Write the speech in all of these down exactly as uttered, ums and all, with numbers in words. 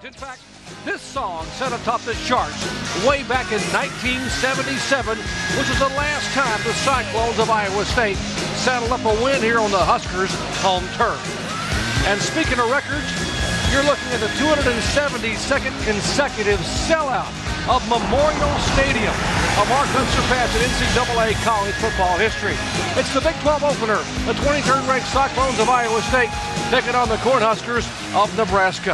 In fact, this song set atop the charts way back in nineteen seventy-seven, which was the last time the Cyclones of Iowa State saddled up a win here on the Huskers' home turf. And speaking of records, you're looking at the two hundred seventy-second consecutive sellout of Memorial Stadium, a mark unsurpassed in N C double A college football history. It's the Big twelve opener, the twenty-third ranked Cyclones of Iowa State taking on the Cornhuskers of Nebraska.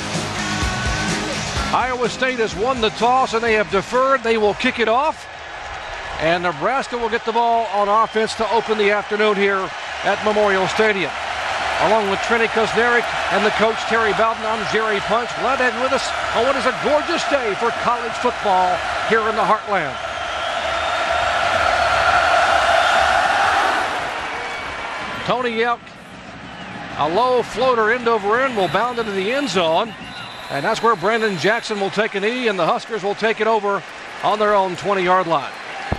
Iowa State has won the toss and they have deferred. They will kick it off, and Nebraska will get the ball on offense to open the afternoon here at Memorial Stadium. Along with Trini Kusneric and the coach Terry Bowden, I'm Jerry Punch. Glad to have you with us on what is a gorgeous day for college football here in the heartland. Tony Elk, a low floater end over end, will bound into the end zone. And that's where Brandon Jackson will take a knee, and the Huskers will take it over on their own twenty-yard line.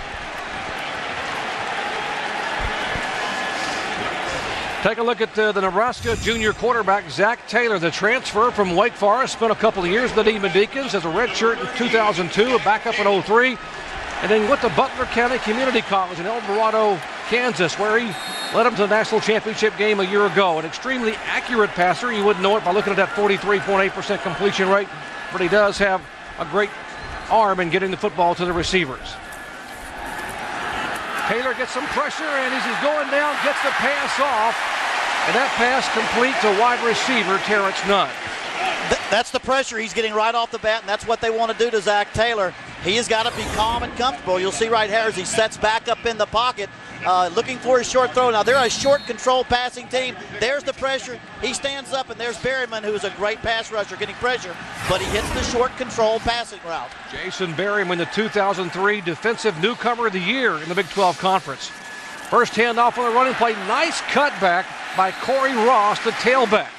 Take a look at the, the Nebraska junior quarterback, Zach Taylor, the transfer from Wake Forest. Spent a couple of years with the Demon Deacons as a redshirt in two thousand two, a backup in oh three. And then went to Butler County Community College in El Dorado, Kansas, where he led them to the national championship game a year ago. An extremely accurate passer. You wouldn't know it by looking at that forty-three point eight percent completion rate, but he does have a great arm in getting the football to the receivers. Taylor gets some pressure, and as he's going down, gets the pass off, and that pass complete to wide receiver Terrence Nunn. Th that's the pressure he's getting right off the bat, and that's what they want to do to Zach Taylor. He has got to be calm and comfortable. You'll see right here as he sets back up in the pocket, uh, looking for his short throw. Now, they're a short control passing team. There's the pressure. He stands up, and there's Berryman, who is a great pass rusher, getting pressure, but he hits the short control passing route. Jason Berryman, the two thousand three Defensive Newcomer of the Year in the Big twelve Conference. First handoff on the running play. Nice cutback by Corey Ross, the tailback.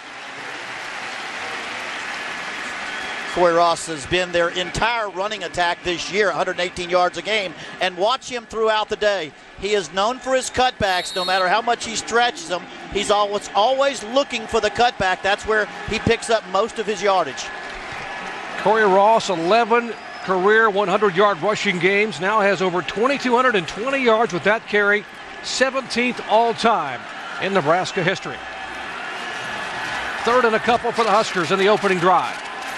Corey Ross has been their entire running attack this year, one hundred eighteen yards a game, and watch him throughout the day. He is known for his cutbacks. No matter how much he stretches them, he's always, always looking for the cutback. That's where he picks up most of his yardage. Corey Ross, eleven career one hundred yard rushing games, now has over two thousand two hundred twenty yards with that carry, seventeenth all-time in Nebraska history. Third and a couple for the Huskers in the opening drive.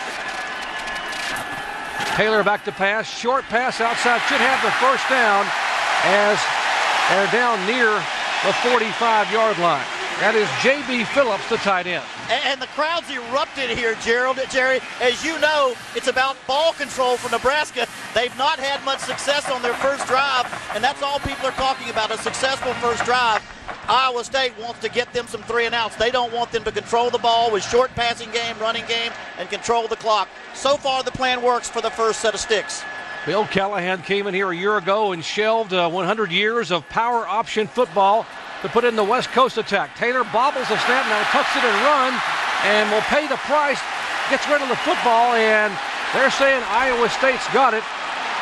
Taylor back to pass, short pass outside, should have the first down as they're down near the forty-five yard line. That is J B Phillips, the tight end. And the crowd's erupted here, Gerald. Jerry, as you know, it's about ball control for Nebraska. They've not had much success on their first drive, and that's all people are talking about, a successful first drive. Iowa State wants to get them some three and outs. They don't want them to control the ball with short passing game, running game, and control the clock. So far, the plan works for the first set of sticks. Bill Callahan came in here a year ago and shelved uh, one hundred years of power option football to put in the West Coast attack. Taylor bobbles the snap, now tucks it and run, and will pay the price, gets rid of the football, and they're saying Iowa State's got it,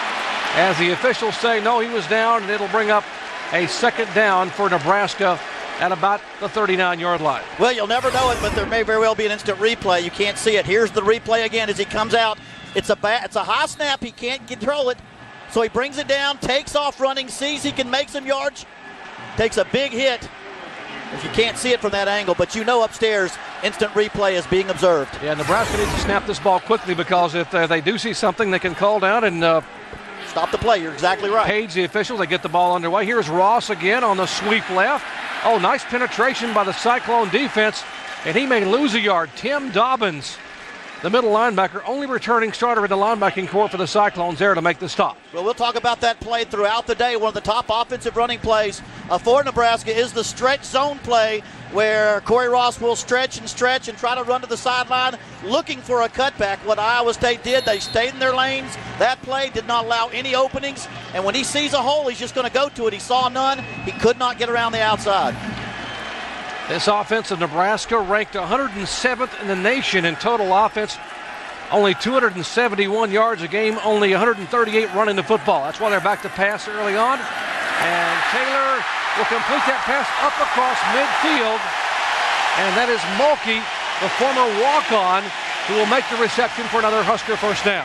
as the officials say no, he was down, and it'll bring up a second down for Nebraska at about the thirty-nine yard line. Well, you'll never know it, but there may very well be an instant replay. You can't see it. Here's the replay again as he comes out. It's a ba it's a high snap. He can't control it, so he brings it down, takes off running, sees he can make some yards, takes a big hit. If you can't see it from that angle, but you know upstairs, instant replay is being observed. Yeah, Nebraska needs to snap this ball quickly, because if uh, they do see something, they can call down and uh, stop the play. You're exactly right. Page the officials. They get the ball underway. Here's Ross again on the sweep left. Oh, nice penetration by the Cyclone defense, and he may lose a yard. Tim Dobbins, the middle linebacker, only returning starter in the linebacking corps for the Cyclones, there to make the stop. Well, we'll talk about that play throughout the day. One of the top offensive running plays uh, for Nebraska is the stretch zone play, where Corey Ross will stretch and stretch and try to run to the sideline looking for a cutback. What Iowa State did, they stayed in their lanes. That play did not allow any openings, and when he sees a hole, he's just going to go to it. He saw none. He could not get around the outside. This offense of Nebraska ranked one hundred seventh in the nation in total offense. Only two hundred seventy-one yards a game, only one hundred thirty-eight running the football. That's why they're back to pass early on. And Taylor will complete that pass up across midfield. And that is Mulkey, the former walk-on, who will make the reception for another Husker first down.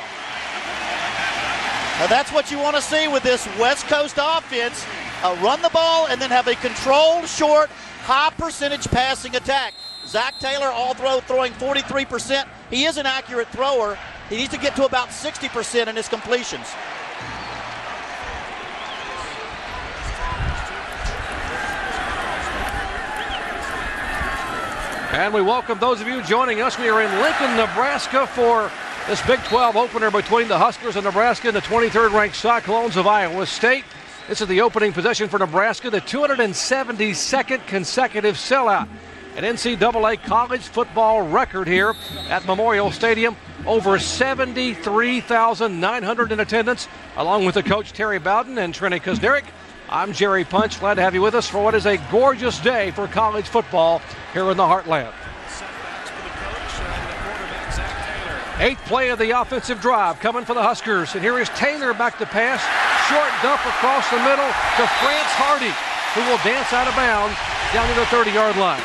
Now that's what you want to see with this West Coast offense. Uh, run the ball and then have a controlled, short, high percentage passing attack. Zach Taylor all throw throwing forty-three percent. He is an accurate thrower. He needs to get to about sixty percent in his completions. And we welcome those of you joining us. We are in Lincoln, Nebraska for this Big twelve opener between the Huskers of Nebraska and the twenty-third ranked Cyclones of Iowa State. This is the opening possession for Nebraska, the two hundred seventy-second consecutive sellout. An N C double A college football record here at Memorial Stadium. Over seventy-three thousand nine hundred in attendance, along with the coach Terry Bowden and Trini Kusnierek. I'm Jerry Punch. Glad to have you with us for what is a gorgeous day for college football here in the Heartland. Eighth play of the offensive drive coming for the Huskers. And here is Taylor back to pass. Short dump across the middle to France Hardy, who will dance out of bounds down to the thirty-yard line.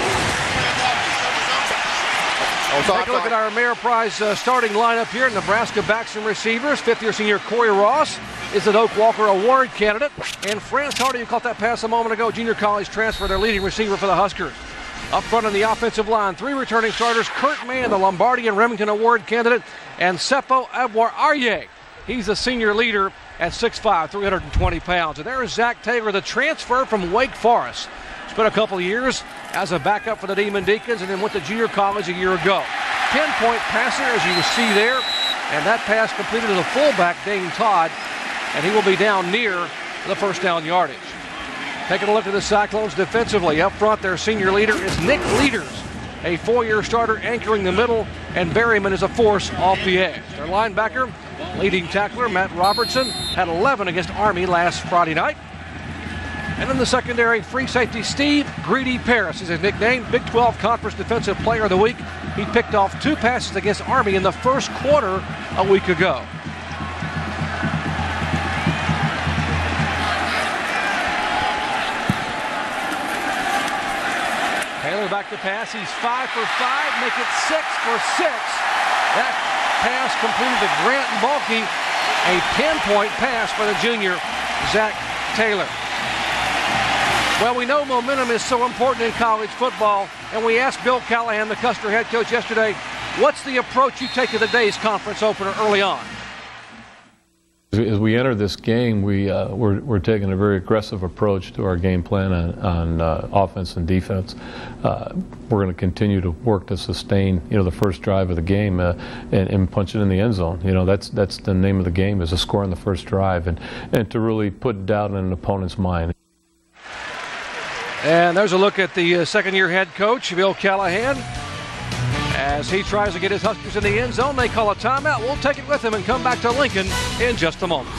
Take a look at our Ameriprise uh, starting lineup here. Nebraska backs and receivers. Fifth-year senior Corey Ross is an Oak Walker Award candidate. And France Hardy, who caught that pass a moment ago, junior college transfer, their leading receiver for the Huskers. Up front on the offensive line, three returning starters. Kurt Mann, the Lombardi and Remington Award candidate, and Seppo Abwar-Arye. He's a senior leader at six five, three hundred twenty pounds. And there is Zach Taylor, the transfer from Wake Forest. Spent a couple of years as a backup for the Demon Deacons and then went to junior college a year ago. Pinpoint passer, as you will see there. And that pass completed to the fullback, Dane Todd. And he will be down near the first down yardage. Taking a look at the Cyclones defensively. Up front, their senior leader is Nick Leaders, a four-year starter anchoring the middle, and Berryman is a force off the edge. Their linebacker, leading tackler Matt Robertson, had eleven against Army last Friday night. And in the secondary, free safety Steve Greedy Paris is his nickname, Big twelve Conference Defensive Player of the Week. He picked off two passes against Army in the first quarter a week ago. Taylor back to pass. He's five for five, make it six for six. That pass completed to Grant Balke, a pinpoint pass for the junior, Zach Taylor. Well, we know momentum is so important in college football, and we asked Bill Callahan, the Custer head coach, yesterday, what's the approach you take to the day's conference opener early on? As we enter this game, we, uh, we're, we're taking a very aggressive approach to our game plan on, on uh, offense and defense. Uh, we're going to continue to work to sustain, you know, the first drive of the game uh, and, and punch it in the end zone. You know, that's that's the name of the game, is to score on the first drive and, and to really put doubt in an opponent's mind. And there's a look at the uh, second-year head coach, Bill Callahan. As he tries to get his Huskers in the end zone, they call a timeout. We'll take it with him and come back to Lincoln in just a moment.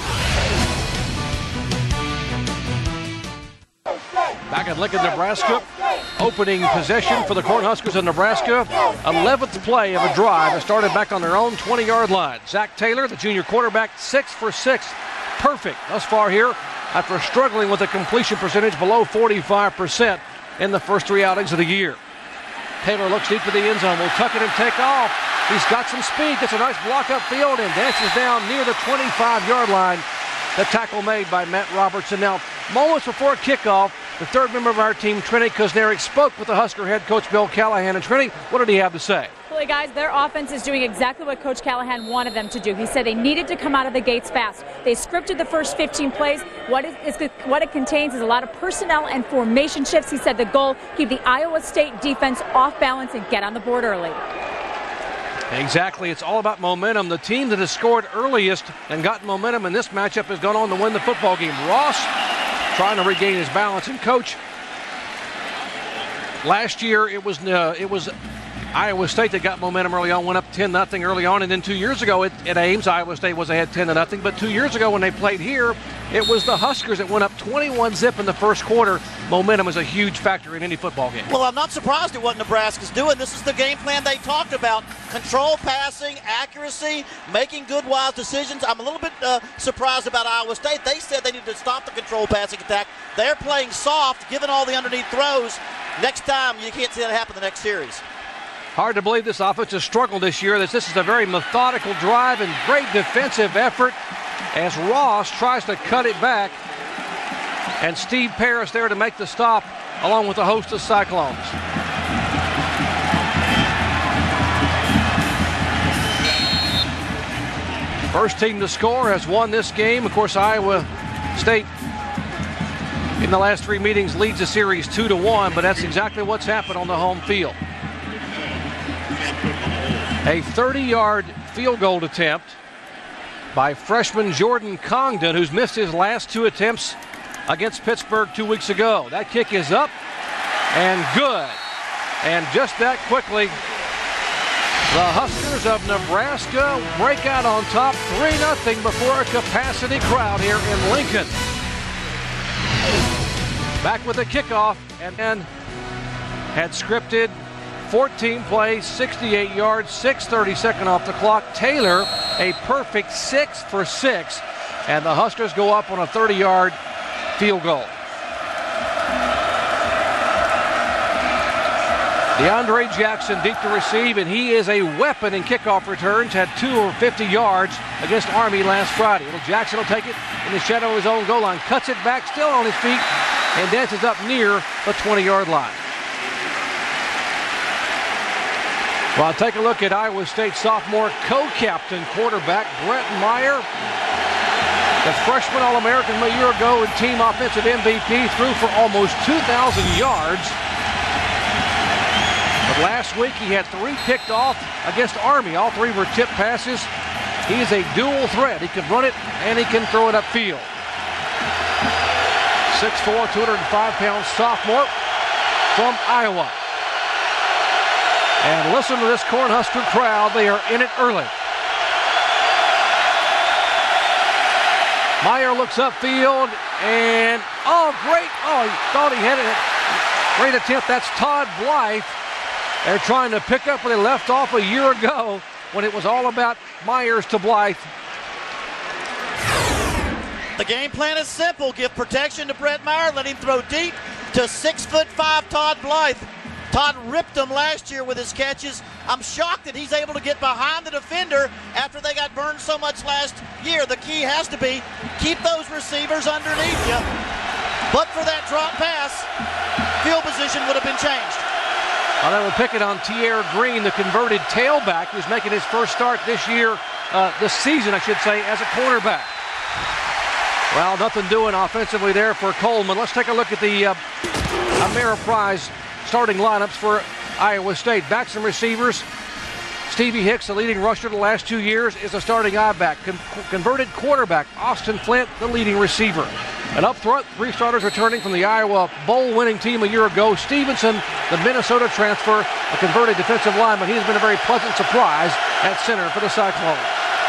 Back at Lincoln, Nebraska, opening possession for the Cornhuskers of Nebraska. eleventh play of a drive that started back on their own twenty-yard line. Zach Taylor, the junior quarterback, six for six. Perfect thus far here after struggling with a completion percentage below forty-five percent in the first three outings of the year. Taylor looks deep to the end zone, will tuck it and take off. He's got some speed, gets a nice block upfield and dances down near the twenty-five-yard line. The tackle made by Matt Robertson. Now, moments before kickoff, the third member of our team, Trini Kusnierek, spoke with the Husker head coach Bill Callahan. And Trini, what did he have to say? Well, guys, their offense is doing exactly what Coach Callahan wanted them to do. He said they needed to come out of the gates fast. They scripted the first fifteen plays. What, is, is, what it contains is a lot of personnel and formation shifts. He said the goal, keep the Iowa State defense off balance and get on the board early. Exactly. It's all about momentum. The team that has scored earliest and gotten momentum in this matchup has gone on to win the football game. Ross trying to regain his balance. And, Coach, last year it was uh, it was Iowa State that got momentum early on, went up ten nothing early on, and then two years ago at, at Ames, Iowa State was ahead ten to nothing. But two years ago when they played here, it was the Huskers that went up twenty-one zip in the first quarter. Momentum is a huge factor in any football game. Well, I'm not surprised at what Nebraska's doing. This is the game plan they talked about. Control passing, accuracy, making good, wise decisions. I'm a little bit uh, surprised about Iowa State. They said they needed to stop the control passing attack. They're playing soft, giving all the underneath throws. Next time, you can't see that happen in the next series. Hard to believe this offense has struggled this year. This, this is a very methodical drive and great defensive effort as Ross tries to cut it back. And Steve Parris there to make the stop along with the host of Cyclones. First team to score has won this game. Of course, Iowa State in the last three meetings leads the series two to one, but that's exactly what's happened on the home field. A thirty-yard field goal attempt by freshman Jordan Congdon, who's missed his last two attempts against Pittsburgh two weeks ago. That kick is up and good. And just that quickly, the Huskers of Nebraska break out on top three nothing before a capacity crowd here in Lincoln. Back with the kickoff, and then had scripted fourteen plays, sixty-eight yards, six thirty-second off the clock. Taylor, a perfect six for six, and the Huskers go up on a thirty-yard field goal. DeAndre Jackson deep to receive, and he is a weapon in kickoff returns. Had two over fifty yards against Army last Friday. Little Jackson will take it in the shadow of his own goal line, cuts it back, still on his feet, and dances up near the twenty-yard line. Well, take a look at Iowa State sophomore co-captain quarterback Brett Meyer. The freshman All-American a year ago and team offensive M V P, threw for almost two thousand yards. But last week he had three picked off against Army. All three were tipped passes. He is a dual threat. He can run it and he can throw it upfield. six foot four, two hundred five pound sophomore from Iowa. And listen to this Cornhusker crowd. They are in it early. Meyer looks upfield, and oh, great. Oh, he thought he had it. Great attempt. That's Todd Blythe. They're trying to pick up where they left off a year ago when it was all about Myers to Blythe. The game plan is simple. Give protection to Brett Meyer. Let him throw deep to six foot five Todd Blythe. Todd ripped him last year with his catches. I'm shocked that he's able to get behind the defender after they got burned so much last year. The key has to be keep those receivers underneath you. But for that drop pass, field position would have been changed. Well, they will pick it on Tierre Green, the converted tailback, who's making his first start this year, uh, this season, I should say, as a cornerback. Well, nothing doing offensively there for Coleman. Let's take a look at the uh, Ameriprise starting lineups for Iowa State. Backs and receivers. Stevie Hicks, the leading rusher the last two years, is a starting I-back. Con- converted quarterback, Austin Flint, the leading receiver. And up front, three starters returning from the Iowa Bowl winning team a year ago. Stevenson, the Minnesota transfer, a converted defensive lineman. He has been a very pleasant surprise at center for the Cyclones.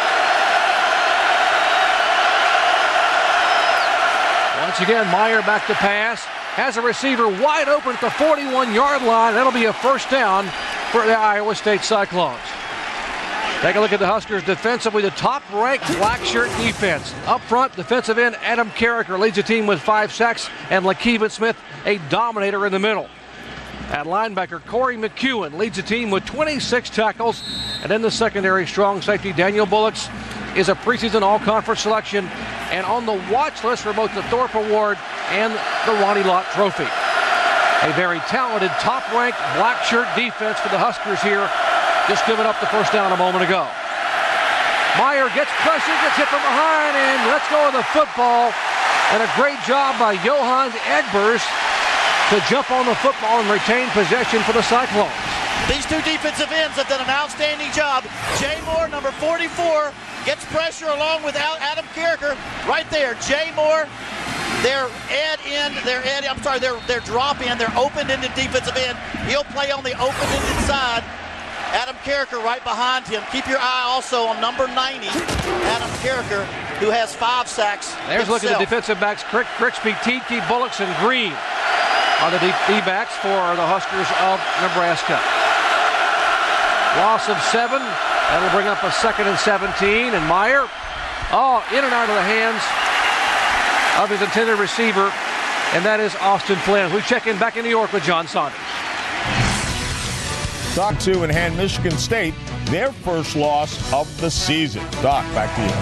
Once again, Meyer back to pass. Has a receiver wide open at the forty-one-yard line. That'll be a first down for the Iowa State Cyclones. Take a look at the Huskers defensively. The top-ranked black shirt defense. Up front, defensive end Adam Carricker leads the team with five sacks, and LaKeven Smith, a dominator in the middle. At linebacker, Corey McEwen leads the team with twenty-six tackles. And in the secondary, strong safety Daniel Bullocks is a preseason all-conference selection and on the watch list for both the Thorpe Award and the Ronnie Lott Trophy. A very talented, top-ranked black shirt defense for the Huskers here, just giving up the first down a moment ago. Meyer gets pressure, gets hit from behind, and let's go with the football. And a great job by Johan Egbers to jump on the football and retain possession for the Cyclones. These two defensive ends have done an outstanding job. Jay Moore, number forty-four, gets pressure along with Adam Carricker. Right there, Jay Moore, their ed end, their ed, I'm sorry, their, their drop end, their open-ended defensive end. He'll play on the open-ended side. Adam Carricker right behind him. Keep your eye also on number ninety, Adam Carricker, who has five sacks. There's himself. Looking at the defensive backs, Crick, Crixby, Teeke, Bullocks, and Green are the D-backs for the Huskers of Nebraska. Loss of seven. That'll bring up a second and seventeen. And Meyer, oh, in and out of the hands of his intended receiver, and that is Austin Flynn. We check in back in New York with John Saunders. Doc two and hand Michigan State their first loss of the season. Doc, back to you.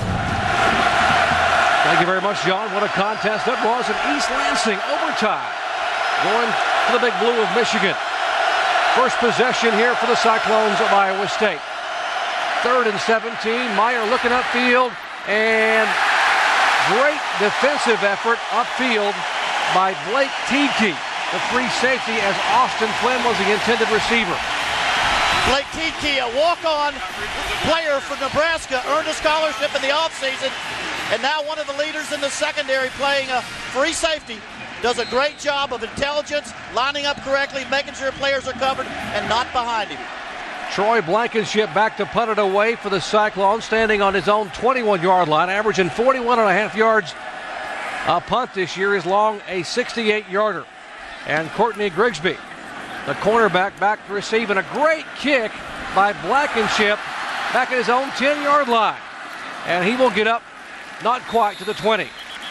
Thank you very much, John. What a contest that was in East Lansing. Overtime. Going to the Big Blue of Michigan. First possession here for the Cyclones of Iowa State. Third and seventeen. Meyer looking upfield. And great defensive effort upfield by Blake Tiedtke, the free safety, as Austin Flynn was the intended receiver. Blake Tiedtke, a walk-on player for Nebraska, earned a scholarship in the offseason, and now one of the leaders in the secondary playing a free safety. Does a great job of intelligence, lining up correctly, making sure players are covered and not behind him. Troy Blankenship back to punt it away for the Cyclones, standing on his own twenty-one-yard line, averaging forty-one and a half yards a punt this year, is long a sixty-eight-yarder. And Courtney Grigsby, the cornerback, back to receive, and a great kick by Blankenship back at his own ten-yard line. And he will get up not quite to the twenty.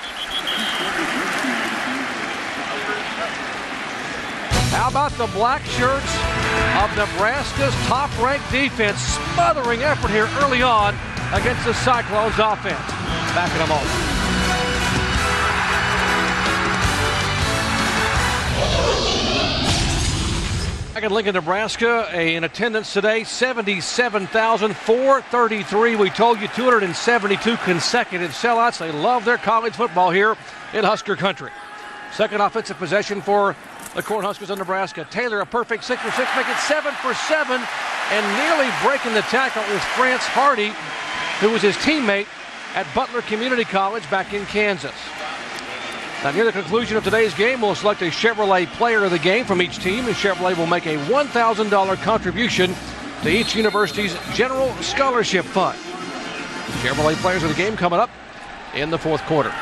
How about the black shirts of Nebraska's top-ranked defense, smothering effort here early on against the Cyclones offense. Back in a moment. Back in Lincoln, Nebraska, in attendance today, seventy-seven thousand four hundred thirty-three. We told you two hundred seventy-two consecutive sellouts. They love their college football here in Husker country. Second offensive possession for the Cornhuskers of Nebraska. Taylor, a perfect six for six, making seven for seven, and nearly breaking the tackle is France Hardy, who was his teammate at Butler Community College back in Kansas. Now, near the conclusion of today's game, we'll select a Chevrolet player of the game from each team, and Chevrolet will make a one thousand dollars contribution to each university's general scholarship fund. Chevrolet players of the game coming up in the fourth quarter.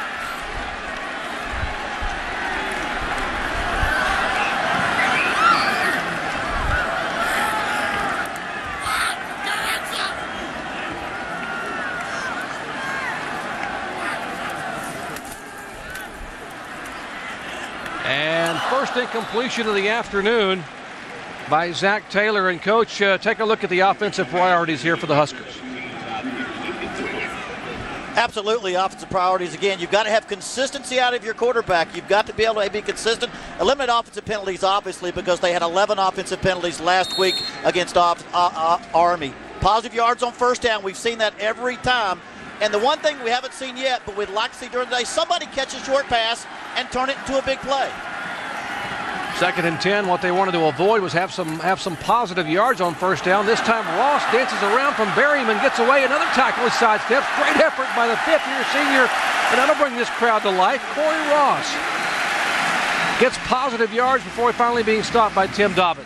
And first incompletion of the afternoon by Zach Taylor. And Coach, uh, take a look at the offensive priorities here for the Huskers. Absolutely, offensive priorities. Again, you've got to have consistency out of your quarterback. You've got to be able to be consistent. Eliminate offensive penalties, obviously, because they had eleven offensive penalties last week against off, uh, uh, Army. Positive yards on first down. We've seen that every time. And the one thing we haven't seen yet, but we'd like to see during the day, somebody catch a short pass and turn it into a big play. Second and ten, what they wanted to avoid was have some have some positive yards on first down. This time Ross dances around from Berryman, gets away, another tackle with sidesteps. Great effort by the fifth-year senior, and that'll bring this crowd to life. Corey Ross gets positive yards before finally being stopped by Tim Dobbins.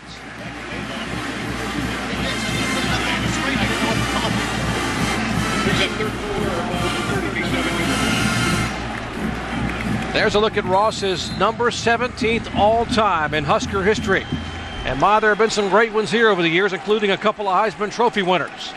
There's a look at Ross's number seventeenth all-time in Husker history. And my, there have been some great ones here over the years, including a couple of Heisman Trophy winners.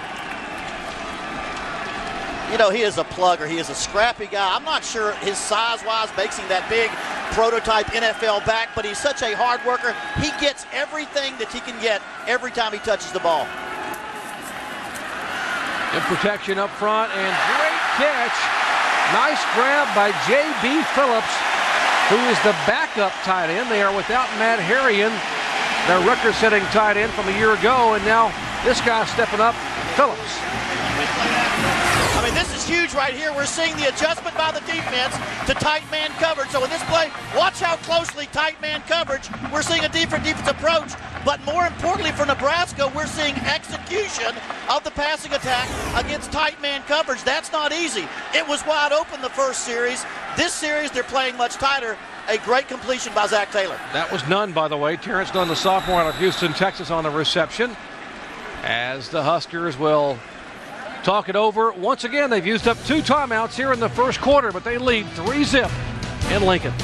You know, he is a plugger. He is a scrappy guy. I'm not sure his size-wise makes him that big prototype N F L back, but he's such a hard worker. He gets everything that he can get every time he touches the ball. Good protection up front, and great catch. Nice grab by J B Phillips, who is the backup tight end. They are without Matt Harrion, their record-setting tight end from a year ago, and now this guy stepping up, Phillips. I mean, this is huge right here. We're seeing the adjustment by the defense to tight man coverage. So in this play, watch how closely tight man coverage. We're seeing a different defense approach. But more importantly for Nebraska, we're seeing execution of the passing attack against tight man coverage. That's not easy. It was wide open the first series. This series, they're playing much tighter. A great completion by Zach Taylor. That was none, by the way. Terrence Dunn, the sophomore out of Houston, Texas, on the reception. As the Huskers will talk it over. Once again, they've used up two timeouts here in the first quarter, but they lead three zip in Lincoln.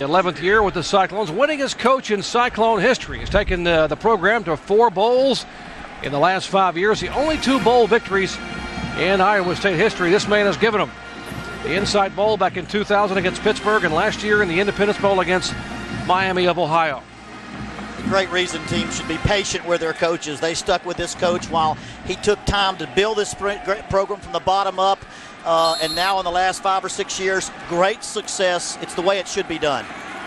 eleventh year with the Cyclones, winningest coach in Cyclone history. He's taken the, the program to four bowls in the last five years. The only two bowl victories in Iowa State history this man has given them. The Insight Bowl back in two thousand against Pittsburgh, and last year in the Independence Bowl against Miami of Ohio. Great reason teams should be patient with their coaches. They stuck with this coach while he took time to build this program from the bottom up. Uh, and now in the last five or six years, great success. It's the way it should be done.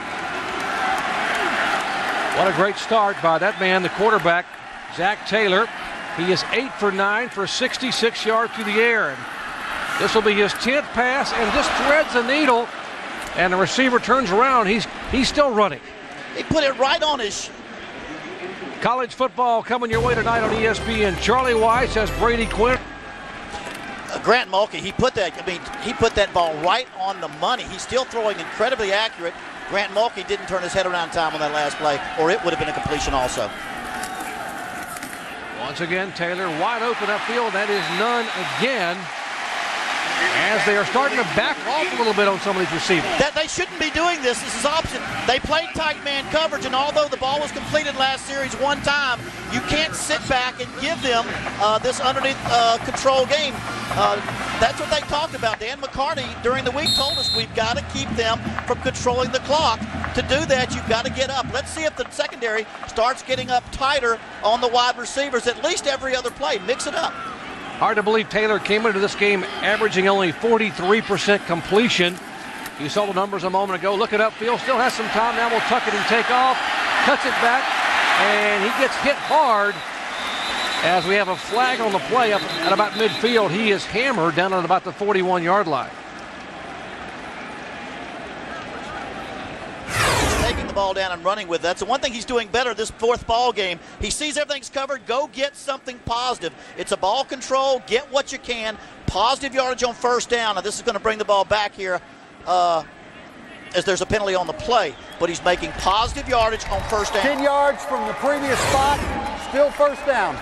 What a great start by that man, the quarterback, Zach Taylor. He is eight for nine for sixty-six yards through the air. And this will be his tenth pass, and just threads the needle. And the receiver turns around. He's he's still running. He put it right on his. College football coming your way tonight on E S P N. Charlie Weiss has Brady Quinn. Uh, Grant Mulkey, he put that. I mean, he put that ball right on the money. He's still throwing incredibly accurate. Grant Mulkey didn't turn his head around in time on that last play, or it would have been a completion also. Once again, Taylor wide open upfield. That is none again, as they are starting to back off a little bit on some of these receivers. That they shouldn't be doing this. This is option. They played tight man coverage, and although the ball was completed last series one time, you can't sit back and give them uh, this underneath uh, control game. Uh, that's what they talked about. Dan McCarty during the week told us we've got to keep them from controlling the clock. To do that, you've got to get up. Let's see if the secondary starts getting up tighter on the wide receivers at least every other play. Mix it up. Hard to believe Taylor came into this game averaging only forty-three percent completion. You saw the numbers a moment ago. Look at upfield. Still has some time now. Will tuck it and take off. Cuts it back. And he gets hit hard as we have a flag on the play up at about midfield. He is hammered down at about the forty-one yard line. Taking the ball down and running with it. That's the one thing he's doing better this fourth ball game. He sees everything's covered. Go get something positive. It's a ball control. Get what you can. Positive yardage on first down. Now this is going to bring the ball back here uh, as there's a penalty on the play. But he's making positive yardage on first down. ten yards from the previous spot. Still first down.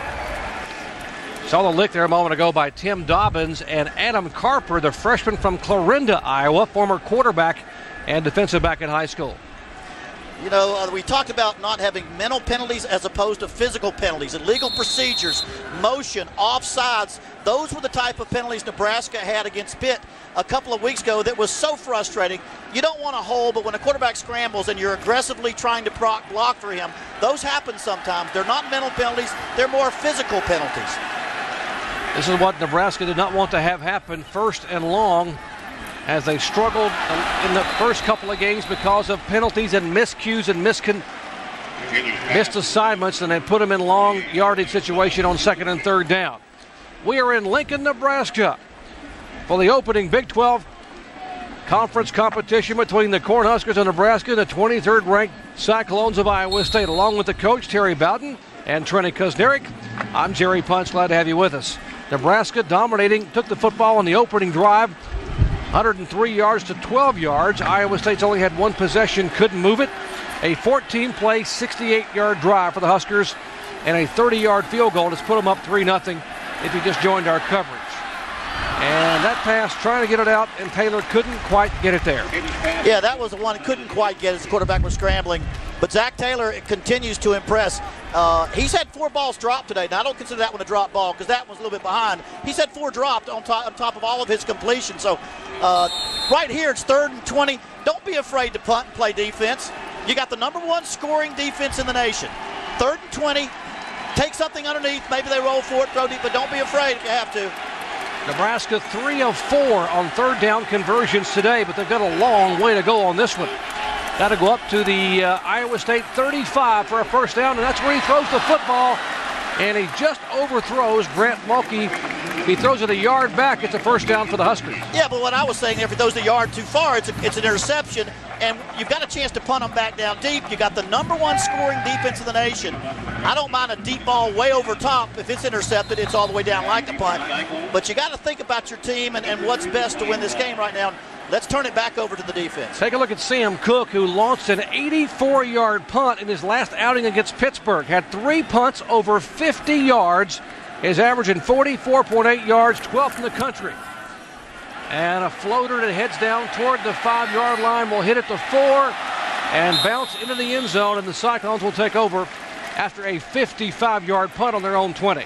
Saw the lick there a moment ago by Tim Dobbins and Adam Carper, the freshman from Clarinda, Iowa, former quarterback and defensive back in high school. You know, uh, we talked about not having mental penalties as opposed to physical penalties, illegal procedures, motion, offsides. Those were the type of penalties Nebraska had against Pitt a couple of weeks ago that was so frustrating. You don't want to hold, but when a quarterback scrambles and you're aggressively trying to block for him, those happen sometimes. They're not mental penalties. They're more physical penalties. This is what Nebraska did not want to have happen, first and long, as they struggled in the first couple of games because of penalties and miscues and miscon missed assignments, and they put them in long yardage situation on second and third down. We are in Lincoln, Nebraska for the opening Big twelve conference competition between the Cornhuskers of Nebraska and the twenty-third ranked Cyclones of Iowa State. Along with the coach, Terry Bowden, and Trenny Kusnerick, I'm Jerry Punch. Glad to have you with us. Nebraska dominating, took the football on the opening drive, one hundred three yards to twelve yards. Iowa State's only had one possession, couldn't move it. A fourteen play, sixty-eight yard drive for the Huskers and a thirty yard field goal to put them up three nothing if you just joined our coverage. And that pass, trying to get it out, and Taylor couldn't quite get it there. Yeah, that was the one he couldn't quite get as the quarterback was scrambling. But Zach Taylor continues to impress. Uh, he's had four balls dropped today. Now, I don't consider that one a drop ball because that one's a little bit behind. He's had four dropped on top, on top of all of his completions. So uh, right here, it's third and twenty. Don't be afraid to punt and play defense. You got the number one scoring defense in the nation. Third and twenty. Take something underneath. Maybe they roll for it, throw deep, but don't be afraid if you have to. Nebraska three of four on third down conversions today, but they've got a long way to go on this one. Got to go up to the uh, Iowa State thirty-five for a first down, and that's where he throws the football. And he just overthrows Grant Mulkey. He throws it a yard back. It's a first down for the Huskers. Yeah, but what I was saying, if it throws the yard too far, it's, a, it's an interception, and you've got a chance to punt them back down deep. You got the number one scoring defense in the nation. I don't mind a deep ball way over top. If it's intercepted, it's all the way down like the punt. But you got to think about your team and, and what's best to win this game right now. Let's turn it back over to the defense. Take a look at Sam Cook, who launched an eighty-four yard punt in his last outing against Pittsburgh. Had three punts over fifty yards. Is averaging forty-four point eight yards, twelfth in the country. And a floater that heads down toward the five-yard line will hit at the four and bounce into the end zone, and the Cyclones will take over after a fifty-five-yard punt on their own twenty.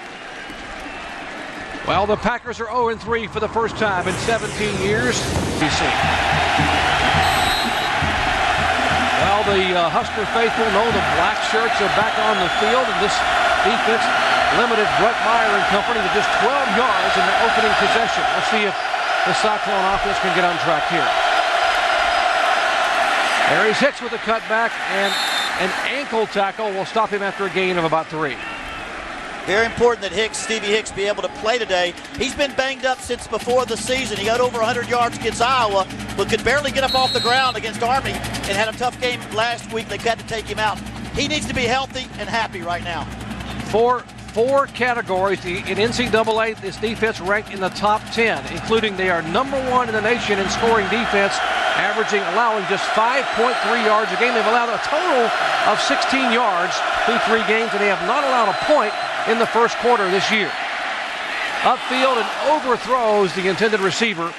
Well, the Packers are oh and three for the first time in seventeen years. B C. Well, the uh, Husker faithful know the black shirts are back on the field, and this defense limited Brett Meyer and company to just twelve yards in their opening possession. We'll see if the Cyclone offense can get on track here. There he's hits with a cutback, and an ankle tackle will stop him after a gain of about three. Very important that Hicks, Stevie Hicks, be able to play today. He's been banged up since before the season. He got over one hundred yards against Iowa, but could barely get up off the ground against Army and had a tough game last week. They had to take him out. He needs to be healthy and happy right now. Four, four categories in N C double A. This defense ranked in the top ten, including they are number one in the nation in scoring defense, averaging, allowing just five point three yards a game. They've allowed a total of sixteen yards through three games, and they have not allowed a point in the first quarter this year. Upfield and overthrows the intended receiver.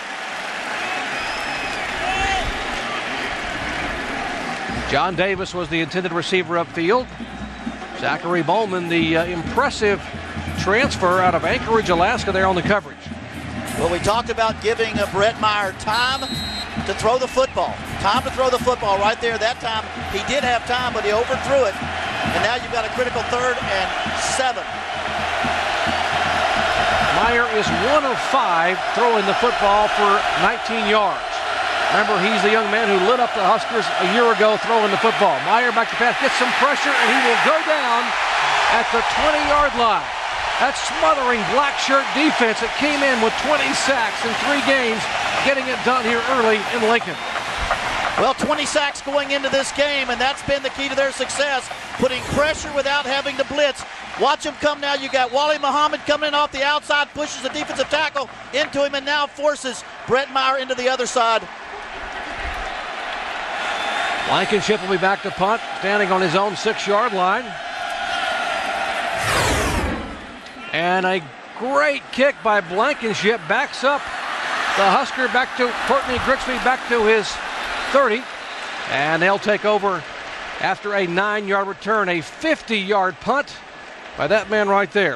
John Davis was the intended receiver upfield. Zachary Bowman, the uh, impressive transfer out of Anchorage, Alaska, there on the coverage. Well, we talked about giving uh, Brett Meyer time to throw the football. Time to throw the football right there. That time he did have time, but he overthrew it. And now you've got a critical third and seven. Meyer is one of five throwing the football for nineteen yards. Remember, he's the young man who lit up the Huskers a year ago throwing the football. Meyer back to pass, gets some pressure, and he will go down at the twenty-yard line. That smothering black shirt defense that came in with twenty sacks in three games, getting it done here early in Lincoln. Well, twenty sacks going into this game, and that's been the key to their success, putting pressure without having to blitz. Watch him come now. You got Wally Muhammad coming in off the outside, pushes the defensive tackle into him, and now forces Brett Meyer into the other side. Blankenship will be back to punt, standing on his own six-yard line. And a great kick by Blankenship backs up the Husker back to Courtney Grigsby, back to his thirty, and they'll take over after a nine-yard return, a fifty-yard punt by that man right there.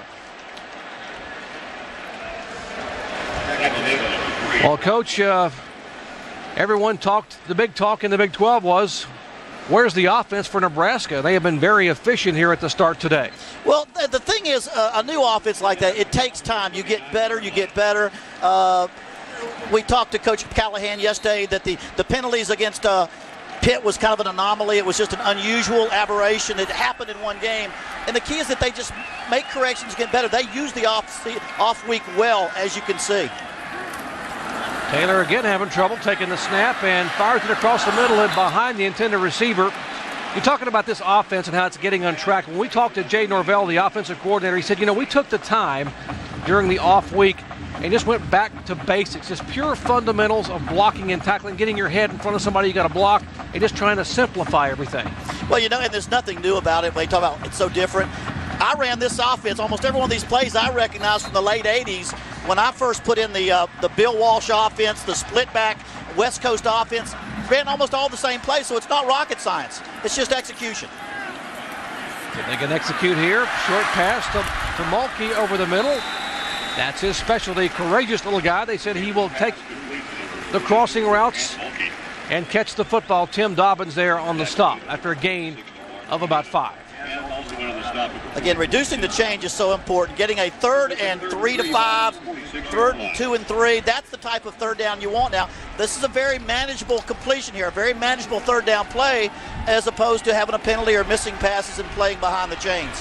Well, Coach, uh, everyone talked, the big talk in the Big twelve was, where's the offense for Nebraska? They have been very efficient here at the start today. Well, the thing is, uh, a new offense like that, it takes time. You get better, you get better. Uh, we talked to Coach Callahan yesterday that the, the penalties against uh, Pitt was kind of an anomaly. It was just an unusual aberration. It happened in one game. And the key is that they just make corrections, get better. They use the off, off week well, as you can see. Taylor again having trouble taking the snap and fires it across the middle and behind the intended receiver. You're talking about this offense and how it's getting on track. When we talked to Jay Norvell, the offensive coordinator, he said, you know, we took the time during the off week and just went back to basics, just pure fundamentals of blocking and tackling, getting your head in front of somebody you got to block, and just trying to simplify everything. Well, you know, and there's nothing new about it. When you talk about it's so different. I ran this offense, almost every one of these plays I recognize from the late eighties when I first put in the uh, the Bill Walsh offense, the split back West Coast offense, ran almost all the same plays, so it's not rocket science. It's just execution. If they can execute here, short pass to, to Mulkey over the middle. That's his specialty. Courageous little guy. They said he will take the crossing routes and catch the football. Tim Dobbins there on the stop after a gain of about five. Again, reducing the change is so important. Getting a third and three to five, third and two and three, that's the type of third down you want now. This is a very manageable completion here, a very manageable third down play, as opposed to having a penalty or missing passes and playing behind the chains.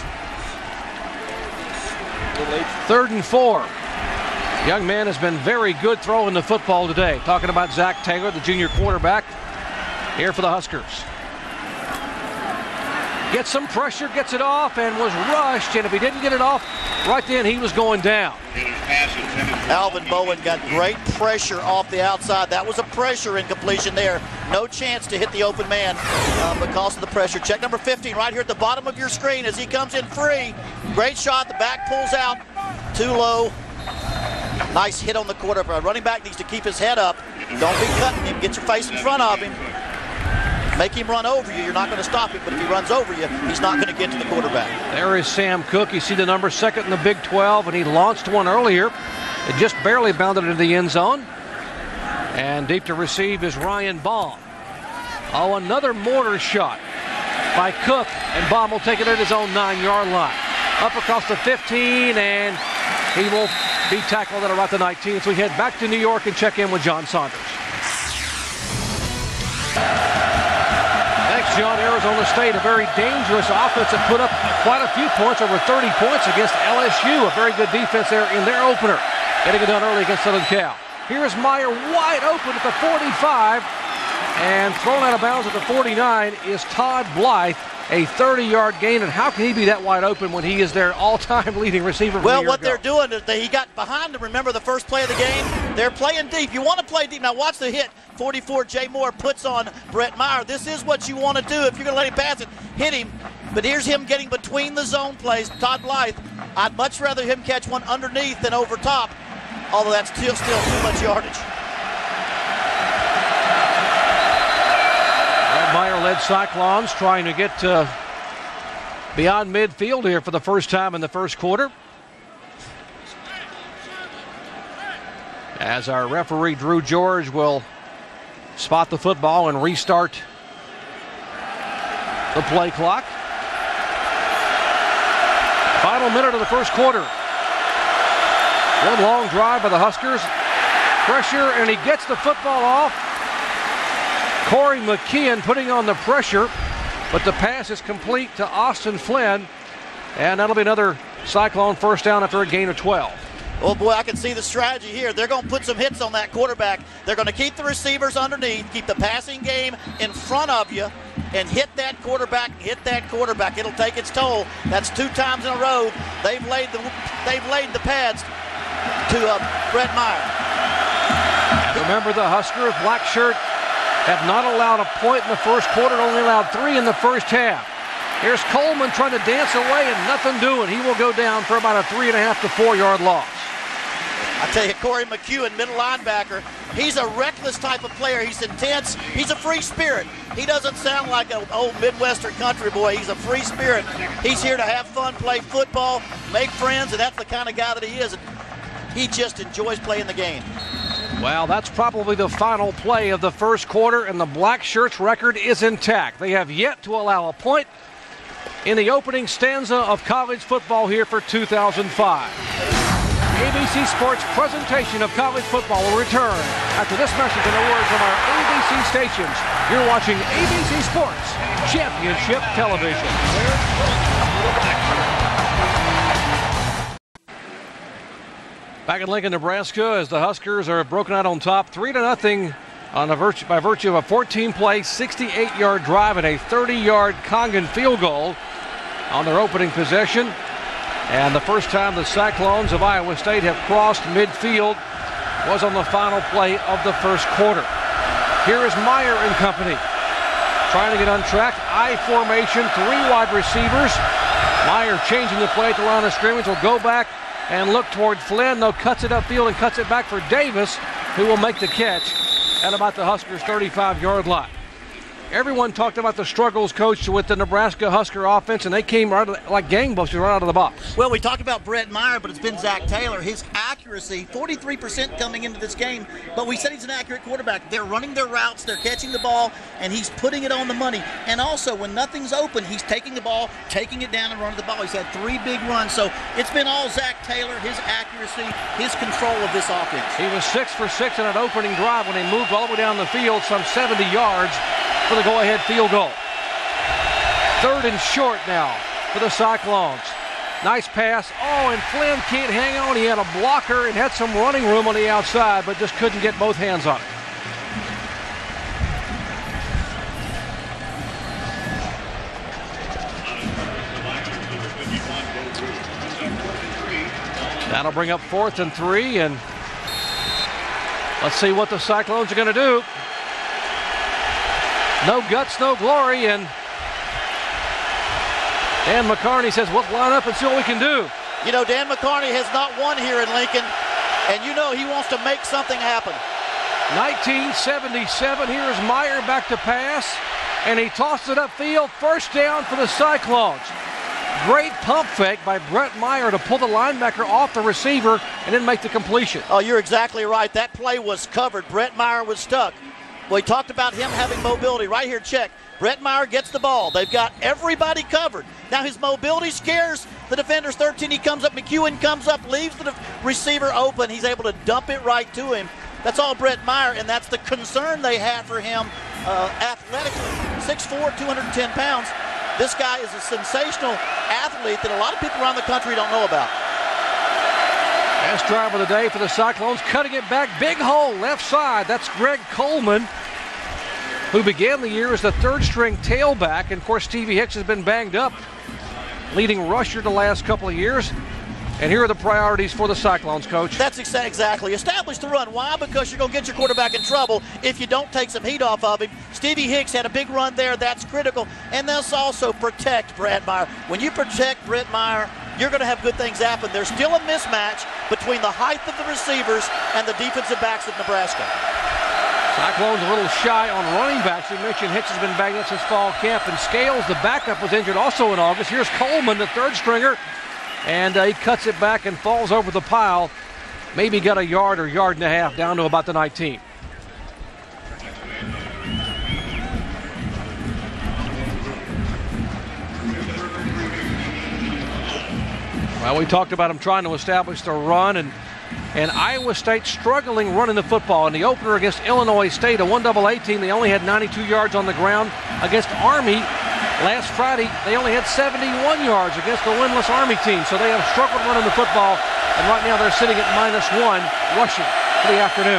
Third and four. Young man has been very good throwing the football today. Talking about Zach Taylor, the junior quarterback, here for the Huskers. Gets some pressure, gets it off, and was rushed. And if he didn't get it off right then, he was going down. Alvin Bowen got great pressure off the outside. That was a pressure incompletion there. No chance to hit the open man uh, because of the pressure. Check number fifteen right here at the bottom of your screen as he comes in free. Great shot. The back pulls out. Too low. Nice hit on the quarterback. Running back needs to keep his head up. Don't be cutting him. Get your face in front of him. Make him run over you. You're not going to stop him, but if he runs over you, he's not going to get to the quarterback. There is Sam Cook. You see the number second in the Big twelve, and he launched one earlier. It just barely bounded into the end zone. And deep to receive is Ryan Baum. Oh, another mortar shot by Cook, and Baum will take it at his own nine-yard line. Up across the fifteen, and he will be tackled at about the nineteen. So we head back to New York and check in with John Saunders. Thanks, John. Arizona State, a very dangerous offense that put up quite a few points, over thirty points against L S U. A very good defense there in their opener. Getting it done early against Southern Cal. Here's Meyer wide open at the forty-five, and thrown out of bounds at the forty-nine is Todd Blythe, a thirty-yard gain. And how can he be that wide open when he is their all-time leading receiver? Well, what they're doing is they, he got behind him. Remember the first play of the game? They're playing deep. You want to play deep. Now watch the hit. forty-four, Jay Moore puts on Brett Meyer. This is what you want to do if you're going to let him pass it. Hit him. But here's him getting between the zone plays. Todd Blythe, I'd much rather him catch one underneath than over top, although that's still, still too much yardage. Meyer-led Cyclones trying to get uh, beyond midfield here for the first time in the first quarter. As our referee Drew George will spot the football and restart the play clock. Final minute of the first quarter. One long drive by the Huskers. Pressure, and he gets the football off. Corey McKeon putting on the pressure, but the pass is complete to Austin Flynn, and that'll be another Cyclone first down after a gain of twelve. Oh boy, I can see the strategy here. They're going to put some hits on that quarterback. They're going to keep the receivers underneath, keep the passing game in front of you, and hit that quarterback, hit that quarterback. It'll take its toll. That's two times in a row they've laid the they've laid the pads to uh, Brett Meyer. And remember, the Huskers, black shirt, have not allowed a point in the first quarter, only allowed three in the first half. Here's Coleman trying to dance away and nothing doing. He will go down for about a three and a half to four yard loss. I tell you, Corey McEwen, middle linebacker, he's a reckless type of player. He's intense. He's a free spirit. He doesn't sound like an old Midwestern country boy. He's a free spirit. He's here to have fun, play football, make friends, and that's the kind of guy that he is. And he just enjoys playing the game. Well, that's probably the final play of the first quarter, and the Black Shirts' record is intact. They have yet to allow a point in the opening stanza of college football here for two thousand five. The A B C Sports presentation of college football will return after this message and a word from our A B C stations. You're watching A B C Sports Championship Television. Back in Lincoln, Nebraska, as the Huskers are broken out on top, three to nothing on a virtue, by virtue of a fourteen-play, sixty-eight yard drive and a thirty yard Congan field goal on their opening possession. And the first time the Cyclones of Iowa State have crossed midfield was on the final play of the first quarter. Here is Meyer and company, trying to get untracked. I formation, three wide receivers. Meyer changing the play at the line of scrimmage, will go back and look toward Flynn, though cuts it upfield and cuts it back for Davis, who will make the catch at about the Huskers' thirty-five yard line. Everyone talked about the struggles, Coach, with the Nebraska Husker offense, and they came right like gangbusters right out of the box. Well, we talked about Brett Meyer, but it's been Zach Taylor. His accuracy, forty-three percent coming into this game, but we said he's an accurate quarterback. They're running their routes, they're catching the ball, and he's putting it on the money. And also, when nothing's open, he's taking the ball, taking it down and running the ball. He's had three big runs, so it's been all Zach Taylor, his accuracy, his control of this offense. He was six for six in an opening drive when he moved all the way down the field, some seventy yards. For the go-ahead field goal. Third and short now for the Cyclones. Nice pass. Oh, and Flynn can't hang on. He had a blocker and had some running room on the outside, but just couldn't get both hands on it. That'll bring up fourth and three, and let's see what the Cyclones are going to do. No guts, no glory, and Dan McCarney says, we'll line up and see what we can do. You know, Dan McCarney has not won here in Lincoln And you know he wants to make something happen. nineteen seventy-seven, here's Meyer back to pass, and he tosses it upfield. First down for the Cyclones. Great pump fake by Brett Meyer to pull the linebacker off the receiver and then make the completion. Oh, you're exactly right. That play was covered. Brett Meyer was stuck. We talked about him having mobility. Right here, check. Brett Meyer gets the ball. They've got everybody covered. Now his mobility scares the defenders. thirteen, he comes up. McEwen comes up, leaves the receiver open. He's able to dump it right to him. That's all Brett Meyer, and that's the concern they have for him uh, athletically. six foot four, two hundred ten pounds. This guy is a sensational athlete that a lot of people around the country don't know about. Best drive of the day for the Cyclones, cutting it back, big hole, left side. That's Greg Coleman, who began the year as the third-string tailback. And, of course, Stevie Hicks has been banged up, leading rusher the last couple of years. And here are the priorities for the Cyclones, Coach. That's exa- exactly. Establish the run. Why? Because you're going to get your quarterback in trouble if you don't take some heat off of him. Stevie Hicks had a big run there. That's critical. And they'll also protect Brett Meyer. When you protect Brett Meyer, you're going to have good things happen. There's still a mismatch between the height of the receivers and the defensive backs of Nebraska. Cyclones a little shy on running backs. We mentioned Hicks has been banged up since fall camp. And Scales, the backup, was injured also in August. Here's Coleman, the third stringer. And uh, he cuts it back and falls over the pile. Maybe got a yard or yard and a half down to about the nineteen. Well, we talked about him trying to establish the run, and and Iowa State struggling running the football. In the opener against Illinois State, a one double A team, they only had ninety-two yards on the ground. Against Army last Friday, they only had seventy-one yards against the winless Army team. So they have struggled running the football, and right now they're sitting at minus one rushing for the afternoon.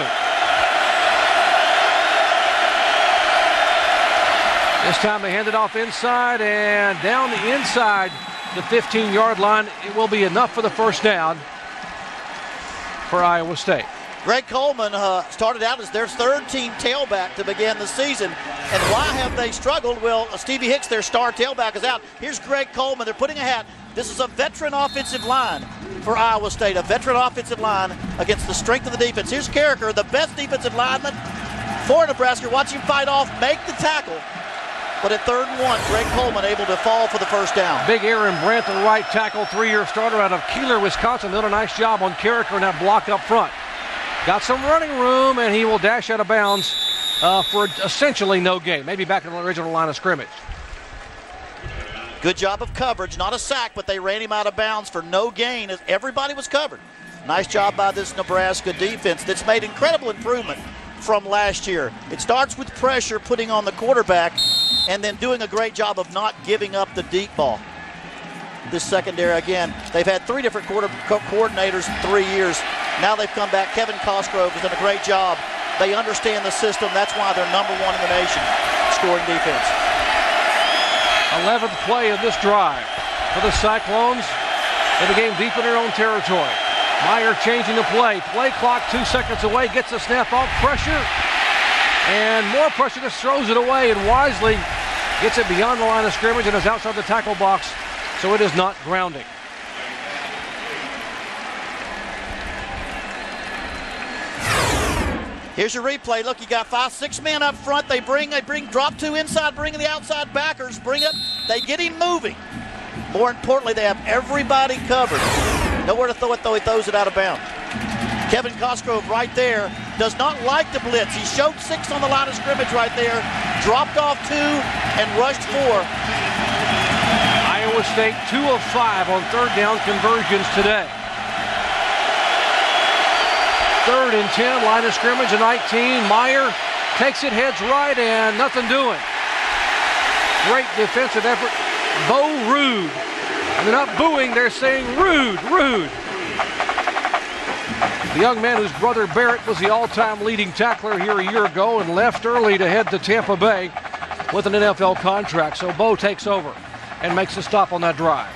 This time they hand it off inside and down the inside, the fifteen-yard line. It will be enough for the first down for Iowa State. Greg Coleman uh, started out as their third-team tailback to begin the season. And why have they struggled? Well, uh, Stevie Hicks, their star tailback, is out. Here's Greg Coleman. They're putting a hat. This is a veteran offensive line for Iowa State, a veteran offensive line against the strength of the defense. Here's Carricker, the best defensive lineman for Nebraska. Watch him fight off, make the tackle. But at third and one, Greg Coleman able to fall for the first down. Big Aaron Brandt, the right tackle, three-year starter out of Keeler, Wisconsin. Did a nice job on Carricker in that block up front. Got some running room, and he will dash out of bounds uh, for essentially no gain. Maybe back in the original line of scrimmage. Good job of coverage. Not a sack, but they ran him out of bounds for no gain as everybody was covered. Nice job by this Nebraska defense that's made incredible improvement from last year. It starts with pressure, putting on the quarterback, and then doing a great job of not giving up the deep ball. This secondary, again, they've had three different quarter co- coordinators in three years. Now they've come back. Kevin Cosgrove has done a great job. They understand the system. That's why they're number one in the nation scoring defense. eleventh play of this drive for the Cyclones. In the game deep in their own territory. Meyer changing the play. Play clock two seconds away. Gets the snap off. Pressure. And more pressure. Just throws it away and wisely gets it beyond the line of scrimmage and is outside the tackle box. So it is not grounding. Here's your replay. Look, you got five, six men up front. They bring, they bring, drop two inside, bringing the outside backers. Bring it. They get him moving. More importantly, they have everybody covered. Nowhere to throw it, though. He throws it out of bounds. Kevin Cosgrove right there does not like the blitz. He showed six on the line of scrimmage right there. Dropped off two and rushed four. Iowa State two of five on third down conversions today. Third and ten, line of scrimmage at nineteen. Meyer takes it, heads right, and nothing doing. Great defensive effort. Bo Rude. And they're not booing, they're saying rude, rude. The young man whose brother Barrett was the all-time leading tackler here a year ago and left early to head to Tampa Bay with an N F L contract. So Bo takes over and makes a stop on that drive.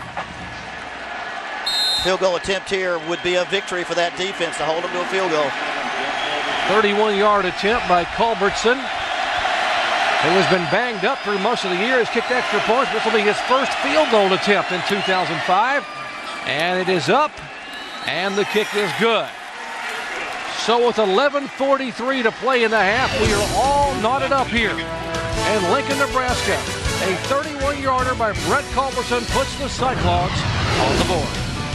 Field goal attempt here would be a victory for that defense to hold them to a field goal. thirty-one-yard attempt by Culbertson, who has been banged up through most of the year. Has kicked extra points. This will be his first field goal attempt in two thousand five. And it is up, and the kick is good. So with eleven forty-three to play in the half, we are all knotted up here. And Lincoln, Nebraska, a thirty-one yarder by Brett Culberson puts the Cyclones on the board.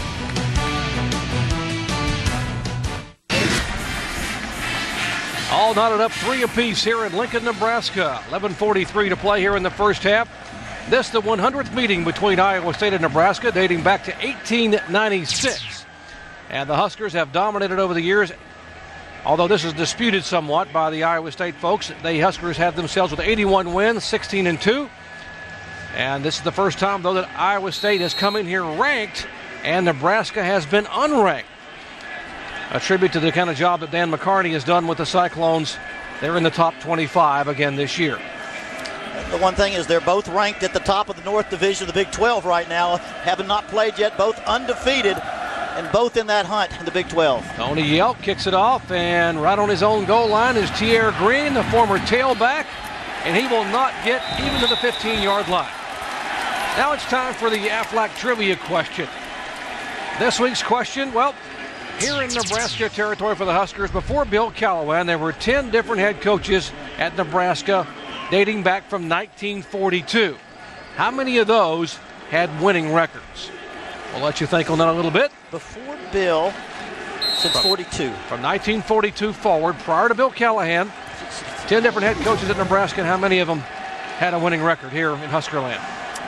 All knotted up three apiece here in Lincoln, Nebraska. eleven forty-three to play here in the first half. This the one hundredth meeting between Iowa State and Nebraska, dating back to eighteen ninety-six. And the Huskers have dominated over the years. Although this is disputed somewhat by the Iowa State folks, the Huskers have themselves with eighty-one wins, sixteen and two. And this is the first time, though, that Iowa State has come in here ranked and Nebraska has been unranked. A tribute to the kind of job that Dan McCarney has done with the Cyclones. They're in the top twenty-five again this year. The one thing is they're both ranked at the top of the North Division of the Big twelve right now, having not played yet, both undefeated, and both in that hunt in the Big twelve. Tony Yelp kicks it off, and right on his own goal line is Tierre Green, the former tailback, and he will not get even to the fifteen-yard line. Now it's time for the Aflac trivia question. This week's question, well, here in Nebraska territory for the Huskers, before Bill Callahan, there were ten different head coaches at Nebraska dating back from nineteen forty-two. How many of those had winning records? We'll let you think on that a little bit. Before Bill, since from, forty-two. From nineteen forty-two forward, prior to Bill Callahan, ten different head coaches at Nebraska, and how many of them had a winning record here in Huskerland?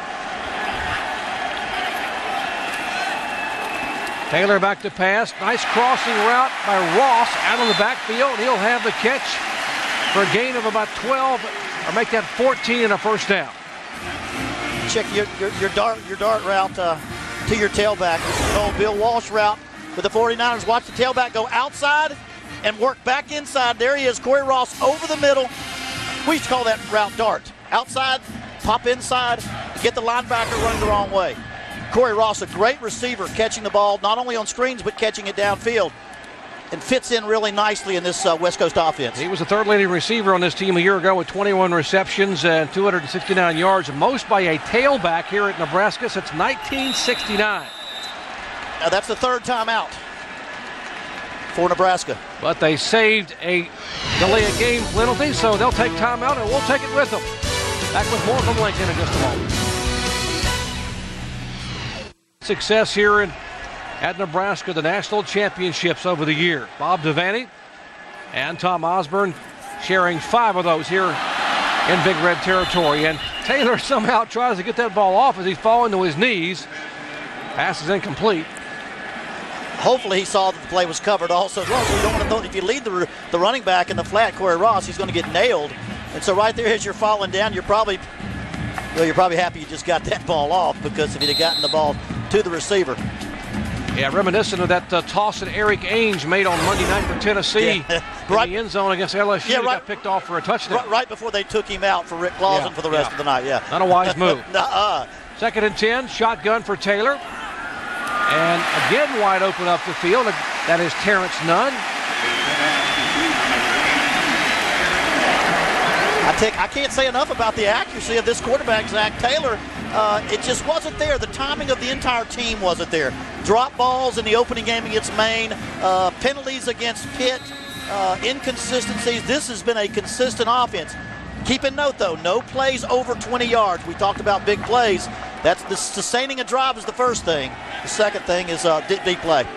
Taylor back to pass. Nice crossing route by Ross out on the backfield. He'll have the catch for a gain of about twelve, or make that fourteen and a first down. Check your your, your dart your dart route uh, to your tailback. This is an old Bill Walsh route with the forty-niners. Watch the tailback go outside and work back inside. There he is, Corey Ross over the middle. We used to call that route dart. Outside, pop inside, get the linebacker running the wrong way. Corey Ross, a great receiver, catching the ball not only on screens but catching it downfield, and fits in really nicely in this uh, West Coast offense. He was the third leading receiver on this team a year ago with twenty-one receptions and two hundred sixty-nine yards, most by a tailback here at Nebraska since nineteen sixty-nine. Now that's the third time out for Nebraska. But they saved a delay of game penalty, so they'll take time out and we'll take it with them. Back with more from Lincoln in just a moment. Success here in, at Nebraska, the national championships over the year. Bob Devaney and Tom Osborne sharing five of those here in Big Red territory. And Taylor somehow tries to get that ball off as he's falling to his knees. Pass is incomplete. Hopefully he saw that the play was covered also. As well, so you don't want to throw, if you lead the, the running back in the flat, Corey Ross, he's going to get nailed. And so right there as you're falling down, you're probably, well, you're probably happy you just got that ball off, because if you'd have gotten the ball to the receiver. Yeah, reminiscent of that uh, toss that Eric Ainge made on Monday night for Tennessee yeah. in right. the end zone against L S U. Yeah, right. Got picked off for a touchdown. Right, right before they took him out for Rick Clausen yeah, for the rest yeah. of the night, yeah. Not a wise move. Nuh-uh. Second and ten, shotgun for Taylor. And again wide open up the field. That is Terrence Nunn. I, take, I can't say enough about the accuracy of this quarterback, Zach Taylor. Uh, it just wasn't there. The timing of the entire team wasn't there. Drop balls in the opening game against Maine, uh, penalties against Pitt, uh, inconsistencies. This has been a consistent offense. Keep in note, though, no plays over twenty yards. We talked about big plays. That's the sustaining a drive is the first thing. The second thing is uh, deep, deep play.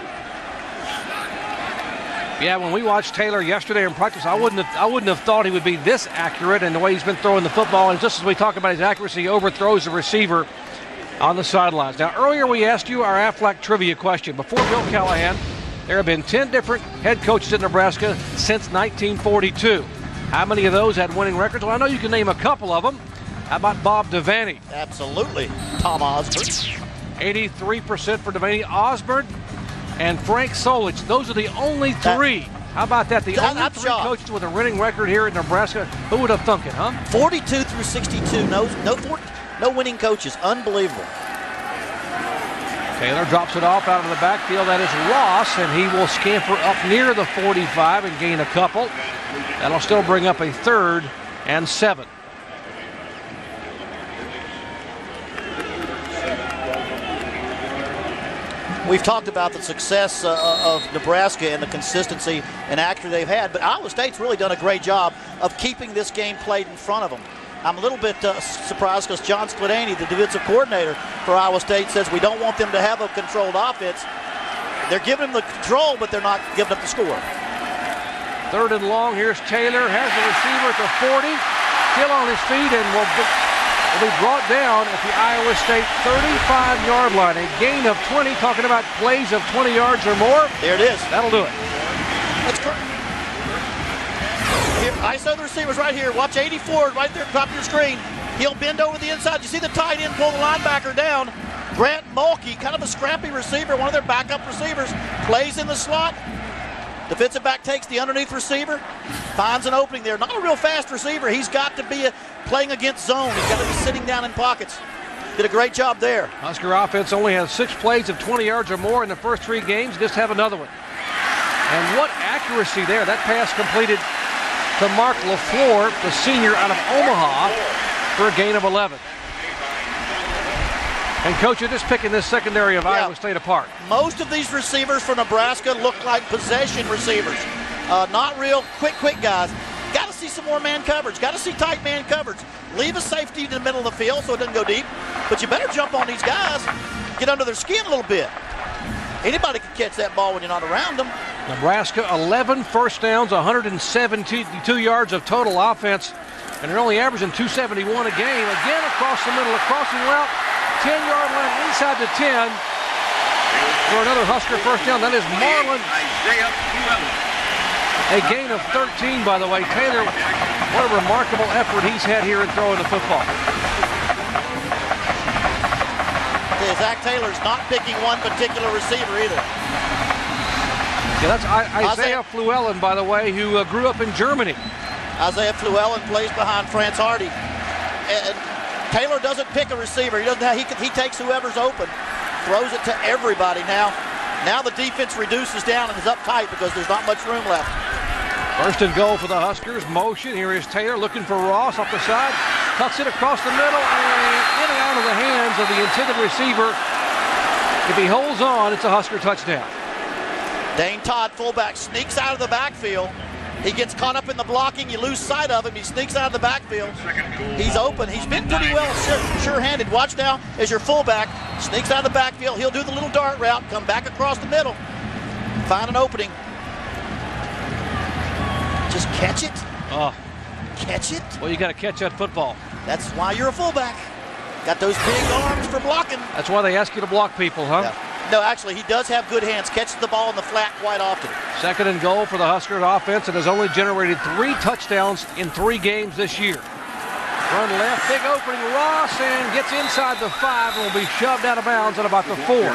Yeah, when we watched Taylor yesterday in practice, I wouldn't have, I wouldn't have thought he would be this accurate in the way he's been throwing the football. And just as we talk about his accuracy, he overthrows the receiver on the sidelines. Now, earlier we asked you our Aflac trivia question. Before Bill Callahan, there have been ten different head coaches in Nebraska since nineteen forty-two. How many of those had winning records? Well, I know you can name a couple of them. How about Bob Devaney? Absolutely. Tom Osborne. eighty-three percent for Devaney. Osborne and Frank Solich, those are the only three. That, How about that? The that, only I'm three shocked. coaches with a winning record here in Nebraska. Who would have thunk it, huh? forty-two through sixty-two. No, no, no winning coaches. Unbelievable. Taylor drops it off out of the backfield. That is Ross, and he will scamper up near the forty-five and gain a couple. That'll still bring up a third and seven. We've talked about the success uh, of Nebraska and the consistency and accuracy they've had, but Iowa State's really done a great job of keeping this game played in front of them. I'm a little bit uh, surprised because John Sklodany, the defensive coordinator for Iowa State, says we don't want them to have a controlled offense. They're giving them the control, but they're not giving up the score. Third and long. Here's Taylor. Has the receiver at the forty. Still on his feet and will be, will be brought down at the Iowa State thirty-five yard line. A gain of twenty, talking about plays of twenty yards or more. There it is. That'll do it. That's correct. Here, I saw the receivers right here. Watch eighty-four right there at the top of your screen. He'll bend over the inside. You see the tight end pull the linebacker down. Grant Mulkey, kind of a scrappy receiver, one of their backup receivers, plays in the slot. Defensive back takes the underneath receiver, finds an opening there. Not a real fast receiver. He's got to be a, playing against zone. He's got to be sitting down in pockets. Did a great job there. Husker offense only has six plays of twenty yards or more in the first three games. Just have another one. And what accuracy there. That pass completed to Mark LaFleur, the senior out of Omaha, for a gain of eleven. And, Coach, you're just picking this secondary of yeah. Iowa State apart. Most of these receivers for Nebraska look like possession receivers. Uh, not real quick, quick guys. Got to see some more man coverage. Got to see tight man coverage. Leave a safety in the middle of the field so it doesn't go deep. But you better jump on these guys. Get under their skin a little bit. Anybody can catch that ball when you're not around them. Nebraska, eleven first downs, one hundred seventy-two yards of total offense. And they're only averaging two seventy-one a game. Again, across the middle, a crossing route. ten yard line inside the ten for another Husker first down. That is Marlon. A gain of thirteen, by the way. Taylor, what a remarkable effort he's had here in throwing the football. Yeah, Zach Taylor's not picking one particular receiver either. Yeah, that's I Isaiah Fluellen, by the way, who uh, grew up in Germany. Isaiah Fluellen plays behind France Hardy. And Taylor doesn't pick a receiver. He doesn't have, he, he takes whoever's open, throws it to everybody. Now, now the defense reduces down and is up tight because there's not much room left. First and goal for the Huskers. Motion. Here is Taylor looking for Ross off the side. Tucks it across the middle and in and out of the hands of the intended receiver. If he holds on, it's a Husker touchdown. Dane Todd, fullback, sneaks out of the backfield. He gets caught up in the blocking. You lose sight of him. He sneaks out of the backfield. He's open. He's been pretty well sure, sure-handed. Watch now as your fullback sneaks out of the backfield. He'll do the little dart route, come back across the middle, find an opening. Just catch it. Oh. Catch it. Well, you got to catch that football. That's why you're a fullback. Got those big arms for blocking. That's why they ask you to block people, huh? Yeah. No, actually, he does have good hands. Catches the ball in the flat quite often. Second and goal for the Huskers offense. It has only generated three touchdowns in three games this year. Run left, big opening, Ross, and gets inside the five and will be shoved out of bounds at about the four.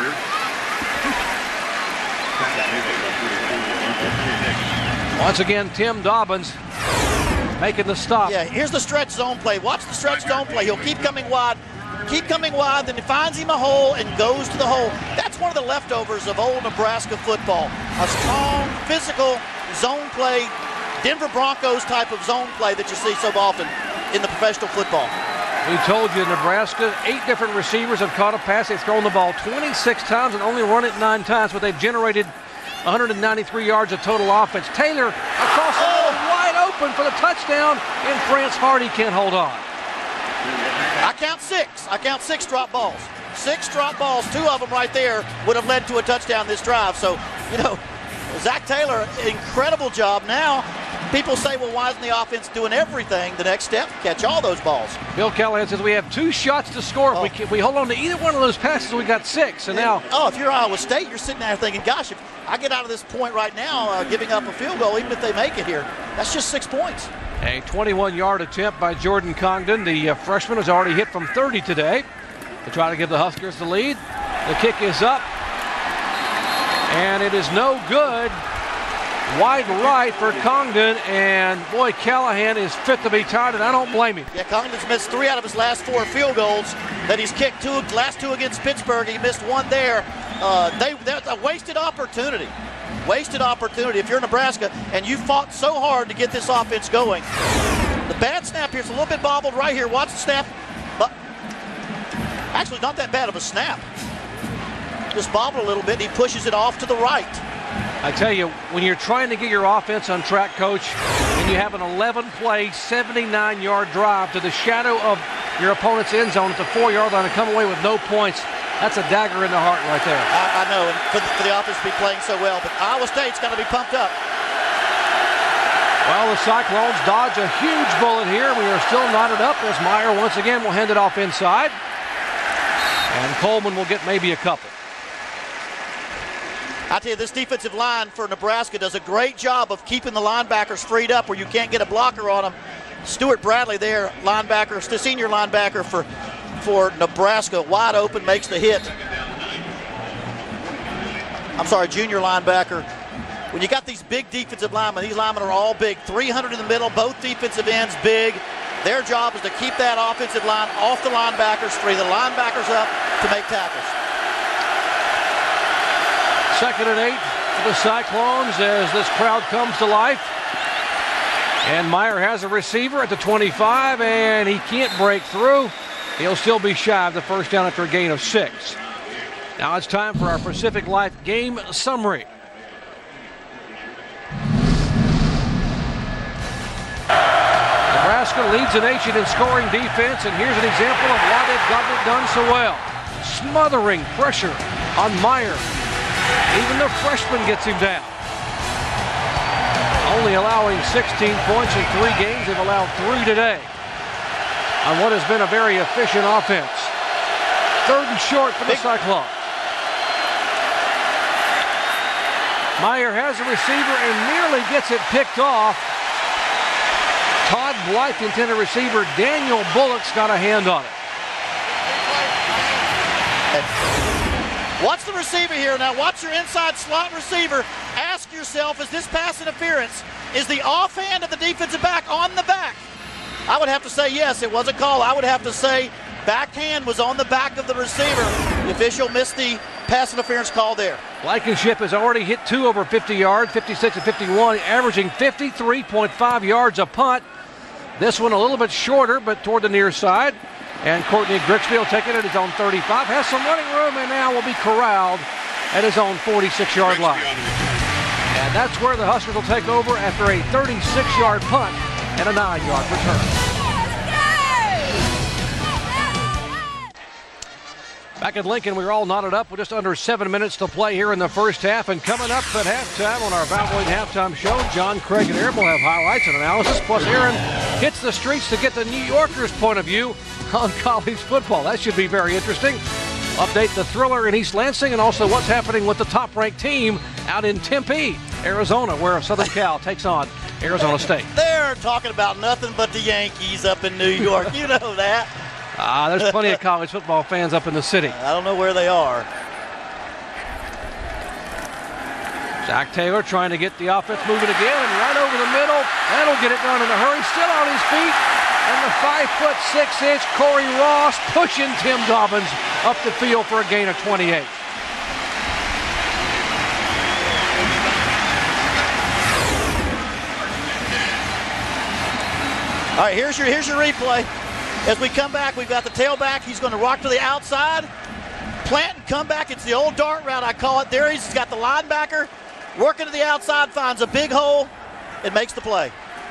Once again, Tim Dobbins making the stop. Yeah, here's the stretch zone play. Watch the stretch zone play. He'll keep coming wide. Keep coming wide, then he finds him a hole and goes to the hole. That's one of the leftovers of old Nebraska football. A strong, physical zone play, Denver Broncos type of zone play that you see so often in the professional football. We told you Nebraska, eight different receivers have caught a pass. They've thrown the ball twenty-six times and only run it nine times, but they've generated one hundred ninety-three yards of total offense. Taylor across the middle, wide open for the touchdown, and France Hardy can't hold on. I count six. I count six drop balls. Six drop balls, two of them right there would have led to a touchdown this drive. So, you know, Zach Taylor, incredible job. Now, people say, well, why isn't the offense doing everything? The next step, catch all those balls. Bill Callahan says we have two shots to score. If, oh. we, if we hold on to either one of those passes, we got six. And now, oh, if you're Iowa State, you're sitting there thinking, gosh, if I get out of this point right now, uh, giving up a field goal, even if they make it here, that's just six points. A twenty-one yard attempt by Jordan Congdon. The uh, freshman has already hit from thirty today to try to give the Huskers the lead. The kick is up, and it is no good. Wide right for Congdon, and boy, Callahan is fit to be tired, and I don't blame him. Yeah, Congdon's missed three out of his last four field goals that he's kicked. Two, last two against Pittsburgh, he missed one there. Uh, they, that's a wasted opportunity. Wasted opportunity. If you're Nebraska and you fought so hard to get this offense going. The bad snap here is a little bit bobbled right here. Watch the snap. But actually, not that bad of a snap. just bobble a little bit, and he pushes it off to the right. I tell you, when you're trying to get your offense on track, Coach, and you have an eleven play, seventy-nine yard drive to the shadow of your opponent's end zone at the four-yard line and come away with no points, that's a dagger in the heart right there. I, I know, and for the, for the offense to be playing so well, but Iowa State's got to be pumped up. Well, the Cyclones dodge a huge bullet here. We are still knotted up as Meyer once again will hand it off inside. And Coleman will get maybe a couple. I tell you, this defensive line for Nebraska does a great job of keeping the linebackers freed up where you can't get a blocker on them. Stuart Bradley there, linebacker, the senior linebacker for, for Nebraska, wide open, makes the hit. I'm sorry, junior linebacker. When you got these big defensive linemen, these linemen are all big, three hundred in the middle, both defensive ends big. Their job is to keep that offensive line off the linebackers, free the linebackers up to make tackles. Second and eight for the Cyclones as this crowd comes to life. And Meyer has a receiver at the twenty-five, and he can't break through. He'll still be shy of the first down after a gain of six. Now it's time for our Pacific Life game summary. Nebraska leads the nation in scoring defense, and here's an example of why they've gotten it done so well. Smothering pressure on Meyer. Even the freshman gets him down. Only allowing sixteen points in three games. They've allowed three today on what has been a very efficient offense. Third and short for the Cyclones. Meyer has a receiver and nearly gets it picked off. Todd Blythe, the intended receiver. Daniel Bullock's got a hand on it. Watch the receiver here. Now watch your inside slot receiver. Ask yourself, is this pass interference? Is the offhand of the defensive back on the back? I would have to say yes, it was a call. I would have to say backhand was on the back of the receiver. The official missed the pass interference call there. Blankenship has already hit two over fifty yards, fifty-six and fifty-one, averaging fifty-three point five yards a punt. This one a little bit shorter, but toward the near side. And Courtney Grigsby will take it at his own thirty-five. Has some running room and now will be corralled at his own forty-six yard line. And that's where the Huskers will take over after a thirty-six yard punt and a nine yard return. Back at Lincoln, we're all knotted up with just under seven minutes to play here in the first half. And coming up at halftime on our Valvoline Halftime Show, John, Craig, and Aaron will have highlights and analysis. Plus, Aaron hits the streets to get the New Yorkers' point of view on college football. That should be very interesting. Update the thriller in East Lansing and also what's happening with the top-ranked team out in Tempe, Arizona, where Southern Cal takes on Arizona State. They're talking about nothing but the Yankees up in New York. You know that. Ah, there's plenty of college football fans up in the city. I don't know where they are. Zach Taylor trying to get the offense moving again, and right over the middle. That'll get it done in a hurry. Still on his feet. And the five foot six inch Corey Ross pushing Tim Dobbins up the field for a gain of twenty-eight. All right, here's your here's your replay. As we come back, we've got the tailback. He's going to rock to the outside. Plant and come back. It's the old dart route, I call it. There he's got the linebacker working to the outside, finds a big hole, and makes the play.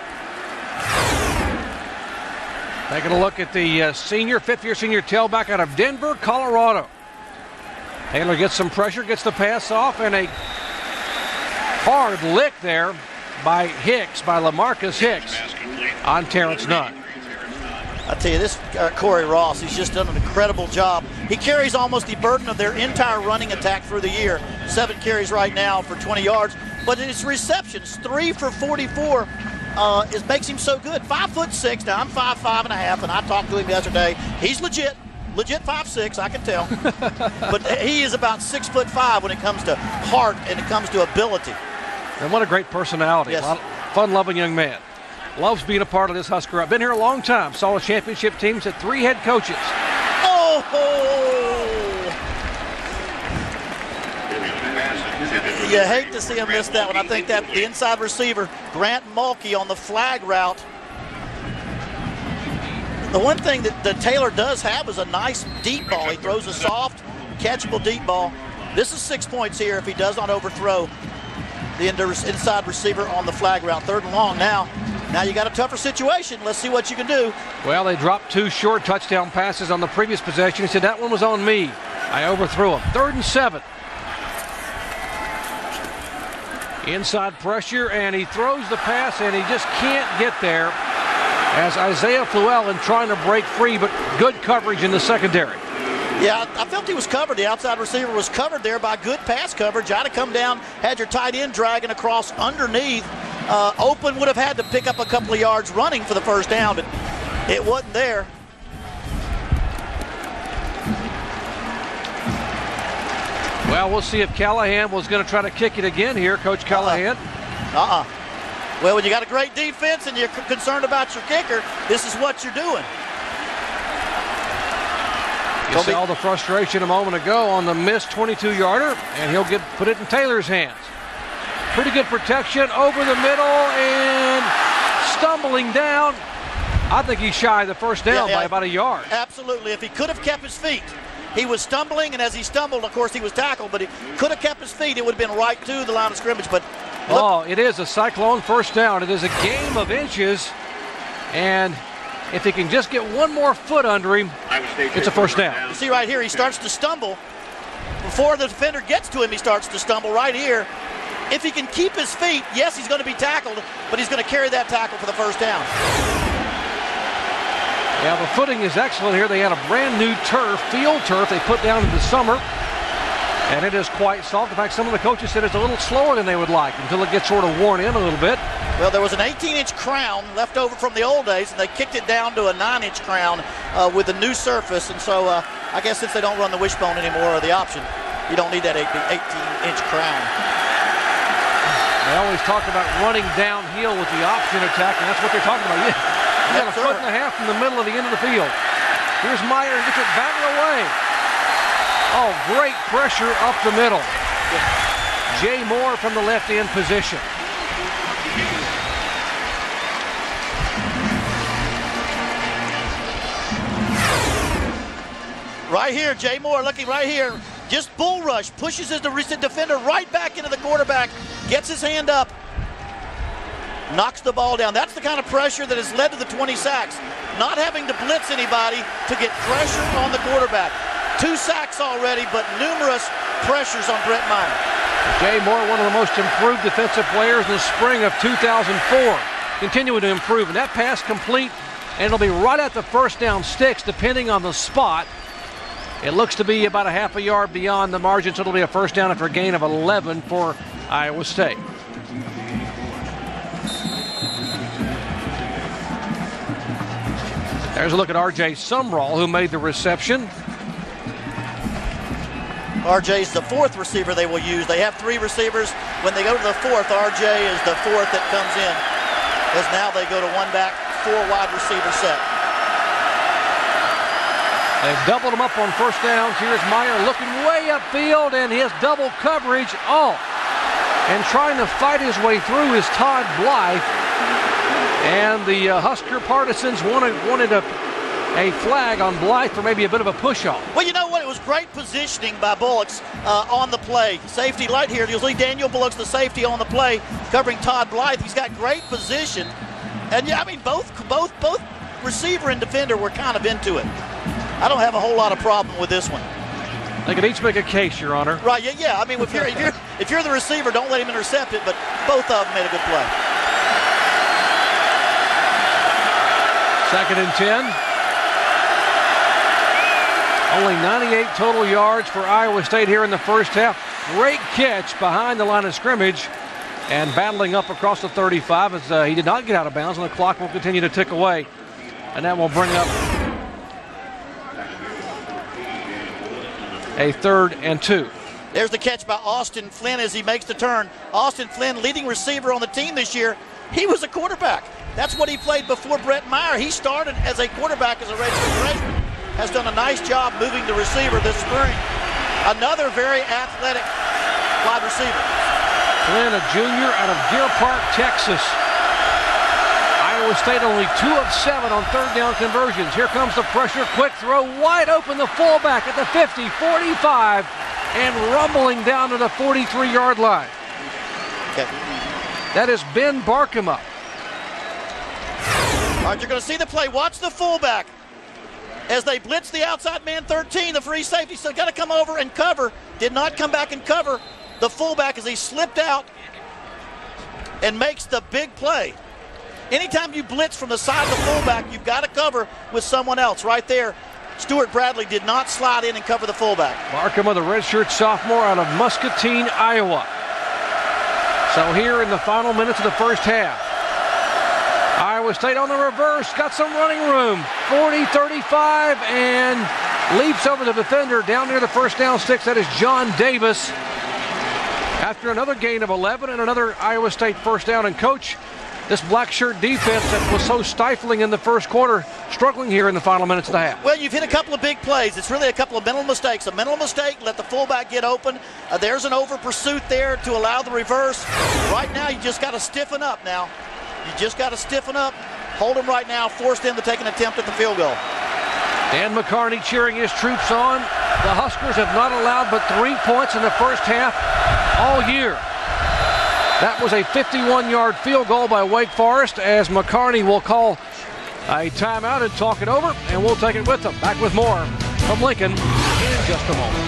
Taking a look at the uh, senior, fifth-year senior tailback out of Denver, Colorado. Taylor gets some pressure, gets the pass off, and a hard lick there by Hicks, by LaMarcus Hicks on Terrence Nunn. I tell you, this uh, Corey Ross, he's just done an incredible job. He carries almost the burden of their entire running attack through the year. Seven carries right now for twenty yards, but his receptions, three for forty-four, uh, is makes him so good. Five foot six. Now I'm five five and a half, and I talked to him yesterday. He's legit, legit five six. I can tell, but he is about six foot five when it comes to heart and it comes to ability. And what a great personality! Yes. A lot of fun-loving young man. Loves being a part of this Husker. I've been here a long time. Saw championship teams, had three head coaches. Oh! You hate to see him miss that one. I think that the inside receiver, Grant Mulkey, on the flag route. The one thing that, that Taylor does have is a nice deep ball. He throws a soft, catchable deep ball. This is six points here if he does not overthrow the inside receiver on the flag route. Third and long now. Now you got a tougher situation. Let's see what you can do. Well, they dropped two short touchdown passes on the previous possession. He said, that one was on me. I overthrew him. Third and seven. Inside pressure, and he throws the pass, and he just can't get there as Isaiah Fluellen trying to break free, but good coverage in the secondary. Yeah, I felt he was covered. The outside receiver was covered there by good pass coverage. I'd have come down, had your tight end dragging across underneath. Uh, open would have had to pick up a couple of yards running for the first down, but it wasn't there. Well, we'll see if Callahan was going to try to kick it again here, Coach Callahan. Uh-uh. Well, when you got a great defense and you're concerned about your kicker, this is what you're doing. You saw the frustration a moment ago on the missed twenty-two yarder, and he'll get put it in Taylor's hands. Pretty good protection over the middle and stumbling down. I think he's shy of the first down yeah, yeah, by about a yard. Absolutely. If he could have kept his feet. He was stumbling, and as he stumbled, of course, he was tackled, but he could have kept his feet. It would have been right to the line of scrimmage. But look. Oh, it is a Cyclone first down. It is a game of inches, and if he can just get one more foot under him, it's a first down. You see right here, he starts to stumble. Before the defender gets to him, he starts to stumble right here. If he can keep his feet, yes, he's going to be tackled, but he's going to carry that tackle for the first down. Yeah, the footing is excellent here. They had a brand new turf, field turf, they put down in the summer, and it is quite soft. In fact, some of the coaches said it's a little slower than they would like until it gets sort of worn in a little bit. Well, there was an eighteen inch crown left over from the old days, and they kicked it down to a nine inch crown uh, with a new surface. And so uh, I guess since they don't run the wishbone anymore, or the option, you don't need that eighteen inch crown. They always talk about running downhill with the option attack, and that's what they're talking about. Yeah. You got a foot and a half from the middle of the end of the field. Here's Meyer, gets it batted away. Oh, great pressure up the middle. Jay Moore from the left end position. Right here, Jay Moore looking right here. Just bull rush, pushes his defender right back into the quarterback, gets his hand up, knocks the ball down. That's the kind of pressure that has led to the twenty sacks. Not having to blitz anybody to get pressure on the quarterback. Two sacks already, but numerous pressures on Brett Meyer. Jay Moore, one of the most improved defensive players in the spring of two thousand four. Continuing to improve, and that pass complete, and it'll be right at the first down sticks, depending on the spot. It looks to be about a half a yard beyond the margin, so it'll be a first down after a gain of eleven for Iowa State. There's a look at R J Sumrall, who made the reception. R J's the fourth receiver they will use. They have three receivers. When they go to the fourth, R J is the fourth that comes in. As now they go to one back, four wide receiver set. They've doubled him up on first downs. Here's Meyer looking way upfield, and his double coverage. Oh, and trying to fight his way through is Todd Blythe. And the uh, Husker partisans wanted, wanted a, a flag on Blythe for maybe a bit of a push-off. Well, you know what? It was great positioning by Bullocks uh, on the play. Safety light here. You'll see Daniel Bullocks, the safety on the play, covering Todd Blythe. He's got great position. And, yeah, I mean, both, both, both receiver and defender were kind of into it. I don't have a whole lot of problem with this one. They could each make a case, Your Honor. Right, yeah, yeah. I mean, if you're, if you're, if you're the receiver, don't let him intercept it, but both of them made a good play. Second and ten. Only ninety-eight total yards for Iowa State here in the first half. Great catch behind the line of scrimmage and battling up across the thirty-five as uh, he did not get out of bounds, and the clock will continue to tick away. And that will bring up a third and two. There's the catch by Austin Flynn as he makes the turn. Austin Flynn, leading receiver on the team this year. He was a quarterback. That's what he played before Brett Meyer. He started as a quarterback as a redshirt freshman. Has done a nice job moving the receiver this spring. Another very athletic wide receiver. Flynn, a junior out of Deer Park, Texas. Iowa State only two of seven on third down conversions. Here comes the pressure. Quick throw, wide open, the fullback at the fifty, forty-five. and rumbling down to the forty-three-yard line. Okay. That is Ben Barkema. All right, you're going to see the play. Watch the fullback. As they blitz the outside man thirteen, the free safety still got to come over and cover. Did not come back and cover the fullback as he slipped out and makes the big play. Anytime you blitz from the side of the fullback, you've got to cover with someone else. Right there, Stuart Bradley did not slide in and cover the fullback. Barkema, the redshirt sophomore out of Muscatine, Iowa. So here in the final minutes of the first half, Iowa State on the reverse, got some running room, forty thirty-five, and leaps over the defender down near the first down sticks. That is John Davis. After another gain of eleven and another Iowa State first down. And coach, this black shirt defense that was so stifling in the first quarter, struggling here in the final minutes of the half. Well, you've hit a couple of big plays. It's really a couple of mental mistakes. A mental mistake, let the fullback get open. Uh, there's an over pursuit there to allow the reverse. Right now, you just got to stiffen up now. You just got to stiffen up. Hold them right now. Force them to take an attempt at the field goal. Dan McCarney cheering his troops on. The Huskers have not allowed but three points in the first half all year. That was a fifty-one-yard field goal by Wake Forest, as McCarney will call a timeout and talk it over, and we'll take it with them. Back with more from Lincoln in just a moment.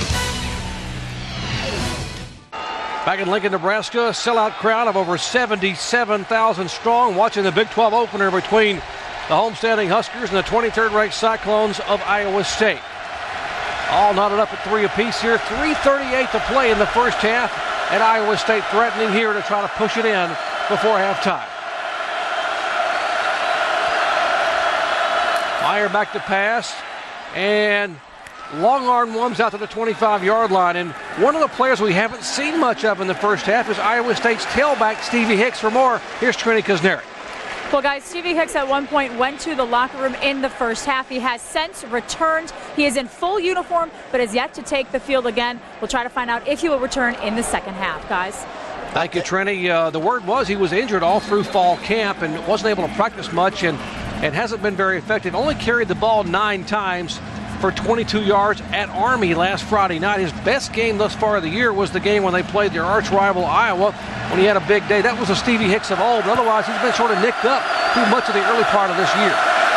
Back in Lincoln, Nebraska, a sellout crowd of over seventy-seven thousand strong watching the Big twelve opener between the homestanding Huskers and the twenty-third ranked Cyclones of Iowa State. All knotted up at three apiece here. three thirty-eight to play in the first half, and Iowa State threatening here to try to push it in before halftime. Meyer back to pass, and long arm ones out to the twenty-five-yard line. And one of the players we haven't seen much of in the first half is Iowa State's tailback, Stevie Hicks. For more, here's Trini Kuznirik. Well, guys, Stevie Hicks at one point went to the locker room in the first half. He has since returned. He is in full uniform, but has yet to take the field again. We'll try to find out if he will return in the second half, guys. Thank you, Trini. Uh, the word was he was injured all through fall camp and wasn't able to practice much, and, and hasn't been very effective. Only carried the ball nine times for twenty-two yards at Army last Friday night. His best game thus far of the year was the game when they played their arch rival Iowa, when he had a big day. That was a Stevie Hicks of old, but otherwise he's been sort of nicked up through much of the early part of this year.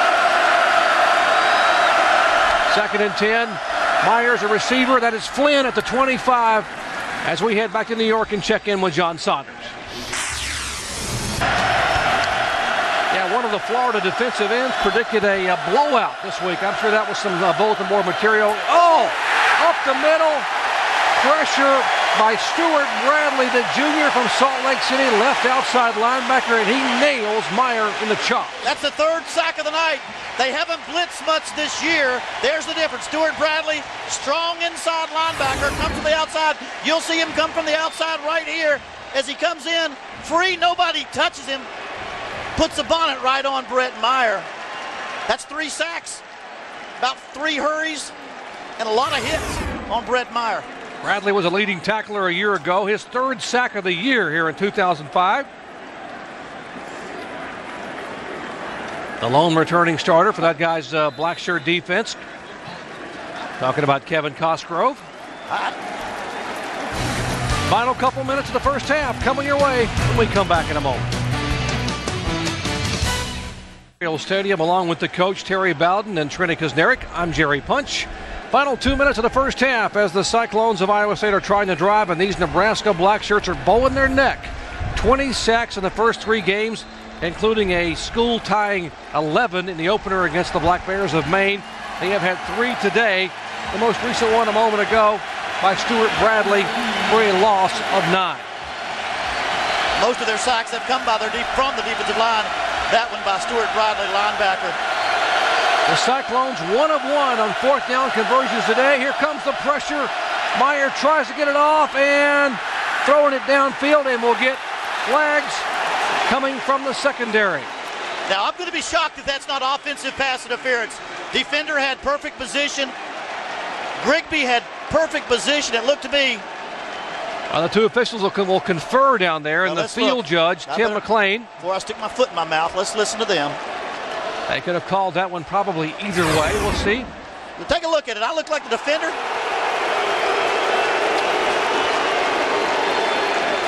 Second and ten. Myers a receiver. That is Flynn at the twenty-five as we head back to New York and check in with John Saunders. Yeah, one of the Florida defensive ends predicted a uh, blowout this week. I'm sure that was some uh, bulletin board material. Oh, up the middle. Pressure by Stuart Bradley, the junior from Salt Lake City, left outside linebacker, and he nails Meyer in the chop. That's the third sack of the night. They haven't blitzed much this year. There's the difference. Stuart Bradley, strong inside linebacker, comes to the outside. You'll see him come from the outside right here as he comes in. Free, nobody touches him. Puts the bonnet right on Brett Meyer. That's three sacks, about three hurries, and a lot of hits on Brett Meyer. Bradley was a leading tackler a year ago. His third sack of the year here in two thousand five. The lone returning starter for that guy's uh, black shirt defense. Talking about Kevin Cosgrove. Hot. Final couple minutes of the first half coming your way when we come back in a moment. Stadium, along with the coach Terry Bowden and Trini Kuznirik, I'm Jerry Punch. Final two minutes of the first half as the Cyclones of Iowa State are trying to drive, and these Nebraska black shirts are bowing their neck. twenty sacks in the first three games, including a school-tying eleven in the opener against the Black Bears of Maine. They have had three today, the most recent one a moment ago by Stuart Bradley for a loss of nine. Most of their sacks have come by their deep, from the defensive line. That one by Stuart Bradley, linebacker. The Cyclones one of one on fourth down conversions today. Here comes the pressure. Meyer tries to get it off and throwing it downfield, and will get flags coming from the secondary. Now, I'm going to be shocked if that's not offensive pass interference. Defender had perfect position. Grigby had perfect position. It looked to me. Uh, the two officials will, will confer down there, now and the field look. judge, I Tim better, McLean. Before I stick my foot in my mouth, let's listen to them. They could have called that one probably either way. We'll see. Well, take a look at it. I look like the defender.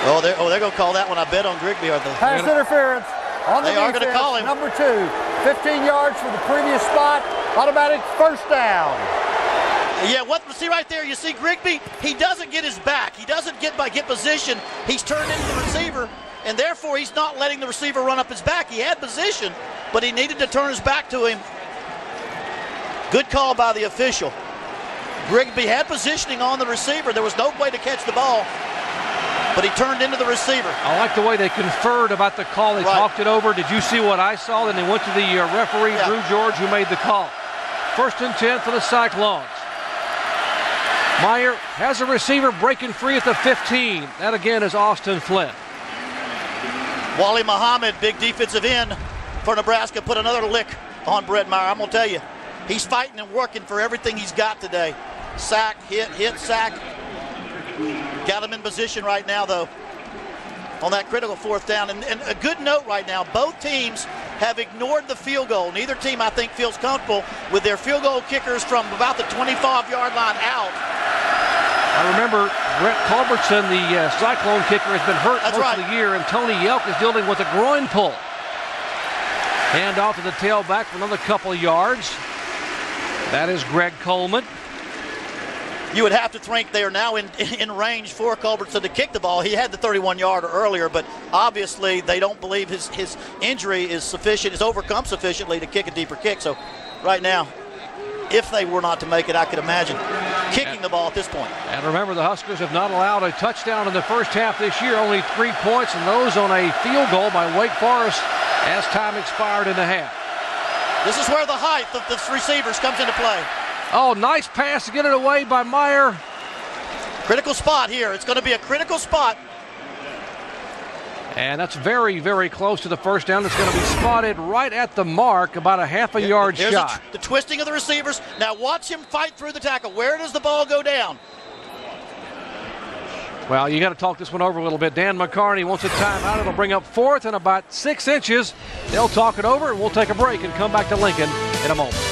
Oh, they're, oh, they're going to call that one. I bet on Grigby. Are they? Pass interference on the They are defense. gonna call him. Number two, fifteen yards for the previous spot. Automatic first down. Yeah, what see right there, you see Grigby, he doesn't get his back. He doesn't get by get position. He's turned into the receiver, and therefore he's not letting the receiver run up his back. He had position, but he needed to turn his back to him. Good call by the official. Grigby had positioning on the receiver. There was no way to catch the ball, but he turned into the receiver. I like the way they conferred about the call. They Right. talked it over. Did you see what I saw? Then they went to the uh, referee, Yeah. Drew George, who made the call. First and ten for the Cyclones. Meyer has a receiver breaking free at the fifteen. That again is Austin Flynn. Wally Muhammad, big defensive end for Nebraska, put another lick on Brett Meyer. I'm going to tell you, he's fighting and working for everything he's got today. Sack, hit, hit, sack. Got him in position right now, though, on that critical fourth down. And, and a good note right now, both teams have ignored the field goal. Neither team, I think, feels comfortable with their field goal kickers from about the twenty-five yard line out. I remember Brett Culbertson, the uh, Cyclone kicker, has been hurt That's most right. of the year, and Tony Yelk is dealing with a groin pull. Hand off to the tailback for another couple of yards. That is Greg Coleman. You would have to think they are now in, in range for Culbertson to kick the ball. He had the thirty-one yarder earlier, but obviously they don't believe his, his injury is sufficient, is overcome sufficiently to kick a deeper kick. So right now, if they were not to make it, I could imagine kicking the ball at this point. And remember, the Huskers have not allowed a touchdown in the first half this year, only three points, and those on a field goal by Wake Forest as time expired in the half. This is where the height of the receivers comes into play. Oh, nice pass to get it away by Meyer. Critical spot here. It's going to be a critical spot. And that's very, very close to the first down. It's going to be spotted right at the mark, about a half a yard Here's shot. The, the twisting of the receivers. Now watch him fight through the tackle. Where does the ball go down? Well, you got to talk this one over a little bit. Dan McCarney wants a timeout. It'll bring up fourth and about six inches. They'll talk it over, and we'll take a break and come back to Lincoln in a moment.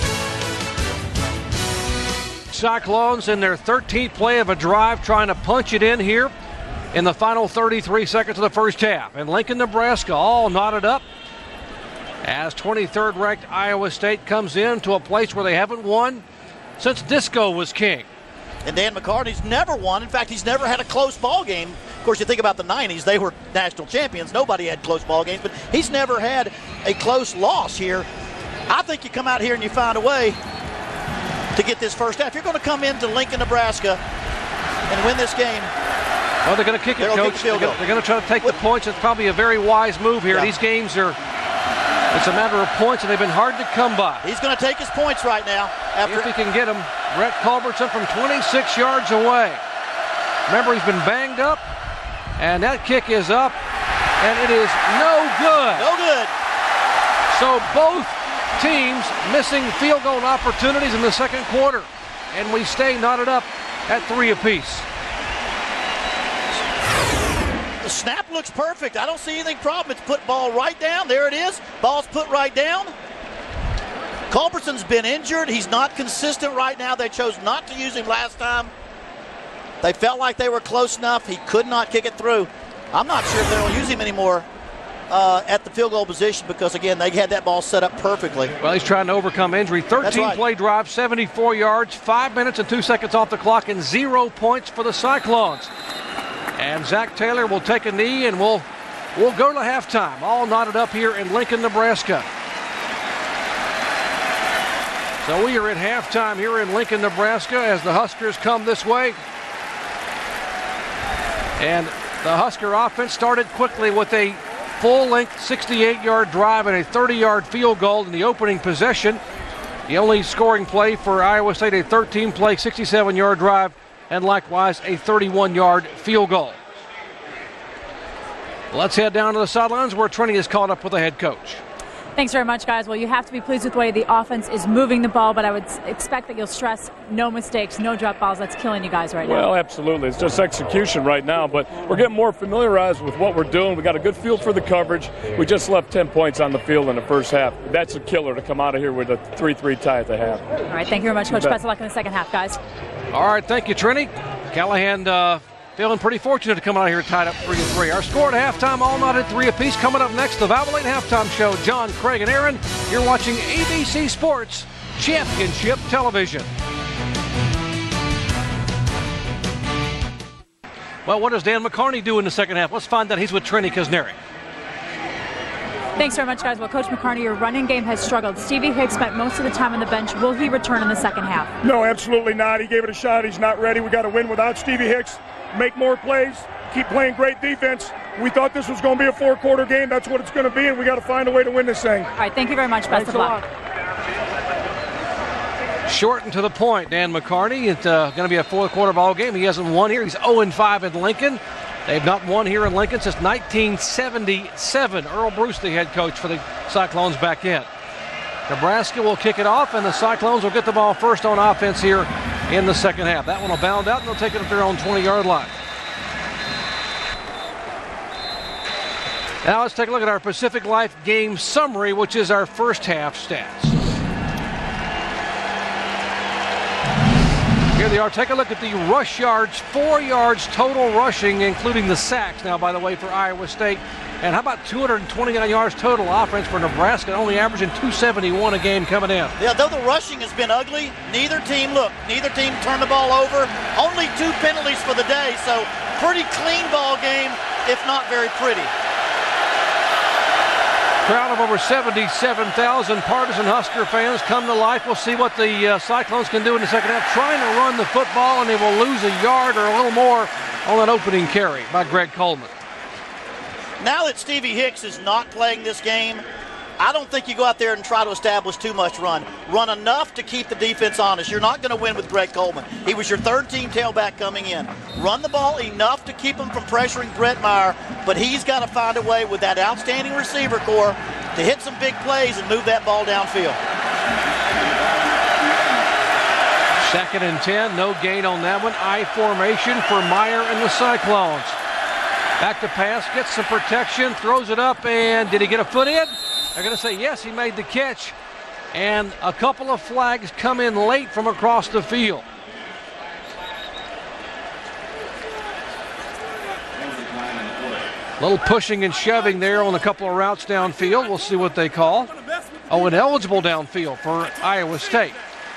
Cyclones in their thirteenth play of a drive, trying to punch it in here in the final thirty-three seconds of the first half. And Lincoln, Nebraska, all knotted up as twenty-third ranked Iowa State comes in to a place where they haven't won since Disco was king. And Dan McCartney's never won. In fact, he's never had a close ball game. Of course, you think about the nineties, they were national champions. Nobody had close ball games, but he's never had a close loss here. I think you come out here and you find a way to get this first half. If you're going to come into Lincoln, Nebraska and win this game, Well, they're going to kick it, They're gonna Coach. kick the field They're goal. they're going to try to take the points. It's probably a very wise move here. Yeah. These games are, it's a matter of points, and they've been hard to come by. he's going to take his points right now. After If he can get them, Brett Culbertson from twenty-six yards away. Remember, he's been banged up, and that kick is up, and it is no good. No good. So both teams missing field goal opportunities in the second quarter, and we stay knotted up at three apiece. The snap looks perfect. I don't see anything problem. It's put ball right down. There it is. Ball's put right down. Culbertson's been injured. He's not consistent right now. They chose not to use him last time. They felt like they were close enough. He could not kick it through. I'm not sure if they'll use him anymore uh, at the field goal position because, again, they had that ball set up perfectly. Well, he's trying to overcome injury. thirteen right. play drive, seventy-four yards, five minutes and two seconds off the clock, and zero points for the Cyclones. And Zach Taylor will take a knee, and we'll we'll go to halftime. All knotted up here in Lincoln, Nebraska. So we are at halftime here in Lincoln, Nebraska, as the Huskers come this way. And the Husker offense started quickly with a full-length sixty-eight yard drive and a thirty yard field goal in the opening possession. The only scoring play for Iowa State, a thirteen play, sixty-seven yard drive, and likewise a thirty-one yard field goal. Let's head down to the sidelines where Trini is caught up with the head coach. Thanks very much, guys. Well, you have to be pleased with the way the offense is moving the ball, but I would s- expect that you'll stress no mistakes, no drop balls. That's killing you guys right now. Well, absolutely. It's just execution right now, but we're getting more familiarized with what we're doing. We got a good feel for the coverage. We just left ten points on the field in the first half. That's a killer to come out of here with a three three tie at the half. All right, thank you very much, Coach. bet. Best of luck in the second half, guys. All right, thank you, Trini. Callahan uh, feeling pretty fortunate to come out here tied up three to three. Our score at halftime, all knotted three apiece. Coming up next, the Valvoline Halftime Show. John, Craig, and Aaron, you're watching A B C Sports Championship Television. Well, what does Dan McCarney do in the second half? Let's find out. He's with Trini Kuzneri. Thanks very much, guys. Well, Coach McCarney, your running game has struggled. Stevie Hicks spent most of the time on the bench. Will he return in the second half? No, absolutely not. He gave it a shot. He's not ready. We got to win without Stevie Hicks. Make more plays. Keep playing great defense. We thought this was going to be a four-quarter game. That's what it's going to be, and we got to find a way to win this thing. All right, thank you very much. Best Thanks of luck. Short and to the point, Dan McCarney. It's uh, going to be a fourth-quarter ball game. He hasn't won here. He's oh and five in Lincoln. They've not won here in Lincoln since nineteen seventy-seven. Earl Bruce, the head coach for the Cyclones, back in. Nebraska will kick it off, and the Cyclones will get the ball first on offense here in the second half. That one will bound out, and they'll take it at their own twenty-yard line. Now let's take a look at our Pacific Life game summary, which is our first half stats. Here they are. Take a look at the rush yards, four yards total rushing, including the sacks now, by the way, for Iowa State. And how about two hundred twenty-nine yards total offense for Nebraska, only averaging two seventy-one a game coming in. Yeah, though the rushing has been ugly, neither team, look, neither team turned the ball over. Only two penalties for the day, so pretty clean ball game, if not very pretty. Crowd of over seventy-seven thousand partisan Husker fans come to life. We'll see what the uh, Cyclones can do in the second half, trying to run the football, and they will lose a yard or a little more on that opening carry by Greg Coleman. Now that Stevie Hicks is not playing this game, I don't think you go out there and try to establish too much run. Run enough to keep the defense honest. You're not going to win with Greg Coleman. He was your third-team tailback coming in. Run the ball enough to keep him from pressuring Brett Meyer, but he's got to find a way with that outstanding receiver core to hit some big plays and move that ball downfield. Second and ten, no gain on that one. I formation for Meyer and the Cyclones. Back to pass, gets some protection, throws it up, and did he get a foot in? They're going to say yes, he made the catch. And a couple of flags come in late from across the field. A little pushing and shoving there on a couple of routes downfield. We'll see what they call. Oh, ineligible downfield for Iowa State.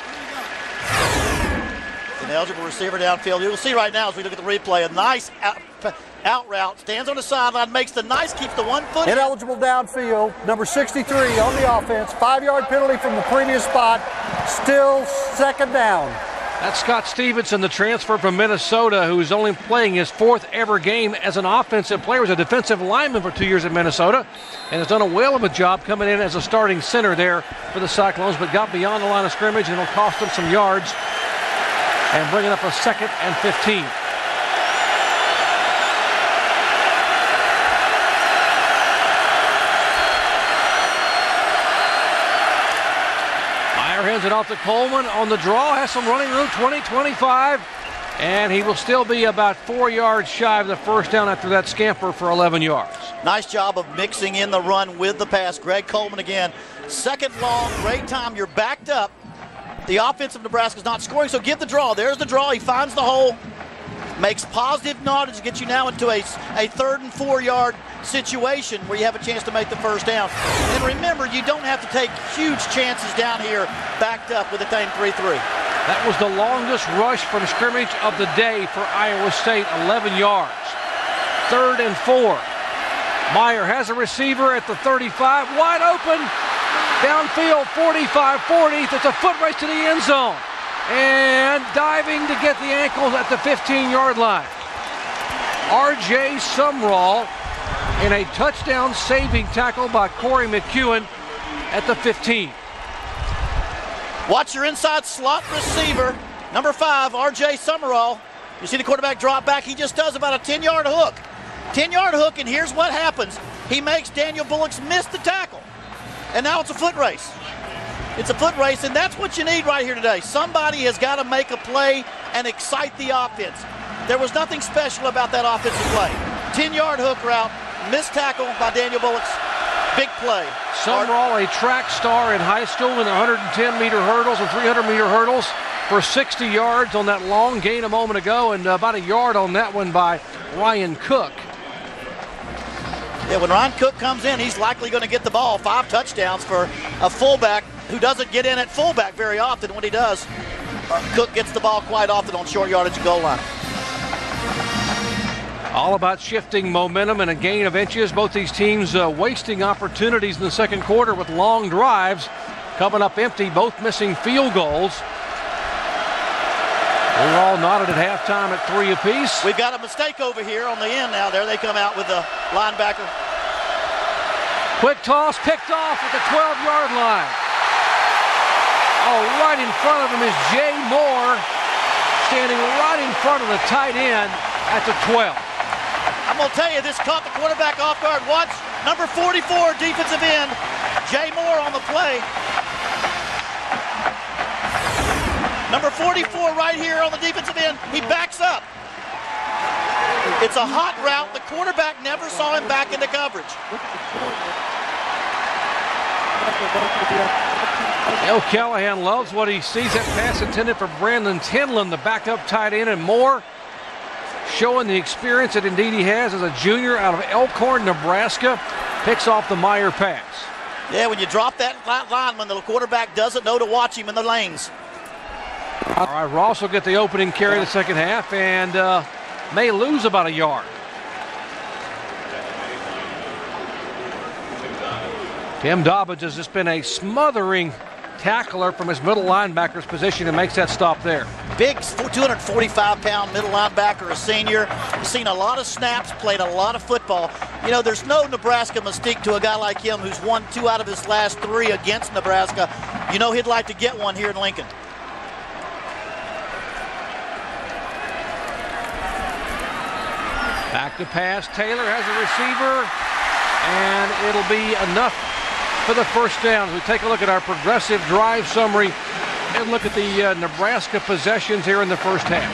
Ineligible receiver downfield. You'll see right now as we look at the replay, a nice out, out route. Stands on the sideline, makes the nice, keeps the one foot. Ineligible downfield, number sixty-three on the offense. Five-yard penalty from the previous spot. Still second down. That's Scott Stevenson, the transfer from Minnesota, who's only playing his fourth ever game as an offensive player. He was a defensive lineman for two years at Minnesota and has done a whale of a job coming in as a starting center there for the Cyclones, but got beyond the line of scrimmage, and it'll cost them some yards and bringing up a second and fifteen. Hands it off to Coleman on the draw, has some running room, twenty twenty-five, and he will still be about four yards shy of the first down after that scamper for eleven yards. Nice job of mixing in the run with the pass. Greg Coleman again, second long, great time. You're backed up. The offense of Nebraska is not scoring, so give the draw. There's the draw. He finds the hole, makes positive yardage to get you now into a, a third and four yard situation where you have a chance to make the first down. And remember, you don't have to take huge chances down here backed up with a thing three three. That was the longest rush from scrimmage of the day for Iowa State, eleven yards. Third and four. Meyer has a receiver at the thirty-five, wide open, downfield, forty-five forty. It's a foot race to the end zone. And diving to get the ankles at the fifteen-yard line. R J Sumrall in a touchdown saving tackle by Corey McEwen at the fifteen. Watch your inside slot receiver, number five, R J Sumrall. You see the quarterback drop back. He just does about a ten-yard hook. ten-yard hook, and here's what happens. He makes Daniel Bullock's miss the tackle. And now it's a foot race. It's a foot race, and that's what you need right here today. Somebody has got to make a play and excite the offense. There was nothing special about that offensive play. ten-yard hook route, missed tackle by Daniel Bullock's. Big play. Sumrall, a track star in high school in one hundred ten meter hurdles and three hundred meter hurdles. for sixty yards on that long gain a moment ago, and about a yard on that one by Ryan Cook. Yeah, when Ryan Cook comes in, he's likely going to get the ball. Five touchdowns for a fullback who doesn't get in at fullback very often. When he does, Cook gets the ball quite often on short yardage goal line. All about shifting momentum and a gain of inches. Both these teams uh, wasting opportunities in the second quarter with long drives. Coming up empty, both missing field goals. We're all knotted at halftime at three apiece. We've got a mistake over here on the end now. There they come out with the linebacker. Quick toss, picked off at the twelve-yard line. Oh, right in front of him is Jay Moore, standing right in front of the tight end at the twelve. I'm going to tell you, this caught the quarterback off guard. Watch, number forty-four, defensive end, Jay Moore on the play. Number forty-four right here on the defensive end. He backs up. It's a hot route. The quarterback never saw him back into coverage. El Callahan loves what he sees. That pass intended for Brandon Tinlin, the backup tight end, and Moore showing the experience that indeed he has as a junior out of Elkhorn, Nebraska. Picks off the Meyer pass. Yeah, when you drop that lineman, the quarterback doesn't know to watch him in the lanes. All right, Ross will get the opening carry of the second half and uh, may lose about a yard. Tim Dobbins has just been a smothering tackler from his middle linebacker's position and makes that stop there. Big two hundred forty-five pound middle linebacker, a senior. He's seen a lot of snaps, played a lot of football. You know, there's no Nebraska mystique to a guy like him who's won two out of his last three against Nebraska. You know he'd like to get one here in Lincoln. Back to pass. Taylor has a receiver, and it'll be enough for the first down. As we take a look at our progressive drive summary and look at the uh, Nebraska possessions here in the first half.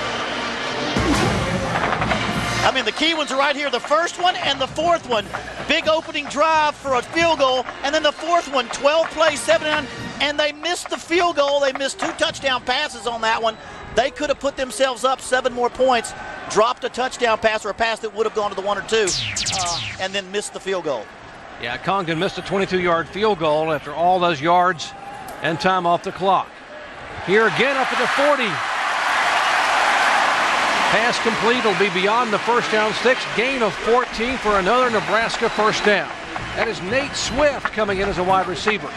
I mean, the key ones are right here. The first one and the fourth one. Big opening drive for a field goal. And then the fourth one, twelve plays, seven nine. And they missed the field goal. They missed two touchdown passes on that one. They could have put themselves up seven more points, dropped a touchdown pass or a pass that would have gone to the one or two, uh, and then missed the field goal. Yeah, Congdon missed a twenty-two-yard field goal after all those yards and time off the clock. Here again up at the forty. Pass complete. Will be beyond the first down sticks. Gain of fourteen for another Nebraska first down. That is Nate Swift coming in as a wide receiver.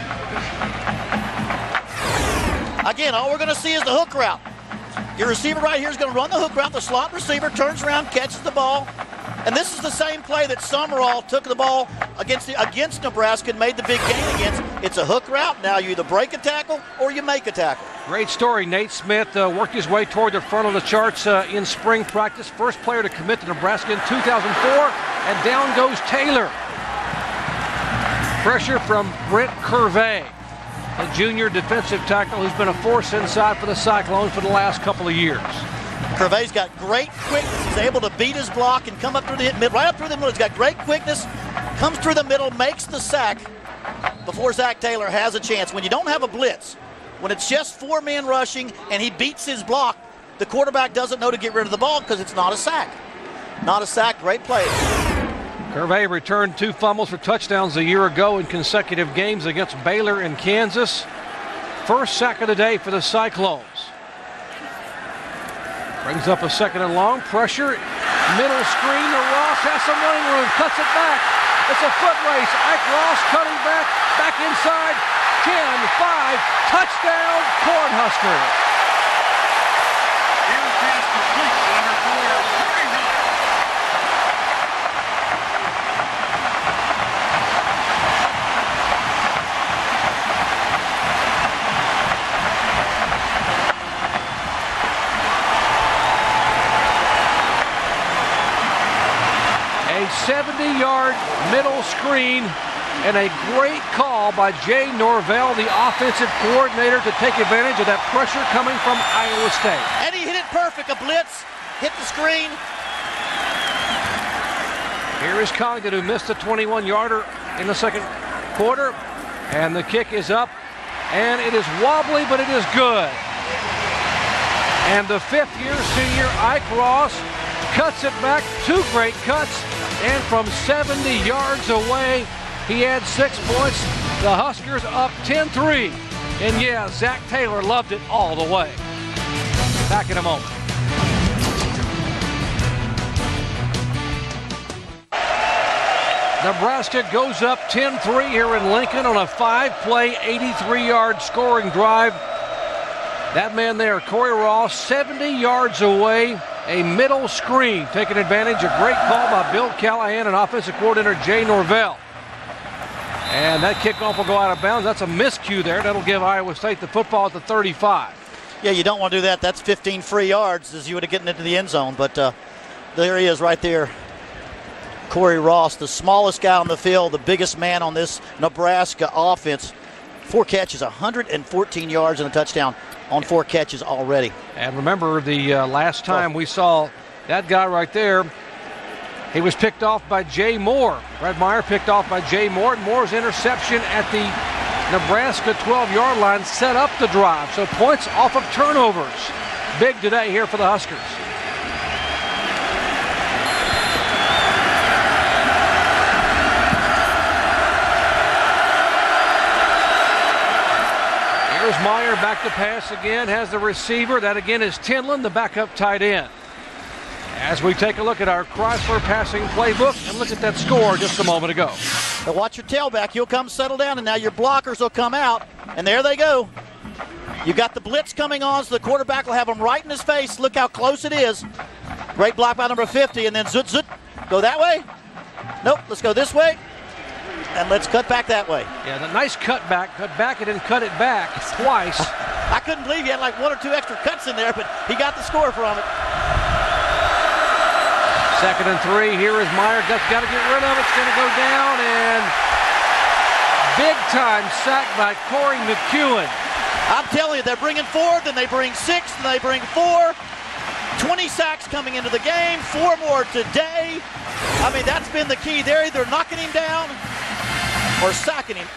Again, all we're going to see is the hook route. Your receiver right here is going to run the hook route. The slot receiver turns around, catches the ball. And this is the same play that Summerall took the ball against the, against Nebraska and made the big gain against. It's a hook route. Now you either break a tackle or you make a tackle. Great story. Nate Smith uh, worked his way toward the front of the charts uh, in spring practice. First player to commit to Nebraska in two thousand four. And down goes Taylor. Pressure from Brent Curvey, a junior defensive tackle who's been a force inside for the Cyclones for the last couple of years. Curvey's got great quickness. He's able to beat his block and come up through the mid, right up through the middle. He's got great quickness, comes through the middle, makes the sack before Zach Taylor has a chance. When you don't have a blitz, when it's just four men rushing and he beats his block, the quarterback doesn't know to get rid of the ball because it's not a sack. Not a sack, great play. Curvey returned two fumbles for touchdowns a year ago in consecutive games against Baylor and Kansas. First sack of the day for the Cyclones. Brings up a second and long. Pressure. Middle screen to Ross. Has some running room. Cuts it back. It's a foot race. Ike Ross cutting back. Back inside. ten five. Touchdown, Cornhuskers. Here's pass complete to number four, Corey Miller. seventy-yard middle screen and a great call by Jay Norvell, the offensive coordinator, to take advantage of that pressure coming from Iowa State. And he hit it perfect. A blitz, hit the screen. Here is Congdon, who missed a twenty-one-yarder in the second quarter. And the kick is up. And it is wobbly, but it is good. And the fifth-year senior, Ike Ross, cuts it back, two great cuts, and from seventy yards away, he had six points. The Huskers up ten three. And yeah, Zach Taylor loved it all the way. Back in a moment. Nebraska goes up ten three here in Lincoln on a five-play, eighty-three yard scoring drive. That man there, Corey Ross, seventy yards away, a middle screen, taking advantage. A great call by Bill Callahan and offensive coordinator Jay Norvell. And that kickoff will go out of bounds. That's a miscue there. That'll give Iowa State the football at the thirty-five. Yeah, you don't want to do that. That's fifteen free yards as you would have gotten into the end zone. But uh, there he is right there. Corey Ross, the smallest guy on the field, the biggest man on this Nebraska offense. Four catches, one hundred fourteen yards and a touchdown on four catches already. And remember the uh, last time we saw that guy right there, he was picked off by Jay Moore. Brett Meyer picked off by Jay Moore. And Moore's interception at the Nebraska twelve yard line set up the drive. So points off of turnovers. Big today here for the Huskers. Here's Meyer back to pass again, has the receiver. That again is Tinlin, the backup tight end. As we take a look at our Chrysler passing playbook and look at that score just a moment ago. But watch your tailback. You'll come settle down, and now your blockers will come out. And there they go. You got the blitz coming on, so the quarterback will have them right in his face. Look how close it is. Great block by number fifty, and then zut, zut. Go that way? Nope, let's go this way. And let's cut back that way. Yeah, the nice cut back. Cut back it and cut it back twice. I couldn't believe he had like one or two extra cuts in there, but he got the score from it. Second and three. Here is Meyer. Got, got to get rid of it. It's going to go down. And big time sack by Corey McEwen. I'm telling you, they're bringing four, then they bring six, then they bring four. twenty sacks coming into the game. Four more today. I mean, that's been the key. They're either knocking him down or sacking him.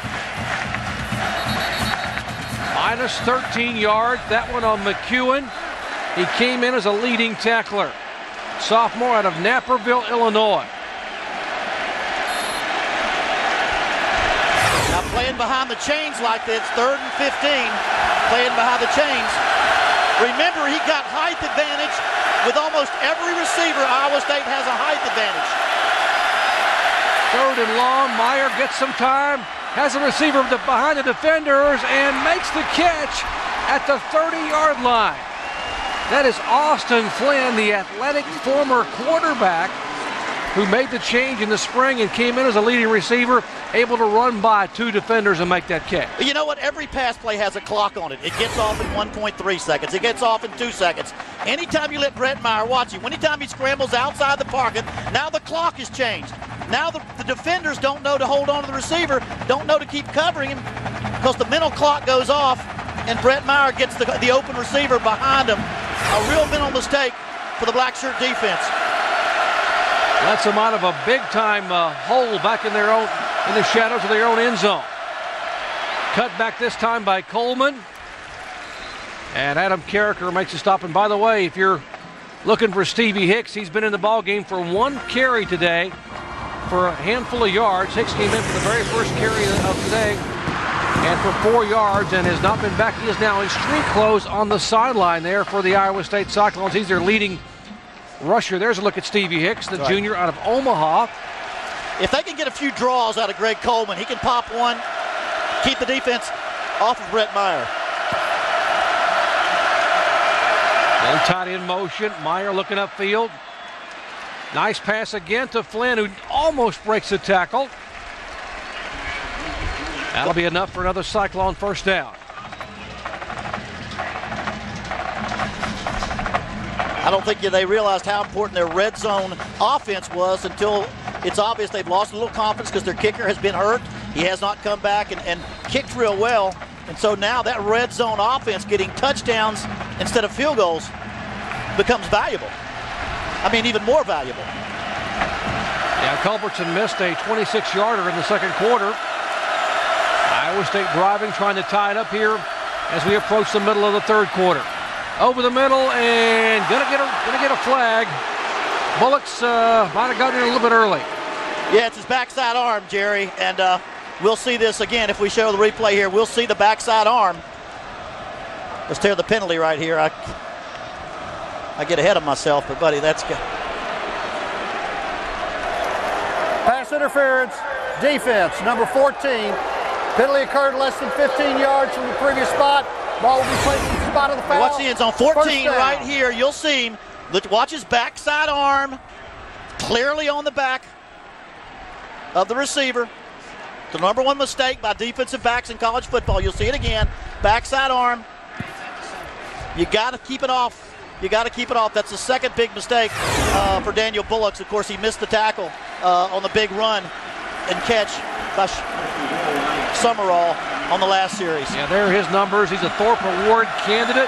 Minus thirteen yards. That one on McEwen. He came in as a leading tackler. Sophomore out of Naperville, Illinois. Now playing behind the chains like this, third and fifteen, playing behind the chains. Remember, he got height advantage. With almost every receiver, Iowa State has a height advantage. Third and long, Meyer gets some time, has a receiver behind the defenders, and makes the catch at the thirty yard line. That is Austin Flynn, the athletic former quarterback who made the change in the spring and came in as a leading receiver, able to run by two defenders and make that catch. You know what? Every pass play has a clock on it. It gets off in one point three seconds. It gets off in two seconds. Anytime you let Brett Meyer watch him, anytime he scrambles outside the pocket, now the clock has changed. Now the, the defenders don't know to hold on to the receiver, don't know to keep covering him because the mental clock goes off and Brett Meyer gets the, the open receiver behind him. A real mental mistake for the black shirt defense. Lets them out of a big-time uh, hole back in their own, in the shadows of their own end zone. Cut back this time by Coleman. And Adam Carricker makes a stop. And by the way, if you're looking for Stevie Hicks, he's been in the ball game for one carry today for a handful of yards. Hicks came in for the very first carry of today and for four yards and has not been back. He is now in street clothes on the sideline there for the Iowa State Cyclones. He's their leading rusher. There's a look at Stevie Hicks, the right. junior out of Omaha. If they can get a few draws out of Greg Coleman, he can pop one, keep the defense off of Brett Meyer. Little tight end motion. Meyer looking upfield. Nice pass again to Flynn, who almost breaks the tackle. That'll be enough for another Cyclone first down. I don't think they realized how important their red zone offense was until it's obvious they've lost a little confidence because their kicker has been hurt. He has not come back and, and kicked real well. And so now that red zone offense getting touchdowns instead of field goals becomes valuable. I mean, even more valuable. Yeah, Culbertson missed a twenty-six yarder in the second quarter. Iowa State driving, trying to tie it up here as we approach the middle of the third quarter. over the middle and gonna get a gonna get a flag. Bullocks uh, might have gotten in a little bit early. Yeah, it's his backside arm, Jerry, and uh, we'll see this again if we show the replay here. We'll see the backside arm. Let's tear the penalty right here. I, I get ahead of myself, but buddy, that's good. Pass interference, defense, number fourteen. Penalty occurred less than fifteen yards from the previous spot. Ball will be placed in the spot of the foul. Watch the end zone. fourteen right here. You'll see him. Look, watch his backside arm. Clearly on the back of the receiver. The number one mistake by defensive backs in college football. You'll see it again. Backside arm. You got to keep it off. You got to keep it off. That's the second big mistake uh, for Daniel Bullocks. Of course, he missed the tackle uh, on the big run and catch by Summerall on the last series. Yeah, there are his numbers. He's a Thorpe Award candidate,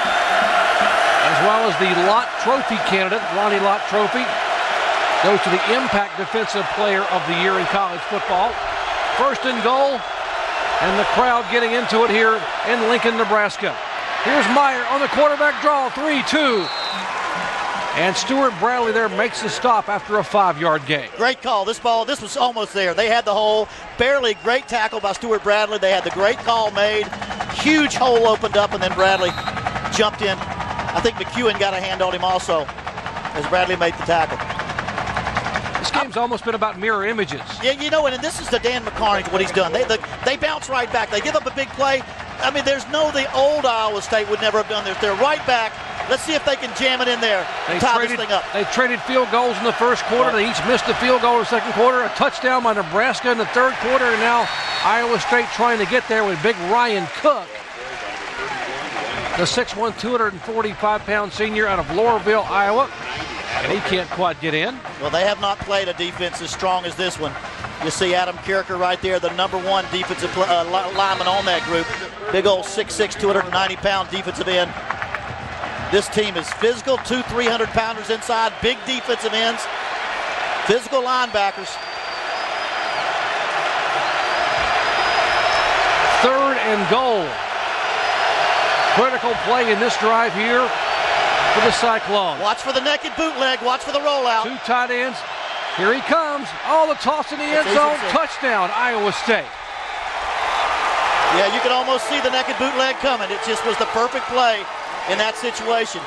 as well as the Lott Trophy candidate. Ronnie Lott Trophy goes to the Impact Defensive Player of the Year in college football. First and goal, and the crowd getting into it here in Lincoln, Nebraska. Here's Meyer on the quarterback draw, three two. And Stuart Bradley there makes the stop after a five-yard gain. Great call. This ball, this was almost there. They had the hole. Barely great tackle by Stuart Bradley. They had the great call made. Huge hole opened up, and then Bradley jumped in. I think McEwen got a hand on him also as Bradley made the tackle. This game's almost been about mirror images. Yeah, you know, and this is the Dan McCarney, what he's done. They, the, they bounce right back. They give up a big play. I mean, there's no, the old Iowa State would never have done this. They're right back. Let's see if they can jam it in there. They tie traded, this thing up. They traded field goals in the first quarter. They each missed a field goal in the second quarter. A touchdown by Nebraska in the third quarter. And now Iowa State trying to get there with big Ryan Cook. The six one, two hundred forty-five pound senior out of Laurelville, Iowa. And he can't quite get in. Well, they have not played a defense as strong as this one. You see Adam Kierker right there, the number one defensive uh, lineman on that group. Big old six six, two hundred ninety pound defensive end. This team is physical, two three hundred pounders inside, big defensive ends, physical linebackers. Third and goal. Critical play in this drive here for the Cyclones. Watch for the naked bootleg, watch for the rollout. Two tight ends. Here he comes. All the toss in the end zone. Touchdown, Iowa State. Yeah, you can almost see the naked bootleg coming. It just was the perfect play in that situation.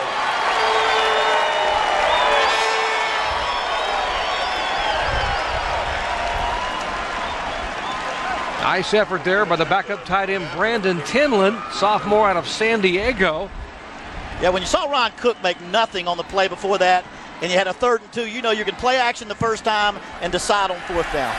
Nice effort there by the backup tight end Brandon Tinlin, sophomore out of San Diego. Yeah, when you saw Ron Cook make nothing on the play before that, and you had a third and two, you know you can play action the first time and decide on fourth down.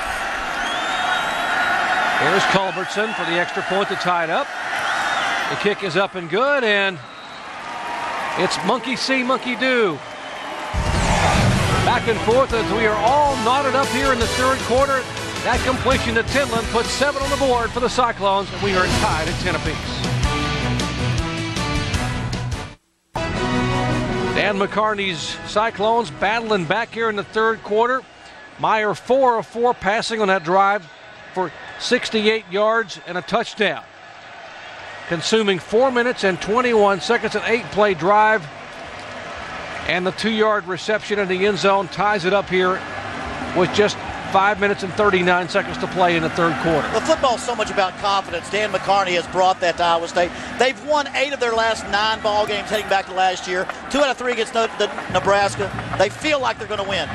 Here's Culbertson for the extra point to tie it up. The kick is up and good, and it's monkey see, monkey do. Back and forth as we are all knotted up here in the third quarter. That completion to Tinlin puts seven on the board for the Cyclones, and we are tied at ten apiece. Dan McCarney's Cyclones battling back here in the third quarter. Meyer four of four passing on that drive for sixty-eight yards and a touchdown. Consuming four minutes and twenty-one seconds, an eight-play drive. And the two-yard reception in the end zone ties it up here with just five minutes and thirty-nine seconds to play in the third quarter. Well, football's so much about confidence. Dan McCarney has brought that to Iowa State. They've won eight of their last nine ball games heading back to last year. Two out of three against Nebraska. They feel like they're going to win.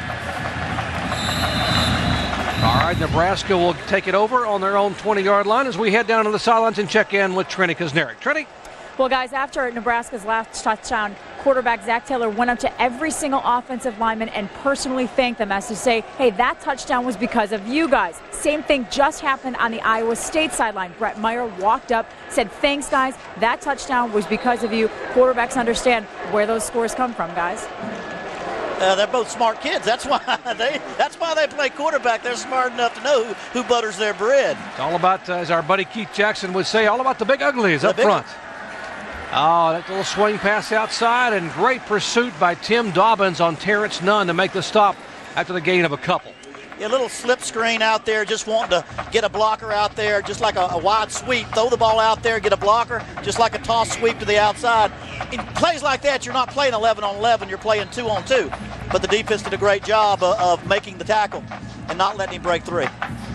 All right, Nebraska will take it over on their own twenty-yard line as we head down to the sidelines and check in with Trini Kuznirik. Trini? Well, guys, after Nebraska's last touchdown, quarterback Zach Taylor went up to every single offensive lineman and personally thanked them as to say, hey, that touchdown was because of you guys. Same thing just happened on the Iowa State sideline. Brett Meyer walked up, said, thanks, guys. That touchdown was because of you. Quarterbacks understand where those scores come from, guys. Uh, they're both smart kids. That's why they that's why they play quarterback. They're smart enough to know who, who butters their bread. It's all about, uh, as our buddy Keith Jackson would say, all about the big uglies up front. Oh, that little swing pass outside, and great pursuit by Tim Dobbins on Terrence Nunn to make the stop after the gain of a couple. Yeah, a little slip screen out there, just wanting to get a blocker out there, just like a, a wide sweep. Throw the ball out there, get a blocker, just like a toss sweep to the outside. in plays like that, you're not playing eleven on eleven, you're playing two on two. But the defense did a great job of, of making the tackle and not letting him break three.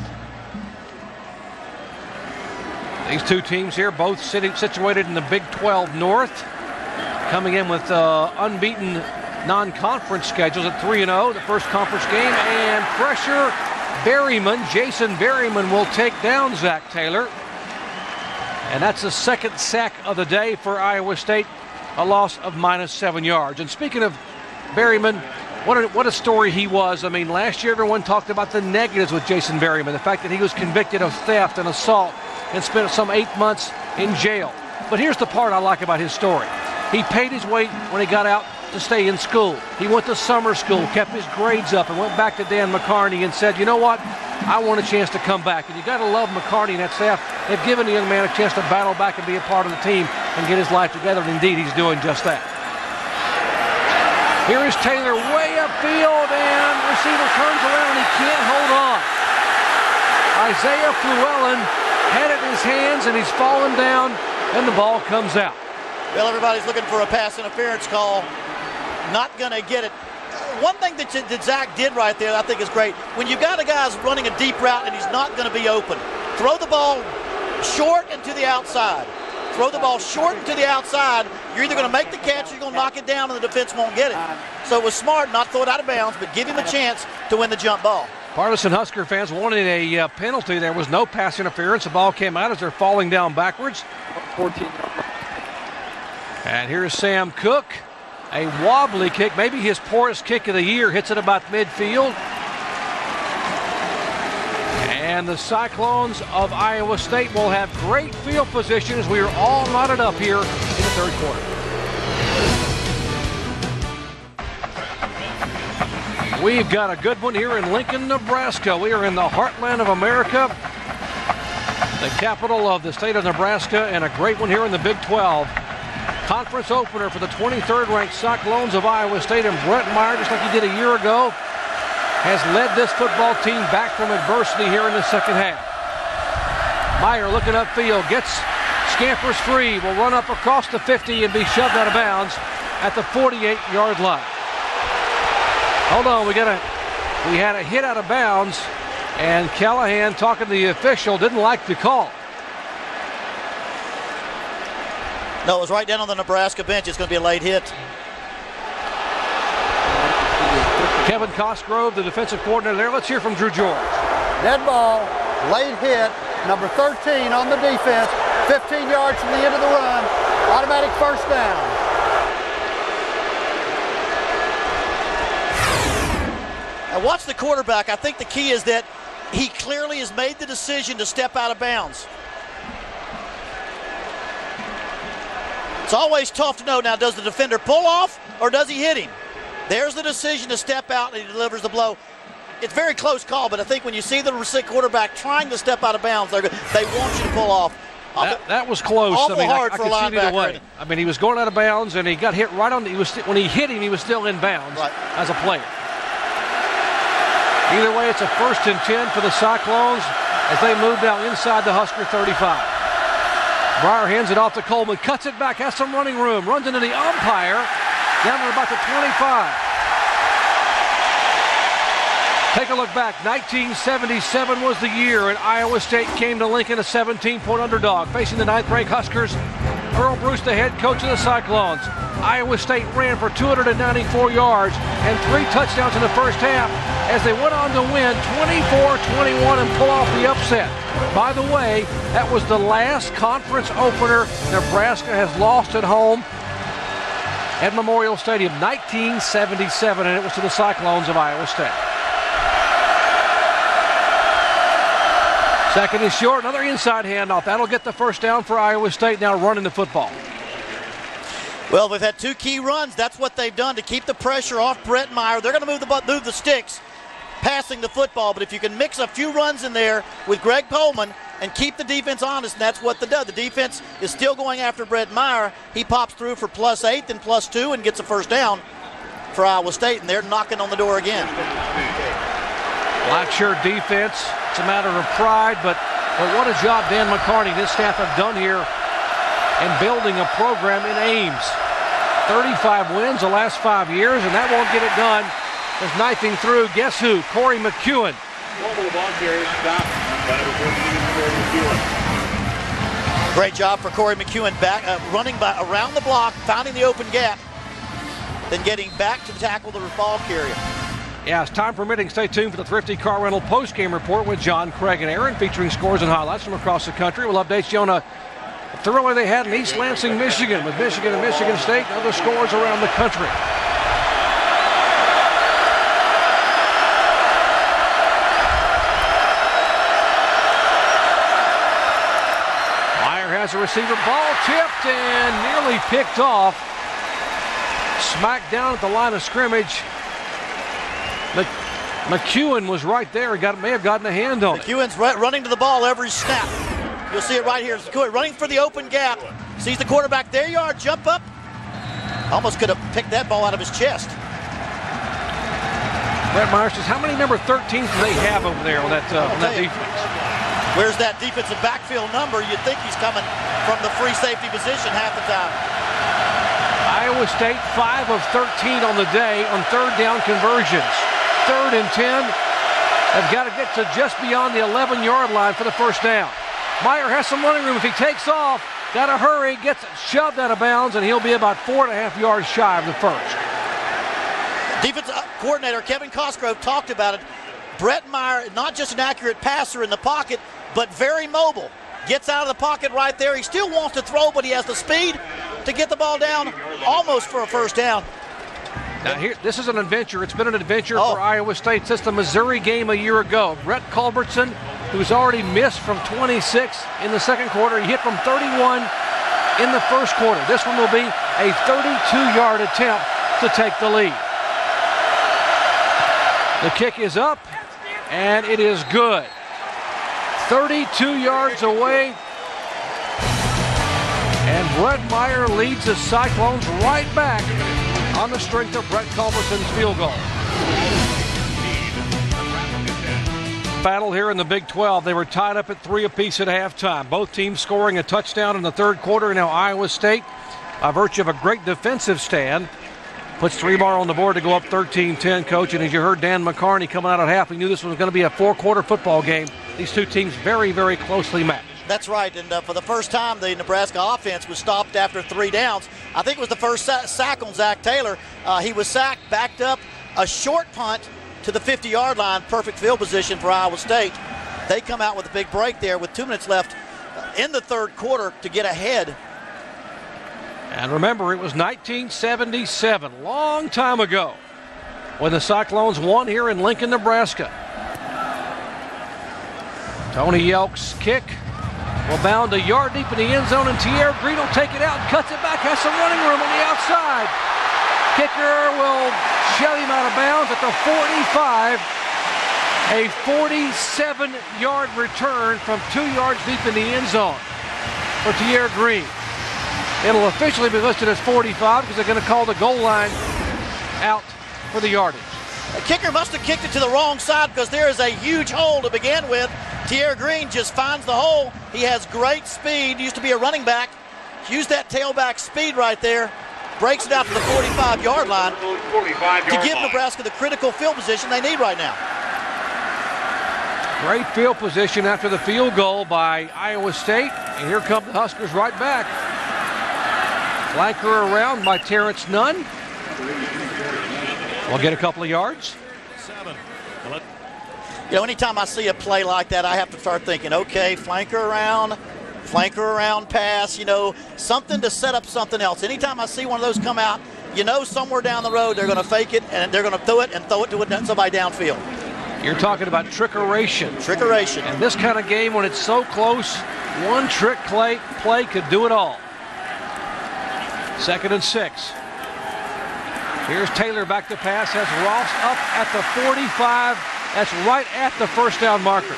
These two teams here, both sitting, situated in the Big twelve North, coming in with uh, unbeaten non-conference schedules at three and oh, the first conference game, and pressure. Berryman, Jason Berryman will take down Zach Taylor. And that's the second sack of the day for Iowa State, a loss of minus seven yards. And speaking of Berryman, what a, what a story he was. I mean, last year everyone talked about the negatives with Jason Berryman, the fact that he was convicted of theft and assault and spent some eight months in jail. But here's the part I like about his story. He paid his way when he got out to stay in school. He went to summer school, kept his grades up, and went back to Dan McCarney and said, you know what, I want a chance to come back. And you got to love McCarney and that staff. They've given the young man a chance to battle back and be a part of the team and get his life together, and indeed he's doing just that. Here is Taylor way upfield, and receiver turns around and he can't hold on. Isaiah Llewellyn had it in his hands and he's fallen down, and the ball comes out. Well, everybody's looking for a pass interference call. Not going to get it. One thing that, that Zach did right there I think is great. When you've got a guy's running a deep route and he's not going to be open, throw the ball short and to the outside. Throw the ball short and to the outside. You're either going to make the catch or you're going to knock it down and the defense won't get it. So it was smart not to throw it out of bounds, but give him a chance to win the jump ball. Partisan Husker fans wanted a uh, penalty. There was no pass interference. The ball came out as they're falling down backwards. fourteen. And here's Sam Cook. A wobbly kick, maybe his poorest kick of the year, hits it about midfield. And the Cyclones of Iowa State will have great field position as we are all knotted up here in the third quarter. We've got a good one here in Lincoln, Nebraska. We are in the heartland of America, the capital of the state of Nebraska, and a great one here in the Big twelve. Conference opener for the twenty-third ranked Cyclones of Iowa State, and Brett Meyer, just like he did a year ago, has led this football team back from adversity here in the second half. Meyer looking upfield, gets scampers free, will run up across the fifty and be shoved out of bounds at the forty-eight yard line. Hold on, we got a we had a hit out of bounds, and Callahan, talking to the official, didn't like the call. No, it was right down on the Nebraska bench. It's going to be a late hit. Kevin Cosgrove, the defensive coordinator there. Let's hear from Drew George. Dead ball, late hit, number thirteen on the defense, fifteen yards from the end of the run, automatic first down. Now watch the quarterback. I think the key is that he clearly has made the decision to step out of bounds. It's always tough to know now, does the defender pull off or does he hit him? There's the decision to step out and he delivers the blow. It's a very close call, but I think when you see the quarterback trying to step out of bounds, they want you to pull off. That, that was close. Awful I mean, hard I, I for a could see it either way. linebacker. I mean, he was going out of bounds and he got hit right on the, he was when he hit him, he was still in bounds right. as a player. Either way, it's a first and ten for the Cyclones as they move down inside the Husker thirty-five. Breyer hands it off to Coleman, cuts it back, has some running room, runs into the umpire, down to about the twenty-five. Take a look back. nineteen seventy-seven was the year, and Iowa State came to Lincoln a seventeen point underdog, facing the ninth-ranked Huskers. Earl Bruce, the head coach of the Cyclones. Iowa State ran for two hundred ninety-four yards and three touchdowns in the first half as they went on to win twenty-four twenty-one and pull off the upset. By the way, that was the last conference opener Nebraska has lost at home at Memorial Stadium, nineteen seventy-seven, and it was to the Cyclones of Iowa State. Second is short, another inside handoff. That'll get the first down for Iowa State, now running the football. Well, they've had two key runs. That's what they've done to keep the pressure off Brett Meyer. They're going to move the, move the sticks, passing the football. But if you can mix a few runs in there with Greg Coleman and keep the defense honest, and that's what they do. The defense is still going after Brett Meyer. He pops through for plus eight, then plus two, and gets a first down for Iowa State, and they're knocking on the door again. Black shirt defense. It's a matter of pride, but, but what a job Dan McCarney and his staff have done here in building a program in Ames. thirty-five wins the last five years, and that won't get it done. As knifing through, guess who? Corey McEwen. Great job for Corey McEwen, back uh, running by around the block, finding the open gap, then getting back to tackle the ball carrier. Yeah, as time permitting, stay tuned for the Thrifty Car Rental post-game report with John, Craig, and Aaron, featuring scores and highlights from across the country. We'll update you on a thriller they had in East Lansing, Michigan, with Michigan and Michigan State and other scores around the country. Meyer has a receiver, ball tipped and nearly picked off. Smacked down at the line of scrimmage. McEwen was right there. He got, may have gotten a hand on it. McEwen's running to the ball every snap. You'll see it right here. McEwen running for the open gap. Sees the quarterback. There you are. Jump up. Almost could have picked that ball out of his chest. Brett Meyer says, how many number thirteens do they have over there on that, uh, on that defense? Where's that defensive backfield number? You'd think he's coming from the free safety position half the time. Iowa State five of thirteen on the day on third down conversions. Third and ten. Have got to get to just beyond the eleven-yard line for the first down. Meyer has some running room. If he takes off, got to hurry, gets shoved out of bounds, and he'll be about four and a half yards shy of the first. Defensive coordinator Kevin Cosgrove talked about it. Brett Meyer, not just an accurate passer in the pocket, but very mobile. Gets out of the pocket right there. He still wants to throw, but he has the speed to get the ball down almost for a first down. Now here, this is an adventure. It's been an adventure oh. for Iowa State since the Missouri game a year ago. Brett Culbertson, who's already missed from twenty-six in the second quarter. He hit from thirty-one in the first quarter. This one will be a thirty-two-yard attempt to take the lead. The kick is up, and it is good. thirty-two yards away, and Brett Meyer leads the Cyclones right back on the strength of Brett Culbertson's field goal. Battle here in the Big twelve. They were tied up at three apiece at halftime. Both teams scoring a touchdown in the third quarter. Now Iowa State, by virtue of a great defensive stand, puts three more on the board to go up thirteen ten, Coach. And as you heard Dan McCarney coming out at half, we knew this was going to be a four-quarter football game. These two teams very, very closely matched. That's right, and uh, for the first time, the Nebraska offense was stopped after three downs. I think it was the first sa- sack on Zach Taylor. Uh, he was sacked, backed up, a short punt to the fifty-yard line, perfect field position for Iowa State. They come out with a big break there with two minutes left in the third quarter to get ahead. And remember, it was nineteen seventy-seven, long time ago, when the Cyclones won here in Lincoln, Nebraska. Tony Yelk's kick will bound a yard deep in the end zone, and Tierre Green will take it out and cuts it back, has some running room on the outside. Kicker will shove him out of bounds at the forty-five. A forty-seven-yard return from two yards deep in the end zone for Tierre Green. It'll officially be listed as forty-five because they're going to call the goal line out for the yardage. The kicker must have kicked it to the wrong side because there is a huge hole to begin with. Tierre Green just finds the hole. He has great speed. Used to be a running back. Used that tailback speed right there. Breaks it out to the forty-five-yard line to give Nebraska the critical field position they need right now. Great field position after the field goal by Iowa State. And here come the Huskers right back. Flanker around by Terrence Nunn. We'll get a couple of yards. You know, anytime I see a play like that, I have to start thinking, okay, flanker around, flanker around pass, you know, something to set up something else. Anytime I see one of those come out, you know somewhere down the road they're going to fake it, and they're going to throw it and throw it to somebody downfield. You're talking about trickeration. Trickeration. And this kind of game, when it's so close, one trick play, play could do it all. Second and six. Here's Taylor back to pass, has Ross up at the forty-five. That's right at the first down marker.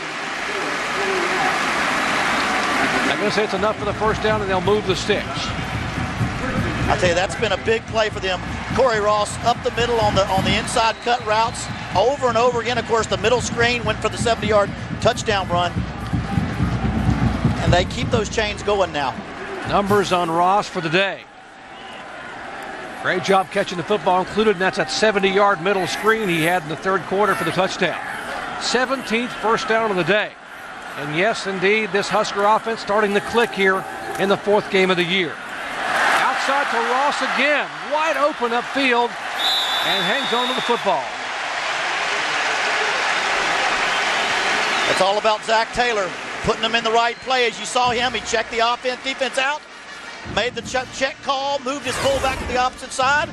I'm going to say it's enough for the first down, and they'll move the sticks. I tell you, that's been a big play for them. Corey Ross up the middle on the on the inside cut routes over and over again. Of course, the middle screen went for the seventy-yard touchdown run. And they keep those chains going now. Numbers on Ross for the day. Great job catching the football included, and that's that seventy-yard middle screen he had in the third quarter for the touchdown. seventeenth first down of the day. And yes, indeed, this Husker offense starting to click here in the fourth game of the year. Outside to Ross again, wide open upfield, and hangs on to the football. It's all about Zach Taylor putting them in the right play. As you saw him, he checked the offense, defense out, made the check call, moved his fullback to the opposite side,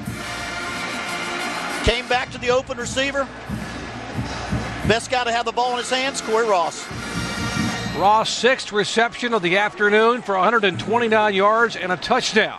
came back to the open receiver. Best guy to have the ball in his hands, Corey Ross. Ross, sixth reception of the afternoon for one hundred twenty-nine yards and a touchdown.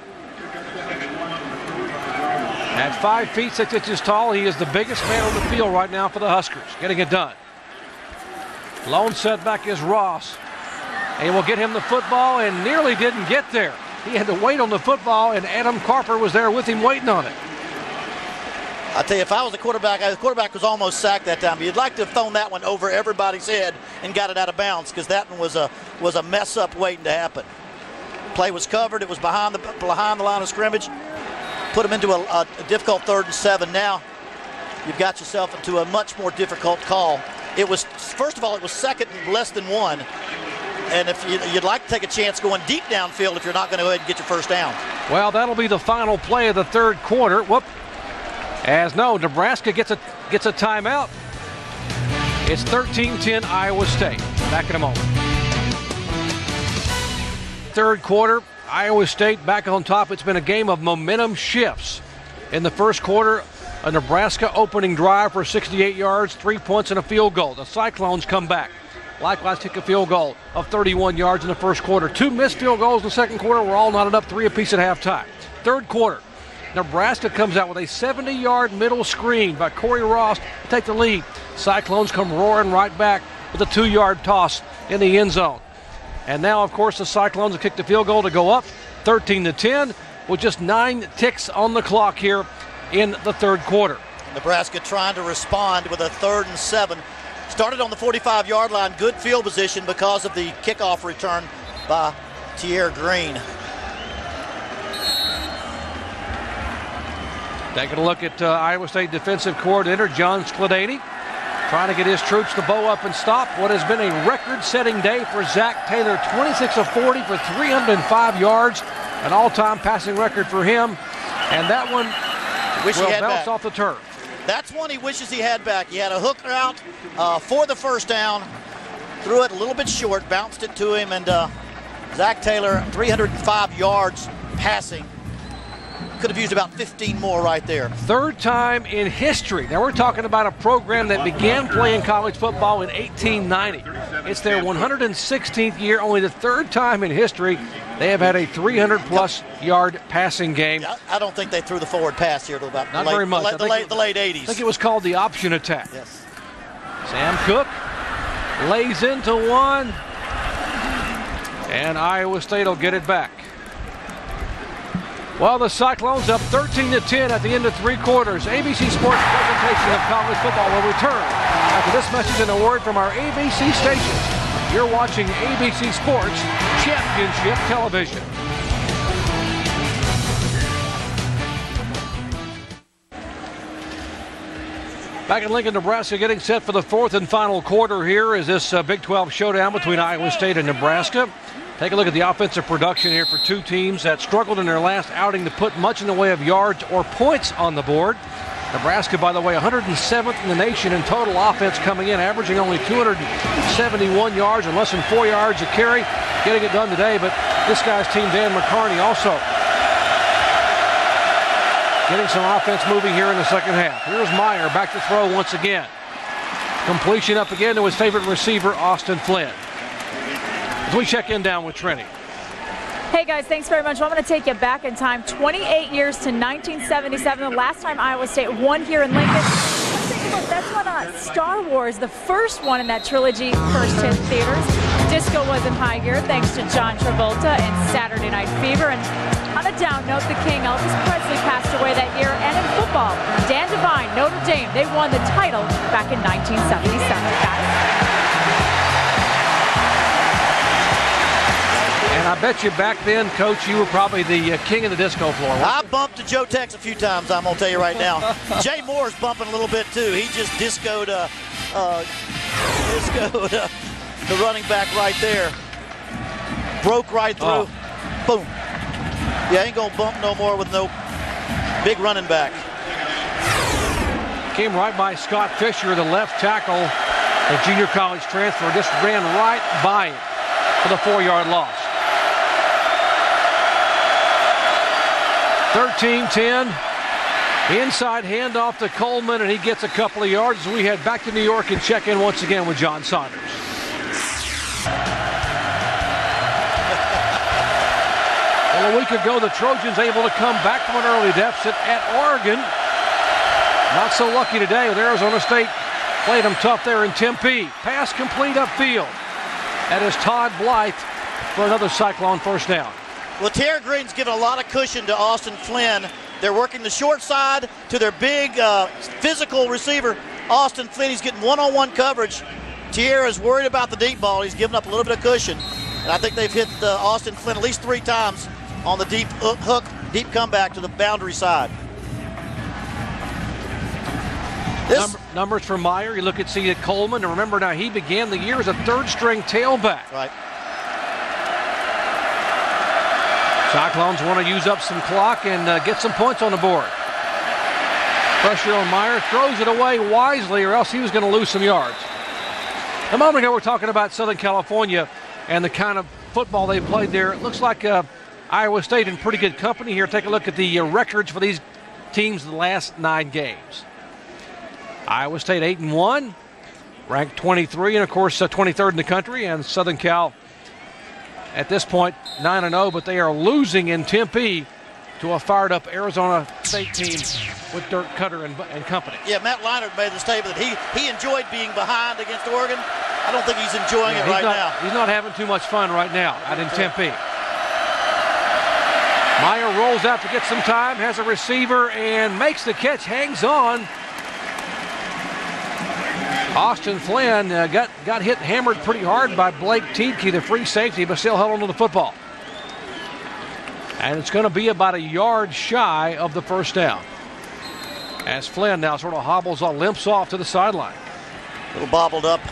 At five feet, six inches tall, he is the biggest man on the field right now for the Huskers, getting it done. Lone setback is Ross. And he will get him the football and nearly didn't get there. He had to wait on the football, and Adam Carper was there with him waiting on it. I tell you, if I was the quarterback, the quarterback was almost sacked that time. But you'd like to have thrown that one over everybody's head and got it out of bounds, because that one was a was a mess up waiting to happen. Play was covered. It was behind the behind the line of scrimmage. Put him into a, a, a difficult third and seven. Now you've got yourself into a much more difficult call. It was, first of all, it was second and less than one. And if you, you'd like to take a chance going deep downfield if you're not going to go ahead and get your first down. Well, that'll be the final play of the third quarter. Whoop. As no, Nebraska gets a gets a timeout. It's thirteen ten Iowa State. Back in a moment. Third quarter, Iowa State back on top. It's been a game of momentum shifts. In the first quarter, a Nebraska opening drive for sixty-eight yards, three points and a field goal. The Cyclones come back. Likewise, kick a field goal of thirty-one yards in the first quarter. Two missed field goals in the second quarter. We're all knotted up, three apiece at halftime. Third quarter, Nebraska comes out with a seventy-yard middle screen by Corey Ross to take the lead. Cyclones come roaring right back with a two-yard toss in the end zone. And now, of course, the Cyclones have kicked the field goal to go up thirteen to ten with just nine ticks on the clock here in the third quarter. Nebraska trying to respond with a third and seven. Started on the forty-five-yard line. Good field position because of the kickoff return by Tier Green. Taking a look at uh, Iowa State defensive coordinator John Skladany, trying to get his troops to bow up and stop what has been a record-setting day for Zach Taylor. twenty-six of forty for three hundred five yards, an all-time passing record for him. And that one Wish will he had bounce back. off the turf. That's one he wishes he had back. He had a hook route uh, for the first down, threw it a little bit short, bounced it to him, and uh, Zach Taylor, three hundred five yards passing. Could have used about fifteen more right there. Third time in history. Now we're talking about a program that began playing college football in eighteen ninety. It's their one hundred sixteenth year, only the third time in history they have had a three hundred plus yard passing game. I don't think they threw the forward pass here to about Not the late, very much. The, the, late, the late eighties. I think it was called the option attack. Yes. Sam Cook lays into one, and Iowa State will get it back. Well, the Cyclones up thirteen to ten at the end of three quarters. A B C Sports presentation of college football will return after this message and a word from our A B C stations. You're watching A B C Sports Championship Television. Back in Lincoln, Nebraska, getting set for the fourth and final quarter here is this uh, Big twelve showdown between Iowa State and Nebraska. Take a look at the offensive production here for two teams that struggled in their last outing to put much in the way of yards or points on the board. Nebraska, by the way, one hundred seventh in the nation in total offense coming in, averaging only two hundred seventy-one yards and less than four yards a carry. Getting it done today, but this guy's team, Dan McCarney, also getting some offense moving here in the second half. Here's Meyer back to throw once again. Completion up again to his favorite receiver, Austin Flynn. As we check in down with Trini. Hey guys, thanks very much. Well, I'm going to take you back in time twenty-eight years to nineteen seventy-seven, the last time Iowa State won here in Lincoln. Let's take a look. That's when uh, Star Wars, the first one in that trilogy, first hit theaters. Disco was in high gear thanks to John Travolta and Saturday Night Fever. And on a down note, the King, Elvis Presley, passed away that year. And in football, Dan Devine, Notre Dame, they won the title back in nineteen seventy-seven, guys. And I bet you back then, Coach, you were probably the uh, king of the disco floor. I bumped to Joe Tex a few times, I'm going to tell you right now. Jay Moore's bumping a little bit, too. He just discoed, uh, uh, discoed uh, the running back right there. Broke right through. Oh. Boom. Yeah, ain't going to bump no more with no big running back. Came right by Scott Fisher, the left tackle, the junior college transfer, just ran right by him for the four-yard loss. thirteen ten, inside handoff to Coleman, and he gets a couple of yards as we head back to New York and check in once again with John Saunders. Well, a week ago, the Trojans able to come back from an early deficit at Oregon. Not so lucky today with Arizona State. Played them tough there in Tempe. Pass complete upfield. That is Todd Blythe for another Cyclone first down. Well, Tara Green's given a lot of cushion to Austin Flynn. They're working the short side to their big uh, physical receiver, Austin Flynn. He's getting one-on-one coverage. Tierra's worried about the deep ball. He's giving up a little bit of cushion. And I think they've hit uh, Austin Flynn at least three times on the deep hook, deep comeback to the boundary side. This Number, numbers for Meyer. You look at see at Coleman, and remember now he began the year as a third-string tailback. Right. Cyclones want to use up some clock and uh, get some points on the board. Pressure on Meyer, throws it away wisely, or else he was going to lose some yards. A moment ago, we're talking about Southern California and the kind of football they played there. It looks like uh, Iowa State in pretty good company here. Take a look at the uh, records for these teams in the last nine games. Iowa State eight and one, ranked twenty-three, and of course uh, twenty-third in the country. And Southern Cal at this point nine and oh, but they are losing in Tempe to a fired-up Arizona State team with Dirk Cutter and, and company. Yeah, Matt Leinart made the statement that he he enjoyed being behind against Oregon. I don't think he's enjoying yeah, it he's right not, now. He's not having too much fun right now out in Tempe. Meyer rolls out to get some time, has a receiver, and makes the catch, hangs on. Austin Flynn uh, got, got hit hammered pretty hard by Blake Tiedke, the free safety, but still held on to the football. And it's going to be about a yard shy of the first down. As Flynn now sort of hobbles on, limps off to the sideline. A little bobbled up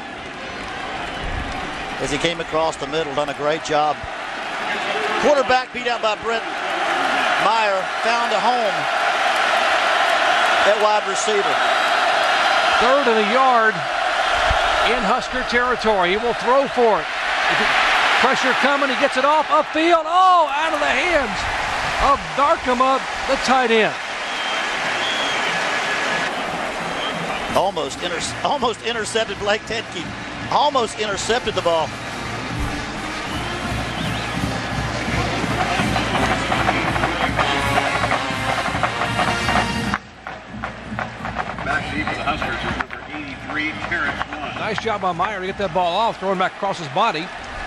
as he came across the middle, done a great job. Quarterback beat out by Brent Meyer, found a home at wide receiver. Third and a yard in Husker territory. He will throw for it. Pressure coming, he gets it off, upfield, oh, out of the hands of Darkema, the tight end. Almost, inter almost intercepted Blake Tiedke. Almost intercepted the ball. Back deep for the Huskers is number eighty-three, Terrence One. Nice job by Meyer to get that ball off, throwing back across his body.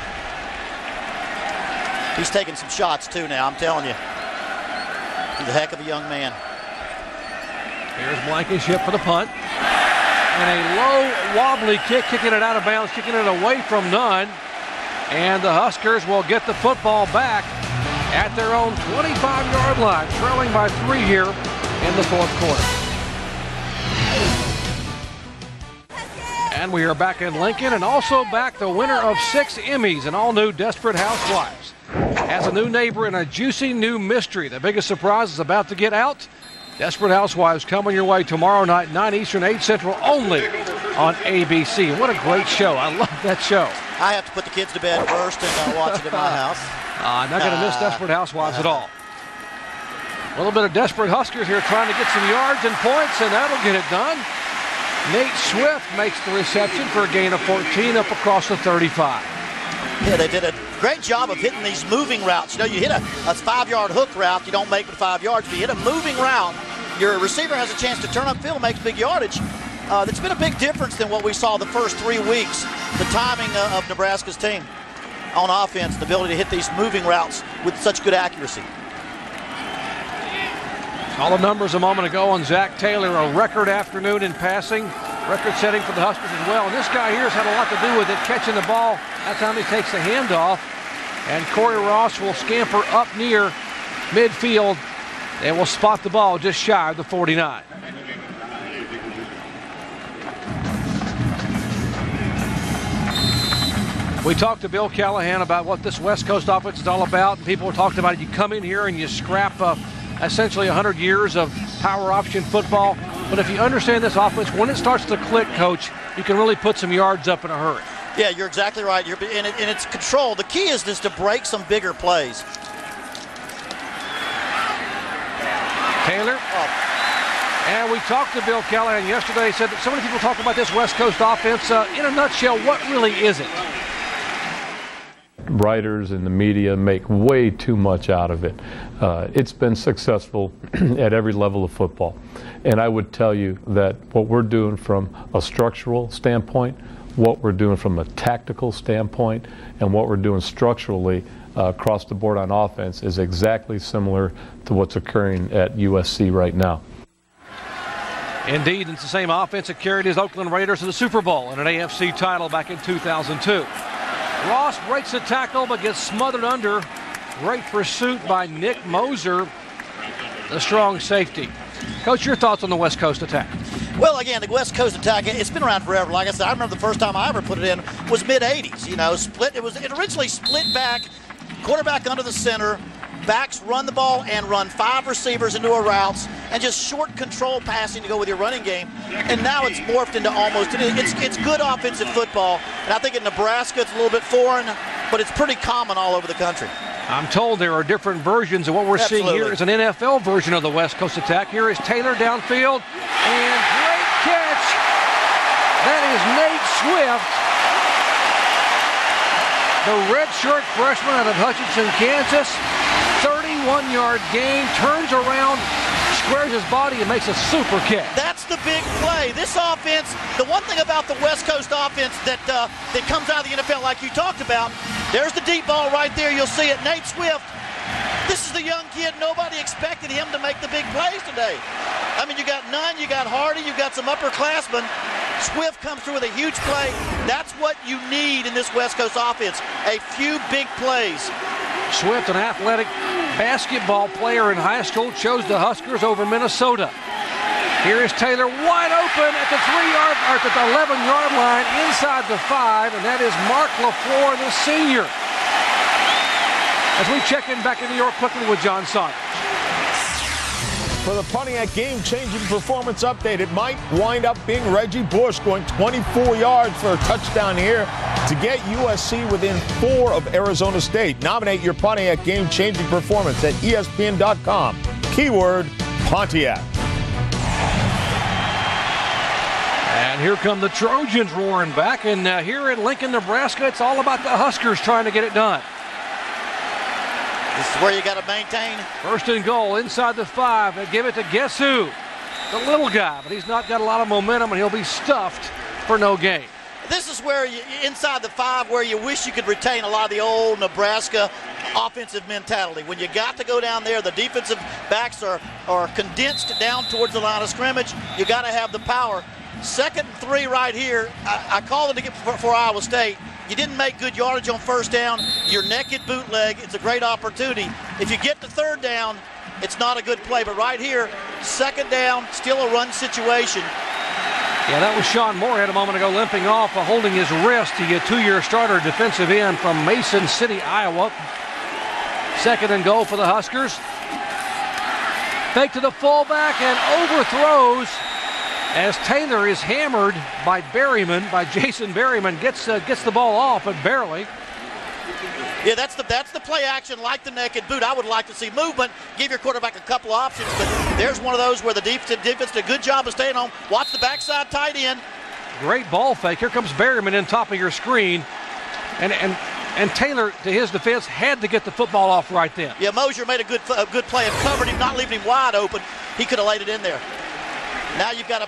He's taking some shots too now, I'm telling you. He's a heck of a young man. Here's Blankenship for the punt. And a low, wobbly kick, kicking it out of bounds, kicking it away from none. And the Huskers will get the football back at their own twenty-five yard line, trailing by three here in the fourth quarter. And we are back in Lincoln, and also back the winner of six Emmys, an all-new Desperate Housewives. Has a new neighbor and a juicy new mystery. The biggest surprise is about to get out. Desperate Housewives coming your way tomorrow night, nine Eastern, eight Central, only on A B C. What a great show. I love that show. I have to put the kids to bed first and uh, watch it in my house. Uh, not going to miss Desperate Housewives at all. A little bit of Desperate Huskers here trying to get some yards and points, and that'll get it done. Nate Swift makes the reception for a gain of fourteen up across the thirty-five. Yeah, they did a great job of hitting these moving routes. You know, you hit a, a five-yard hook route, you don't make but five yards. But you hit a moving route, your receiver has a chance to turn upfield, makes big yardage. Uh, that's been a big difference than what we saw the first three weeks. The timing uh, of Nebraska's team on offense, the ability to hit these moving routes with such good accuracy. All the numbers a moment ago on Zach Taylor, a record afternoon in passing, record setting for the Huskers as well. And this guy here has had a lot to do with it, catching the ball. That time he takes the handoff And Corey Ross will scamper up near midfield and will spot the ball just shy of the forty-nine. We talked to Bill Callahan about what this West Coast offense is all about. And people talked about it. You come in here and you scrap uh, essentially one hundred years of power option football. But if you understand this offense, when it starts to click, Coach, you can really put some yards up in a hurry. Yeah, you're exactly right. You're, and, it, and it's control. The key is just to break some bigger plays. Taylor. Oh. And we talked to Bill Callahan yesterday. He said that so many people talk about this West Coast offense. Uh, in a nutshell, what really is it? Writers and the media make way too much out of it. Uh, it's been successful at every level of football. And I would tell you that what we're doing from a structural standpoint, what we're doing from a tactical standpoint, and what we're doing structurally uh, across the board on offense is exactly similar to what's occurring at U S C right now. Indeed, it's the same offense that carried his Oakland Raiders to the Super Bowl and an A F C title back in two thousand two. Ross breaks the tackle but gets smothered under. Great pursuit by Nick Moser, the strong safety. Coach, your thoughts on the West Coast attack? Well, again, the West Coast attack, it's been around forever. Like I said, I remember the first time I ever put it in was mid eighties. You know, split. It was it originally split back, quarterback under the center, backs run the ball and run five receivers into a routes, and just short control passing to go with your running game. And now it's morphed into almost, it's, it's good offensive football. And I think in Nebraska it's a little bit foreign, but it's pretty common all over the country. I'm told there are different versions of what we're Absolutely. seeing here is an N F L version of the West Coast attack. Here is Taylor downfield, and great catch. That is Nate Swift, the redshirt freshman out of Hutchinson, Kansas. thirty-one yard gain, turns around, squares his body, and makes a super catch. That's the big play. This offense, the one thing about the West Coast offense that uh, that comes out of the N F L, like you talked about, there's the deep ball right there. You'll see it. Nate Swift, this is the young kid. Nobody expected him to make the big plays today. I mean, you got Nunn, you got Hardy, you got some upperclassmen. Swift comes through with a huge play. That's what you need in this West Coast offense, a few big plays. Swift, an athletic basketball player in high school, chose the Huskers over Minnesota. Here is Taylor wide open at the three-yard, or at the eleven-yard line inside the five, and that is Mark LaFleur, the senior. As we check in back in New York quickly with John Saunders. For the Pontiac game-changing performance update, it might wind up being Reggie Bush going twenty-four yards for a touchdown here to get U S C within four of Arizona State. Nominate your Pontiac game-changing performance at E S P N dot com. Keyword Pontiac. And here come the Trojans roaring back. And uh, here in Lincoln, Nebraska, it's all about the Huskers trying to get it done. This is where you got to maintain. First and goal inside the five. They give it to guess who? The little guy, but he's not got a lot of momentum, and he'll be stuffed for no gain. This is where you, inside the five, where you wish you could retain a lot of the old Nebraska offensive mentality. When you got to go down there, the defensive backs are, are condensed down towards the line of scrimmage. You got to have the power. Second and three right here. I, I called it to get for, for Iowa State. You didn't make good yardage on first down. Your naked bootleg, it's a great opportunity. If you get to third down, it's not a good play. But right here, second down, still a run situation. Yeah, that was Sean Moorhead a moment ago limping off, uh, holding his wrist. He a two-year starter defensive end from Mason City, Iowa. Second and goal for the Huskers. Fake to the fullback and overthrows as Taylor is hammered by Berryman, by Jason Berryman. Gets uh, gets the ball off, but barely. Yeah, that's the that's the play action, like the naked boot. I would like to see movement, give your quarterback a couple of options, but there's one of those where the defense, defense did a good job of staying home. Watch the backside tight end. Great ball fake. Here comes Berryman in top of your screen. And and and Taylor, to his defense, had to get the football off right then. Yeah, Mosier made a good a good play and covered him, not leaving him wide open. He could have laid it in there. Now you've got a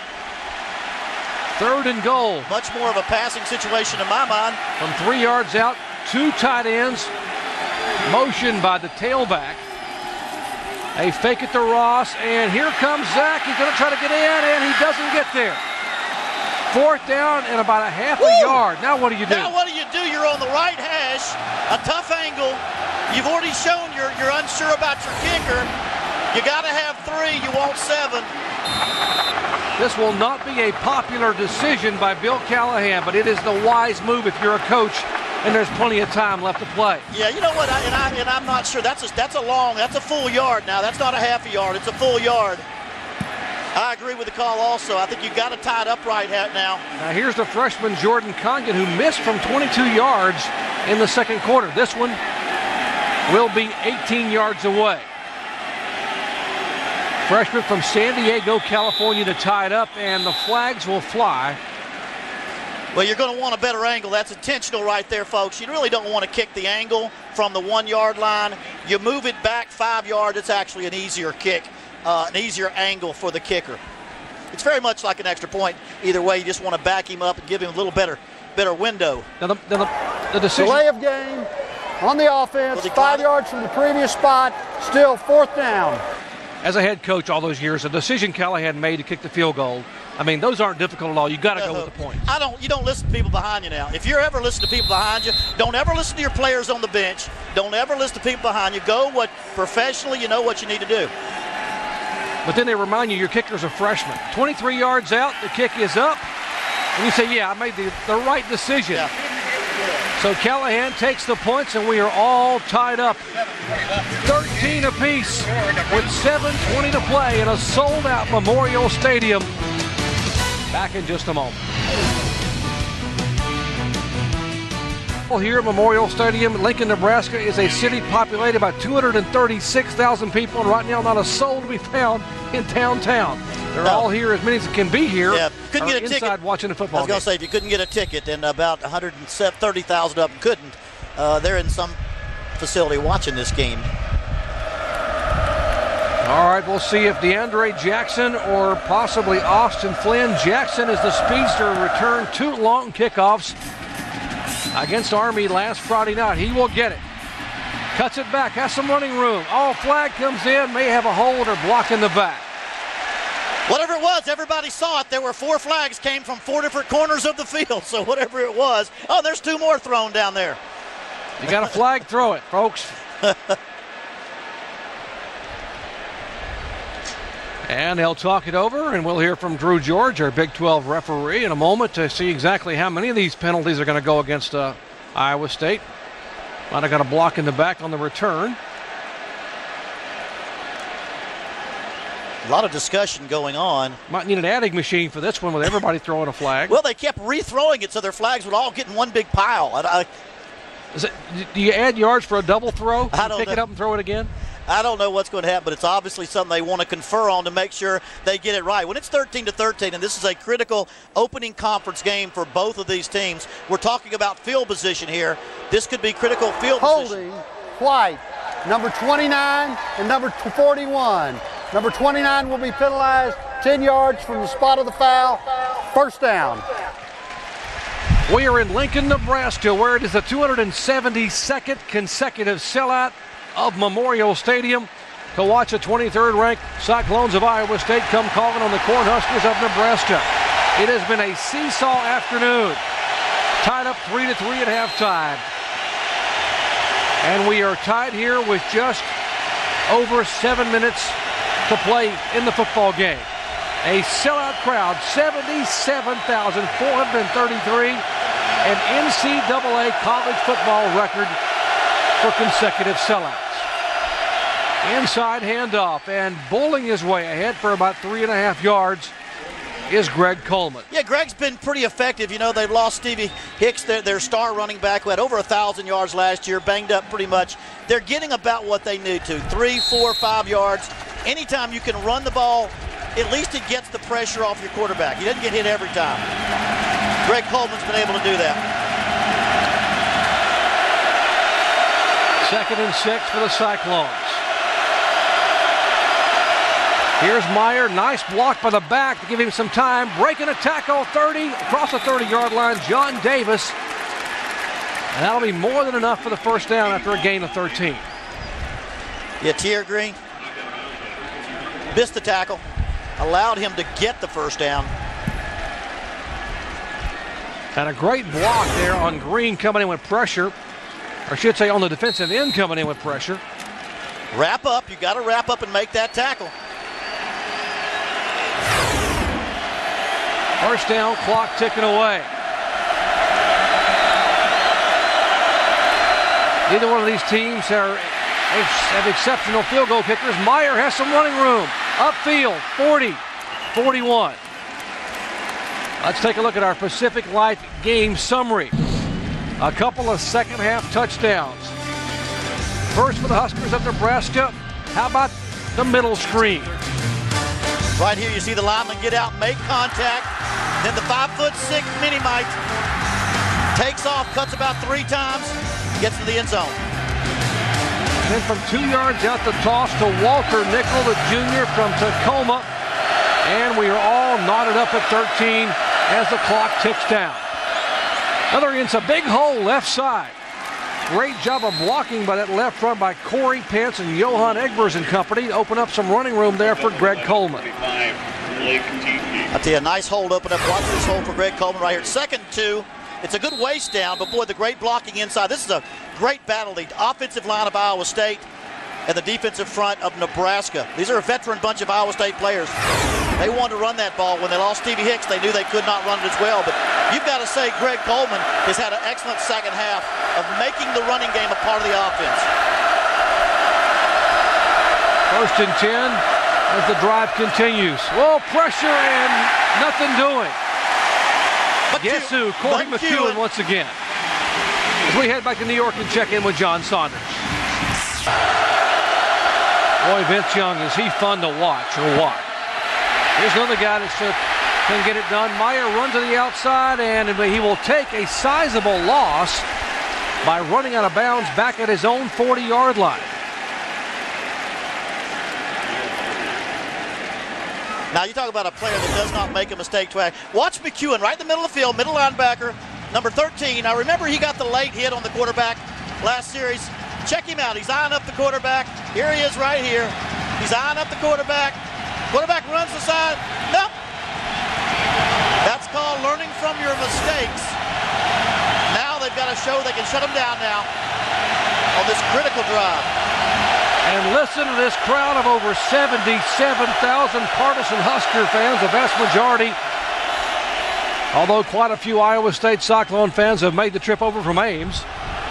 third and goal. Much more of a passing situation in my mind. From three yards out, two tight ends. Motion by the tailback. A fake it to Ross, and here comes Zach. He's going to try to get in, and he doesn't get there. Fourth down and about a half Woo! a yard. Now what do you do? Now what do you do? You're on the right hash, a tough angle. You've already shown you're, you're unsure about your kicker. You got to have three. You want seven. This will not be a popular decision by Bill Callahan, but it is the wise move if you're a coach and there's plenty of time left to play. Yeah, you know what? I, and, I, and I'm not sure. That's a, that's a long, that's a full yard now. That's not a half a yard. It's a full yard. I agree with the call also. I think you got to tie it up right now. Now here's the freshman Jordan Congan, who missed from twenty-two yards in the second quarter. This one will be eighteen yards away. Freshman from San Diego, California to tie it up, and the flags will fly. Well, you're going to want a better angle. That's intentional right there, folks. You really don't want to kick the angle from the one-yard line. You move it back five yards, it's actually an easier kick. Uh, an easier angle for the kicker. It's very much like an extra point. Either way, you just want to back him up and give him a little better better window. Now the, the, the decision. Delay of game on the offense, five yards from the previous spot, still fourth down. As a head coach all those years, the decision Callahan made to kick the field goal, I mean, those aren't difficult at all. You got to go with the point. I don't. You don't listen to people behind you now. If you're ever listening to people behind you, don't ever listen to your players on the bench. Don't ever listen to people behind you. Go what professionally you know what you need to do. But then they remind you your kicker's a freshman. twenty-three yards out, the kick is up. And you say, yeah, I made the, the right decision. Yeah. So Callahan takes the points, and we are all tied up. thirteen apiece with seven twenty to play in a sold-out Memorial Stadium. Back in just a moment. Here at Memorial Stadium, Lincoln, Nebraska is a city populated by two hundred thirty-six thousand people, and right now not a soul to be found in downtown. They're no. all here, as many as can be here. Yeah, couldn't get a inside ticket. Watching the football. I was going to say, if you couldn't get a ticket, and about one hundred thirty thousand of them couldn't, uh, they're in some facility watching this game. All right, we'll see if DeAndre Jackson or possibly Austin Flynn. Jackson is the speedster, returned two long kickoffs against Army last Friday night. He will get it. Cuts it back, has some running room. All flag comes in, may have a hold or block in the back. Whatever it was, everybody saw it. There were four flags came from four different corners of the field, so whatever it was. Oh, there's two more thrown down there. You got a flag, throw it, folks. And they'll talk it over, and we'll hear from Drew George, our Big twelve referee, in a moment to see exactly how many of these penalties are going to go against uh, Iowa State. Might have got a block in the back on the return. A lot of discussion going on. Might need an adding machine for this one with everybody throwing a flag. Well, they kept re-throwing it so their flags would all get in one big pile. I, I, Is it, do you add yards for a double throw? I don't Pick know. it up and throw it again? I don't know what's going to happen, but it's obviously something they want to confer on to make sure they get it right. When it's thirteen to thirteen, and this is a critical opening conference game for both of these teams, we're talking about field position here. This could be critical field Holding, position. White, number twenty-nine and number forty-one. Number twenty-nine will be penalized ten yards from the spot of the foul. First down. We are in Lincoln, Nebraska, where it is the two hundred seventy-second consecutive sellout of Memorial Stadium to watch the twenty-third ranked Cyclones of Iowa State come calling on the Cornhuskers of Nebraska. It has been a seesaw afternoon, tied up three to three at halftime. And we are tied here with just over seven minutes to play in the football game. A sellout crowd, seventy-seven thousand four hundred thirty-three, an N C double A college football record for consecutive sellouts. Inside handoff, and bowling his way ahead for about three and a half yards is Greg Coleman. Yeah, Greg's been pretty effective. You know, they've lost Stevie Hicks, their, their star running back, who had over one thousand yards last year, banged up pretty much. They're getting about what they need to, three, four, five yards. Anytime you can run the ball, at least it gets the pressure off your quarterback. He doesn't get hit every time. Greg Coleman's been able to do that. Second and six for the Cyclones. Here's Meyer, nice block by the back to give him some time. Breaking a tackle, thirty, across the thirty-yard line, John Davis. And that'll be more than enough for the first down after a gain of thirteen. Yeah, Tier Green missed the tackle, allowed him to get the first down. And a great block there on Green coming in with pressure. Or I should say on the defensive end coming in with pressure. Wrap up. You got to wrap up and make that tackle. First down, clock ticking away. Neither one of these teams are, have exceptional field goal kickers. Meyer has some running room. Upfield, forty, forty-one. Let's take a look at our Pacific Life game summary. A couple of second half touchdowns. First for the Huskers of Nebraska. How about the middle screen? Right here you see the lineman get out and make contact. Then the five foot six mini Mike takes off, cuts about three times, gets to the end zone. Then from two yards out, the toss to Walter Nickel, the junior from Tacoma. And we are all knotted up at thirteen as the clock ticks down. Another against a big hole left side. Great job of blocking by that left front by Corey Pence and Johan Egbers and company. Open up some running room there for Greg Coleman. I tell you, a nice hold open up. Watch this hold for Greg Coleman right here. Second and two. It's a good waist down, but boy, the great blocking inside. This is a great battle. The offensive line of Iowa State and the defensive front of Nebraska. These are a veteran bunch of Iowa State players. They wanted to run that ball. When they lost Stevie Hicks, they knew they could not run it as well. But you've got to say Greg Coleman has had an excellent second half of making the running game a part of the offense. First and ten as the drive continues. Whoa, pressure and nothing doing. Guess who? Corey McEwen once again. As we head back to New York and check in with John Saunders. Boy, Vince Young, is he fun to watch or what? Here's another guy that can get it done. Meyer runs to the outside, and he will take a sizable loss by running out of bounds back at his own forty-yard line. Now you talk about a player that does not make a mistake. Watch McEwen right in the middle of the field, middle linebacker, number thirteen. Now remember, he got the late hit on the quarterback last series. Check him out. He's eyeing up the quarterback. Here he is right here. He's eyeing up the quarterback. Quarterback runs the side. Nope. That's called learning from your mistakes. Now they've got to show they can shut him down now on this critical drive. And listen to this crowd of over seventy-seven thousand partisan Husker fans, the vast majority. Although quite a few Iowa State Cyclone fans have made the trip over from Ames.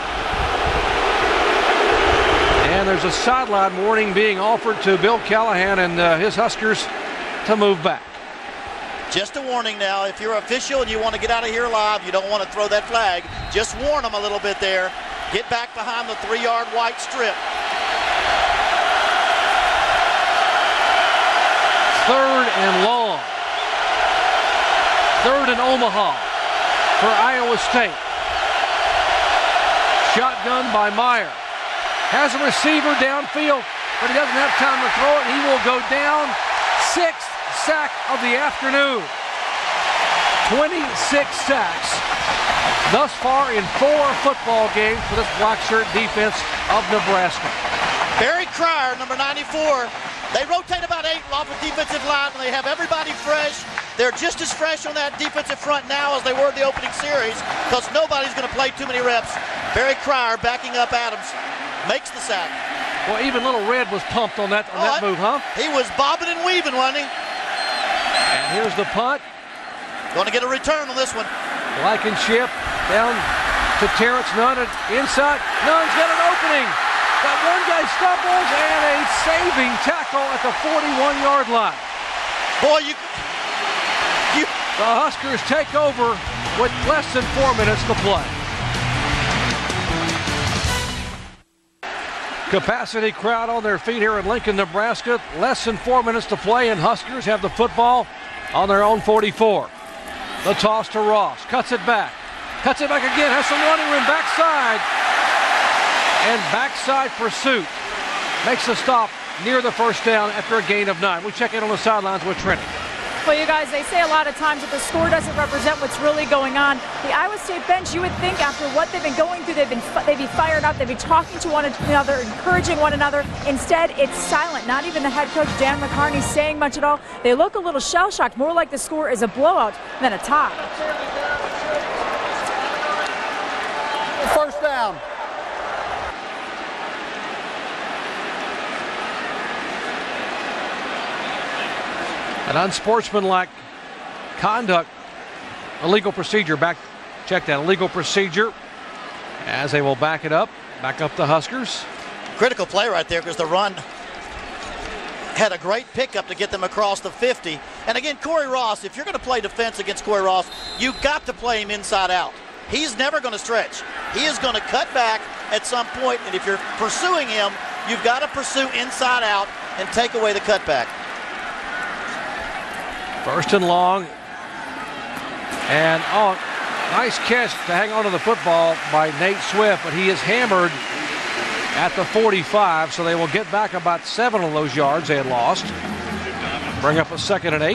And there's a sideline warning being offered to Bill Callahan and uh, his Huskers to move back. Just a warning now, if you're official and you want to get out of here live, you don't want to throw that flag, just warn them a little bit there. Get back behind the three-yard white strip. Third and long. Third and Omaha for Iowa State. Shotgun by Meyer. Has a receiver downfield, but he doesn't have time to throw it. He will go down. Sixth sack of the afternoon. twenty-six sacks thus far in four football games for this black shirt defense of Nebraska. Barry Cryer, number ninety-four. They rotate about eight off the defensive line, and they have everybody fresh. They're just as fresh on that defensive front now as they were in the opening series because nobody's going to play too many reps. Barry Cryer backing up Adams. Makes the sack. Well, even Little Red was pumped on that on oh, that move, huh? He was bobbing and weaving, wasn't he? And here's the punt. Going to get a return on this one. Blankenship down to Terrence Nunn. Inside. Nunn's got an opening. That one guy stumbles and a saving tackle at the forty-one-yard line. Boy, you, you. The Huskers take over with less than four minutes to play. Capacity crowd on their feet here in Lincoln, Nebraska. Less than four minutes to play, and Huskers have the football on their own forty-four. The toss to Ross. Cuts it back. Cuts it back again. Has some running room backside. And backside pursuit. Makes a stop near the first down after a gain of nine. We check in on the sidelines with Trinity. Well, you guys, they say a lot of times that the score doesn't represent what's really going on. The Iowa State bench, you would think after what they've been going through, they've been they'd be fired up, they'd be talking to one another, encouraging one another. Instead, it's silent. Not even the head coach, Dan McCarney, saying much at all. They look a little shell-shocked, more like the score is a blowout than a tie. An unsportsmanlike conduct, illegal procedure. Back, check that, illegal procedure as they will back it up. Back up the Huskers. Critical play right there because the run had a great pickup to get them across the fifty. And again, Corey Ross, if you're going to play defense against Corey Ross, you've got to play him inside out. He's never going to stretch. He is going to cut back at some point, and if you're pursuing him, you've got to pursue inside out and take away the cutback. First and long. And, oh, nice catch to hang on to the football by Nate Swift, but he is hammered at the forty-five, so they will get back about seven of those yards they had lost. Bring up a second and eight.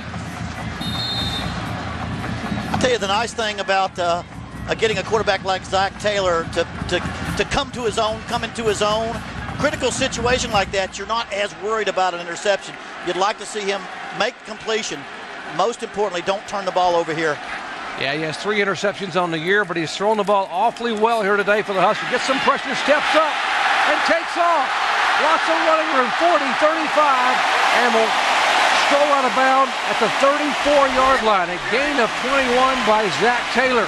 I'll tell you the nice thing about uh, uh, getting a quarterback like Zach Taylor to, to, to come to his own, come into his own. Critical situation like that, you're not as worried about an interception. You'd like to see him make completion. Most importantly, don't turn the ball over here. Yeah, he has three interceptions on the year, but he's thrown the ball awfully well here today for the Huskers. Gets some pressure, steps up, and takes off. Lots of running room, forty, thirty-five, and will stroll out of bounds at the thirty-four-yard line. A gain of twenty-one by Zach Taylor.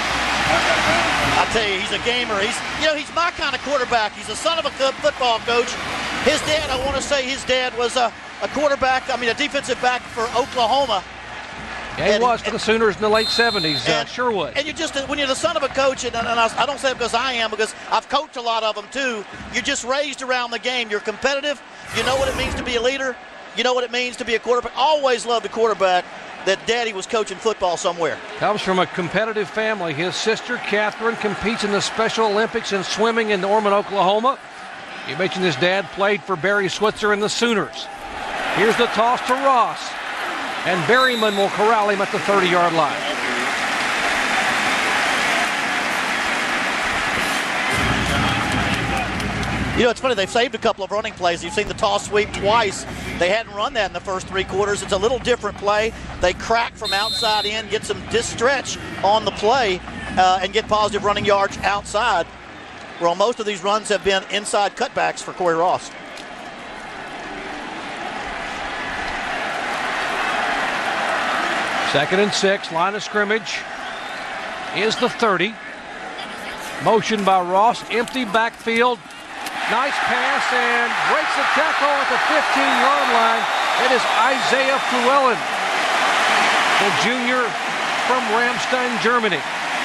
I tell you, he's a gamer. He's, you know, he's my kind of quarterback. He's a son of a football coach. His dad, I want to say his dad was a, a quarterback, I mean a defensive back for Oklahoma. Yeah, he and, was for the Sooners in the late seventies, and, uh, Sherwood. And you just, when you're the son of a coach, and, and I, I don't say it because I am, because I've coached a lot of them too, you're just raised around the game. You're competitive. You know what it means to be a leader. You know what it means to be a quarterback. Always loved a quarterback that daddy was coaching football somewhere. Comes from a competitive family. His sister, Catherine, competes in the Special Olympics in swimming in Norman, Oklahoma. You mentioned his dad played for Barry Switzer and the Sooners. Here's the toss to Ross. And Berryman will corral him at the thirty-yard line. You know, it's funny, they've saved a couple of running plays. You've seen the toss sweep twice. They hadn't run that in the first three quarters. It's a little different play. They crack from outside in, get some dis-stretch on the play, uh, and get positive running yards outside. Well, most of these runs have been inside cutbacks for Corey Ross. Second and six, line of scrimmage is the thirty. Motion by Ross, empty backfield. Nice pass and breaks the tackle at the fifteen-yard line. It is Isaiah Fruellen, the junior from Ramstein, Germany.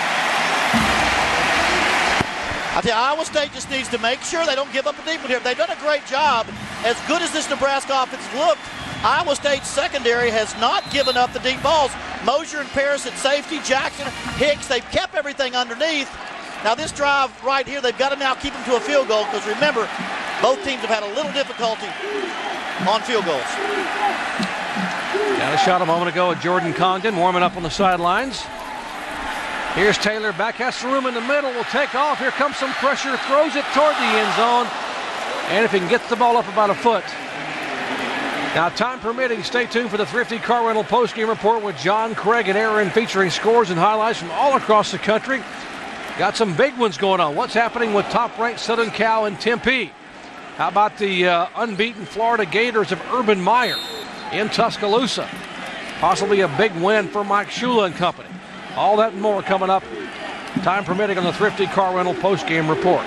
I tell you, Iowa State just needs to make sure they don't give up a deep one here. They've done a great job. As good as this Nebraska offense looked, Iowa State's secondary has not given up the deep balls. Mosier and Paris at safety, Jackson, Hicks, they've kept everything underneath. Now this drive right here, they've got to now keep them to a field goal because remember, both teams have had a little difficulty on field goals. Got a shot a moment ago at Jordan Congdon warming up on the sidelines. Here's Taylor, back has some room in the middle, will take off. Here comes some pressure, throws it toward the end zone. And if he can get the ball up about a foot. Now, time permitting, stay tuned for the Thrifty Car Rental postgame report with John, Craig, and Aaron, featuring scores and highlights from all across the country. Got some big ones going on. What's happening with top-ranked Southern Cal and Tempe? How about the uh, unbeaten Florida Gators of Urban Meyer in Tuscaloosa? Possibly a big win for Mike Shula and company. All that and more coming up, time permitting, on the Thrifty Car Rental postgame report.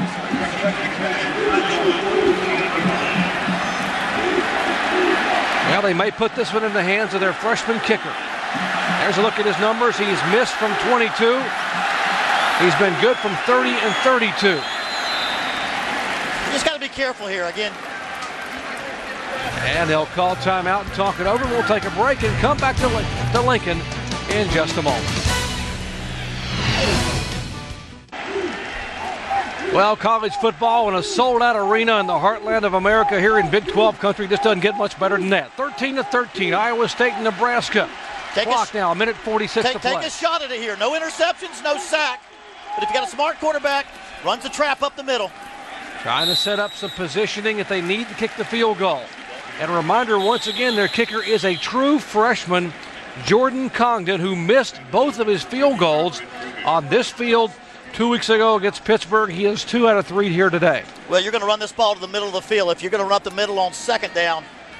Well, they may put this one in the hands of their freshman kicker. There's a look at his numbers. He's missed from twenty-two. He's been good from thirty and thirty-two. You just got to be careful here again. And they'll call timeout and talk it over. We'll take a break and come back to, Lin- to Lincoln in just a moment. Well, college football in a sold-out arena in the heartland of America here in Big twelve country just doesn't get much better than that. thirteen to thirteen, Iowa State and Nebraska. Take Clock a, now, a minute forty-six take, to play. Take a shot at it here. No interceptions, no sack. But if you got a smart quarterback, runs the trap up the middle. Trying to set up some positioning if they need to kick the field goal. And a reminder, once again, their kicker is a true freshman, Jordan Congdon, who missed both of his field goals on this field two weeks ago against Pittsburgh. He has two out of three here today. Well, you're going to run this ball to the middle of the field. If you're going to run up the middle on second down,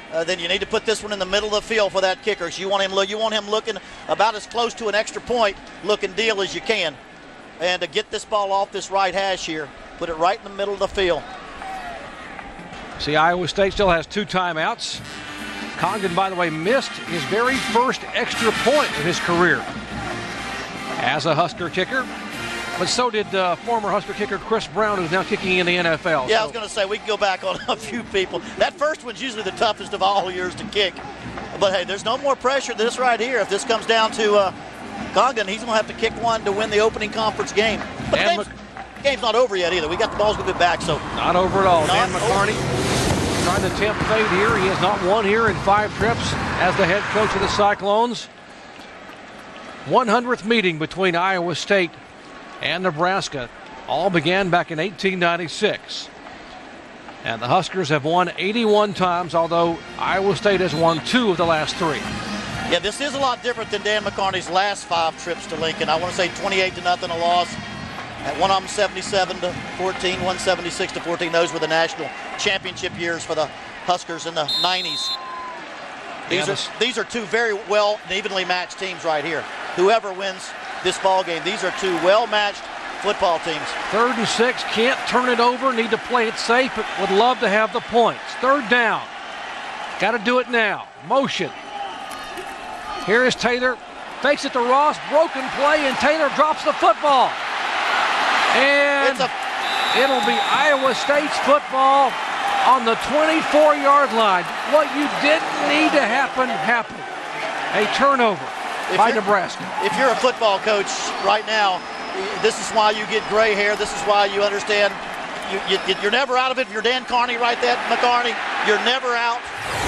uh, then you need to put this one in the middle of the field for that kicker. So you want him look, you want him looking about as close to an extra point looking deal as you can. And to get this ball off this right hash here, put it right in the middle of the field. See, Iowa State still has two timeouts. Congdon, by the way, missed his very first extra point of his career as a Husker kicker. But so did uh, former Husker kicker Chris Brown, who's now kicking in the N F L. Yeah, so. I was going to say, we can go back on a few people. That first one's usually the toughest of all years to kick. But, hey, there's no more pressure than this right here. If this comes down to uh, Congdon, he's going to have to kick one to win the opening conference game. But the game's, game's not over yet either. We got the ball's going to be back. So Not over at all. Not Dan McCarney trying to tempt fate here. He has not won here in five trips as the head coach of the Cyclones. one hundredth meeting between Iowa State and Nebraska all began back in eighteen ninety-six. And the Huskers have won eighty-one times, although Iowa State has won two of the last three. Yeah, this is a lot different than Dan McCarney's last five trips to Lincoln. I want to say twenty-eight to nothing a loss. At one of them seventy-seven to fourteen, one seventy-six to fourteen. Those were the national championship years for the Huskers in the nineties. These, yeah, are, these are two very well and evenly matched teams right here. Whoever wins this ball game, these are two well-matched football teams. Third and six, can't turn it over, need to play it safe, but would love to have the points. Third down, got to do it now. Motion. Here is Taylor, fakes it to Ross, broken play, and Taylor drops the football. And it's a, it'll be Iowa State's football on the twenty-four yard line. What you didn't need to happen, happened. A turnover by Nebraska. If you're a football coach right now, this is why you get gray hair. This is why you understand you, you, you're never out of it. If you're Dan Carney right there, McCarney, you're never out.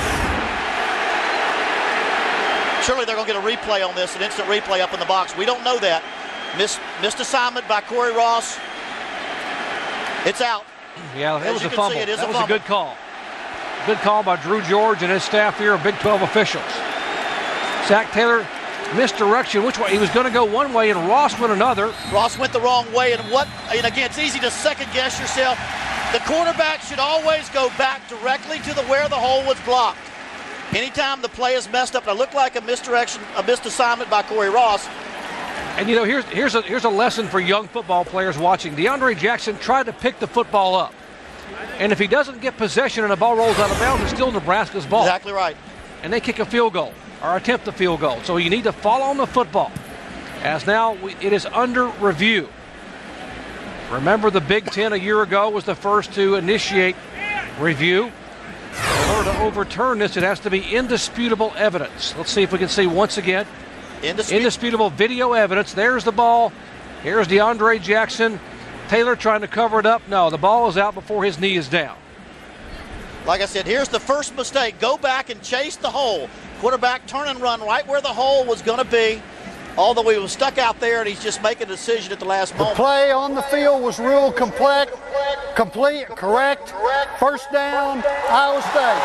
Surely they're going to get a replay on this, an instant replay up in the box. We don't know that. Missed, missed assignment by Corey Ross. It's out. Yeah, that As was you a can fumble. see, it is that a was fumble. a good call. Good call by Drew George and his staff here of Big twelve officials. Zach Taylor, misdirection. Which way? He was going to go one way, and Ross went another. Ross went the wrong way, and what? And again, it's easy to second guess yourself. The quarterback should always go back directly to the where the hole was blocked. Anytime the play is messed up, and it looked like a misdirection, a missed assignment by Corey Ross. And you know, here's here's a here's a lesson for young football players watching. DeAndre Jackson tried to pick the football up, and if he doesn't get possession and the ball rolls out of bounds, it's still Nebraska's ball. Exactly right. And they kick a field goal or attempt a field goal. So you need to fall on the football. As now we, it is under review. Remember, the Big Ten a year ago was the first to initiate review. In order to overturn this, it has to be indisputable evidence. Let's see if we can see once again. Indisput- Indisputable video evidence. There's the ball. Here's DeAndre Jackson. Taylor trying to cover it up. No, the ball is out before his knee is down. Like I said, here's the first mistake. Go back and chase the hole. Quarterback turn and run right where the hole was going to be. Although he was stuck out there, and he's just making a decision at the last The moment. play on the field was ruled complete, complete, correct. First down, Iowa State.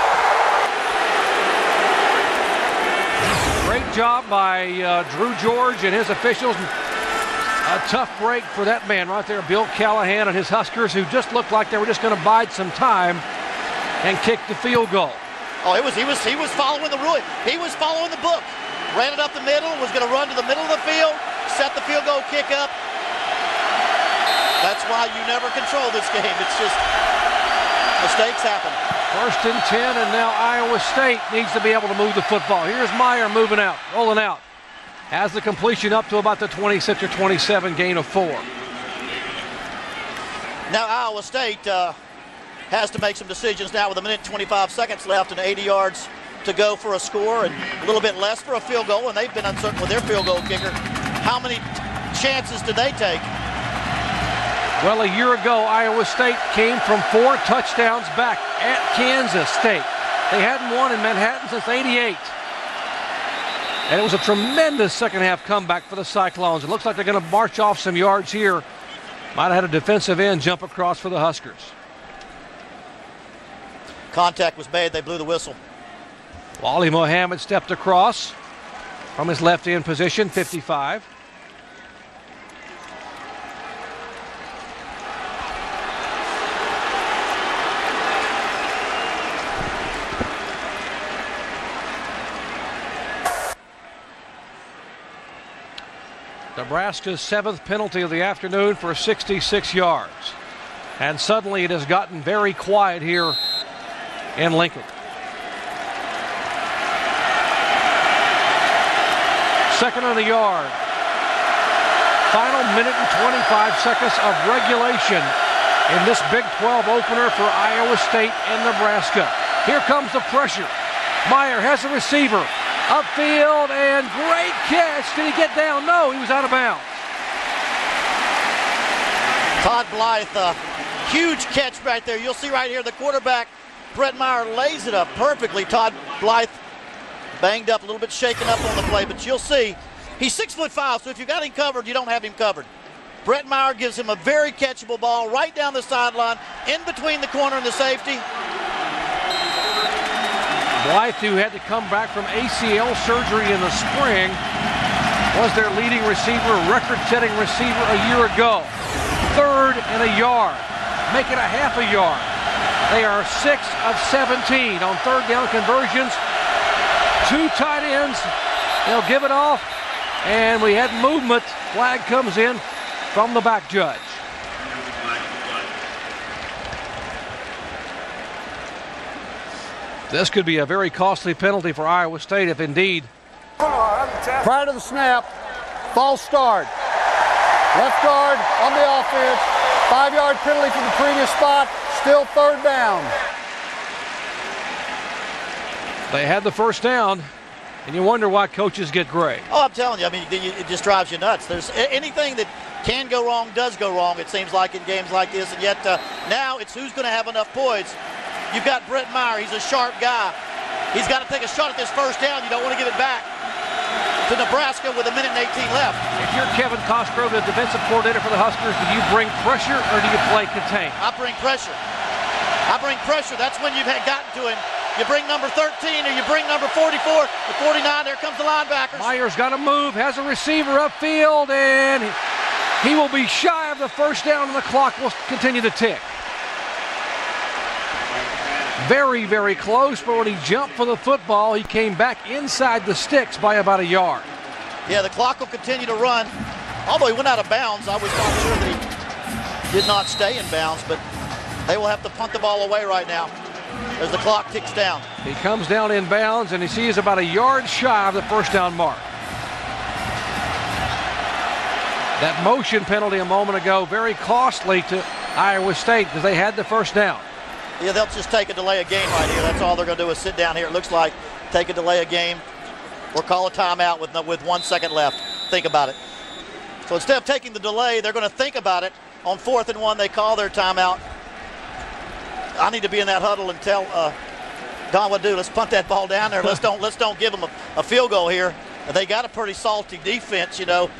Great job by uh, Drew George and his officials. A tough break for that man right there, Bill Callahan and his Huskers, who just looked like they were just going to bide some time and kick the field goal. Oh, it was he was he was following the rule. He was following the book. Ran it up the middle, was going to run to the middle of the field, set the field goal kick up. That's why you never control this game. It's just mistakes happen. First and ten, and now Iowa State needs to be able to move the football. Here's Meyer moving out, rolling out. Has the completion up to about the twenty-six or twenty-seven, gain of four. Now Iowa State uh, has to make some decisions now with a minute and twenty-five seconds left and eighty yards to go for a score and a little bit less for a field goal, and they've been uncertain with their field goal kicker. How many chances did they take? Well, a year ago, Iowa State came from four touchdowns back at Kansas State. They hadn't won in Manhattan since eighty-eight. And it was a tremendous second half comeback for the Cyclones. It looks like they're going to march off some yards here. Might have had a defensive end jump across for the Huskers. Contact was made. They blew the whistle. Wally Mohammed stepped across from his left end position, fifty-five. Nebraska's seventh penalty of the afternoon for sixty-six yards. And suddenly it has gotten very quiet here in Lincoln. Second on the yard. Final minute and twenty-five seconds of regulation in this Big twelve opener for Iowa State and Nebraska. Here comes the pressure. Meyer has a receiver. Upfield, and great catch. Did he get down? No, he was out of bounds. Todd Blythe, a huge catch right there. You'll see right here the quarterback, Brett Meyer, lays it up perfectly. Todd Blythe banged up, a little bit shaken up on the play, but you'll see he's six foot five, so if you got him covered, you don't have him covered. Brett Meyer gives him a very catchable ball right down the sideline, in between the corner and the safety. Blythe, who had to come back from A C L surgery in the spring, was their leading receiver, record-setting receiver a year ago. Third and a yard, make it a half a yard. They are six of seventeen on third down conversions. Two tight ends, they'll give it off, and we had movement. Flag comes in from the back judge. This could be a very costly penalty for Iowa State if indeed. Prior to the snap, false start. Left guard on the offense. Five-yard penalty from the previous spot. Still third down. They had the first down, and you wonder why coaches get gray. Oh, I'm telling you, I mean, it just drives you nuts. There's anything that can go wrong does go wrong, it seems like, in games like this. And yet uh, now it's who's going to have enough points. You've got Brett Meyer. He's a sharp guy. He's got to take a shot at this first down. You don't want to give it back to Nebraska with a minute and eighteen left. If you're Kevin Cosgrove, the defensive coordinator for the Huskers, do you bring pressure or do you play contain? I bring pressure. I bring pressure. That's when you've had gotten to him. You bring number thirteen or you bring number forty-four, the forty-nine. There comes the linebackers. Meyer's got to move, has a receiver upfield, and he will be shy of the first down, and the clock will continue to tick. Very, very close, but when he jumped for the football, he came back inside the sticks by about a yard. Yeah, the clock will continue to run. Although he went out of bounds, I was not sure that he did not stay in bounds, but they will have to punt the ball away right now as the clock ticks down. He comes down in bounds, and he sees about a yard shy of the first down mark. That motion penalty a moment ago, very costly to Iowa State because they had the first down. Yeah, they'll just take a delay of game right here. That's all they're going to do is sit down here, it looks like, take a delay of game, or call a timeout with, no, with one second left. Think about it. So instead of taking the delay, they're going to think about it. On fourth and one, they call their timeout. I need to be in that huddle and tell uh, Don what to do. Let's punt that ball down there. Let's don't let's don't give them a, a field goal here. They got a pretty salty defense, you know.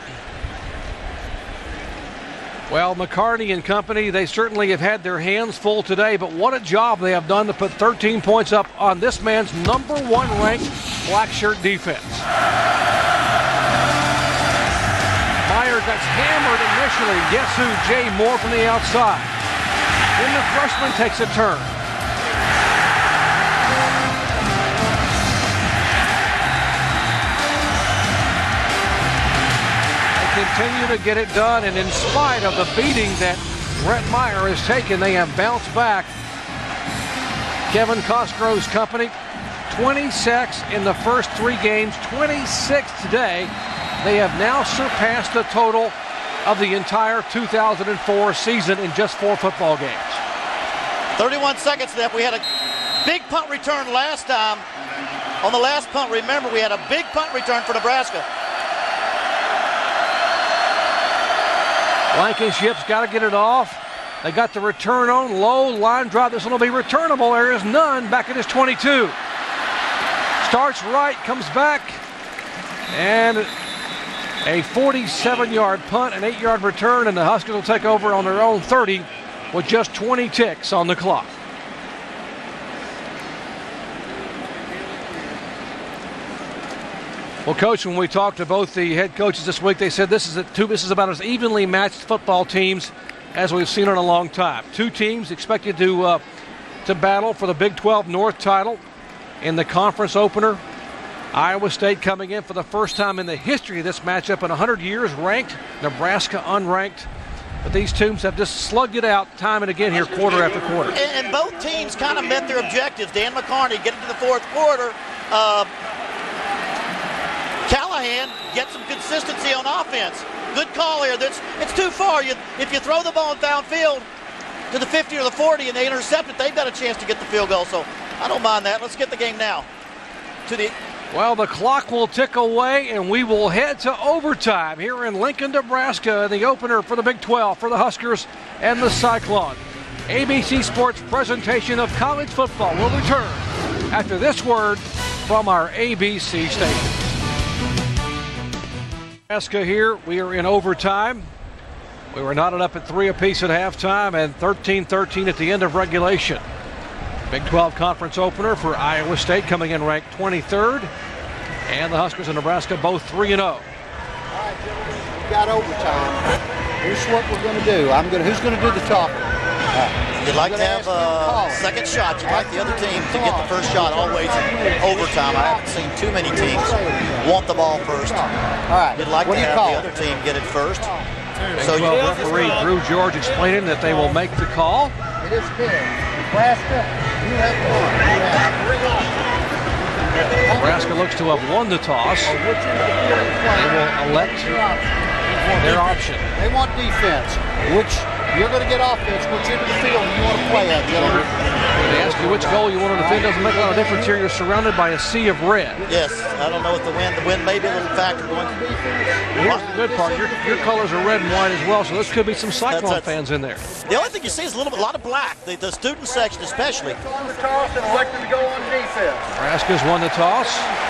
Well, McCartney and company, they certainly have had their hands full today, but what a job they have done to put thirteen points up on this man's number one ranked black shirt defense. Meyer gets hammered initially. Guess who? Jay Moore from the outside. Then the freshman takes a turn. Continue to get it done, and in spite of the beating that Brett Meyer has taken, they have bounced back. Kevin Cosgrove's company, twenty sacks in the first three games, twenty-six today. They have now surpassed the total of the entire two thousand four season in just four football games. thirty-one seconds left. We had a big punt return last time. On the last punt, remember, we had a big punt return for Nebraska. Blankenship's got to get it off. They got the return on, low line drive. This one will be returnable. There is none back at his twenty-two. Starts right, comes back, and a forty-seven yard punt, an eight yard return, and the Huskers will take over on their own thirty with just twenty ticks on the clock. Well, Coach, when we talked to both the head coaches this week, they said this is a two. This is about as evenly matched football teams as we've seen in a long time. Two teams expected to uh, to battle for the Big twelve North title in the conference opener Iowa State coming in for the first time in the history of this matchup in one hundred years, ranked. Nebraska unranked. But these teams have just slugged it out time and again here, quarter after quarter. And, and both teams kind of met their objectives. Dan McCarney getting to the fourth quarter. Uh, Callahan gets some consistency on offense. Good call here. That's, it's too far. You, if you throw the ball in downfield to the fifty or the forty and they intercept it, they've got a chance to get the field goal. So I don't mind that. Let's get the game now. To the Well, the clock will tick away, and we will head to overtime here in Lincoln, Nebraska, the opener for the Big twelve for the Huskers and the Cyclone. A B C Sports presentation of college football will return after this word from our A B C station. Nebraska here, we are in overtime. We were knotted up at three apiece at halftime and thirteen thirteen at the end of regulation. Big twelve conference opener for Iowa State coming in ranked twenty-third. And the Huskers of Nebraska both three and oh. All right, gentlemen, we got overtime. Here's what we're going to do. I'm going to, who's going to do the talking? Right. You'd like to have a second shot. You'd like the other team to get the first shot always in overtime. I haven't seen too many teams want the ball first. All right. You'd like what to do you have call the other team get it first. Big So you twelve referee Drew George explaining that they will make the call. It is good. Nebraska, you have won. You have Nebraska looks to have won the toss. They will elect their option. They want defense, which you're going to get offense, which into the field you want to play at, gentlemen. They ask you which goal you want to defend. Doesn't make a lot of difference here. You're surrounded by a sea of red. Yes, I don't know what the wind. The wind may be a little factor going. Here's the good part. Your, your colors are red and white as well, so this could be some Cyclone That's- that's- fans in there. The only thing you see is a little bit, a lot of black. The, the student section especially. On the toss and elected to go on defense. Nebraska's won the toss.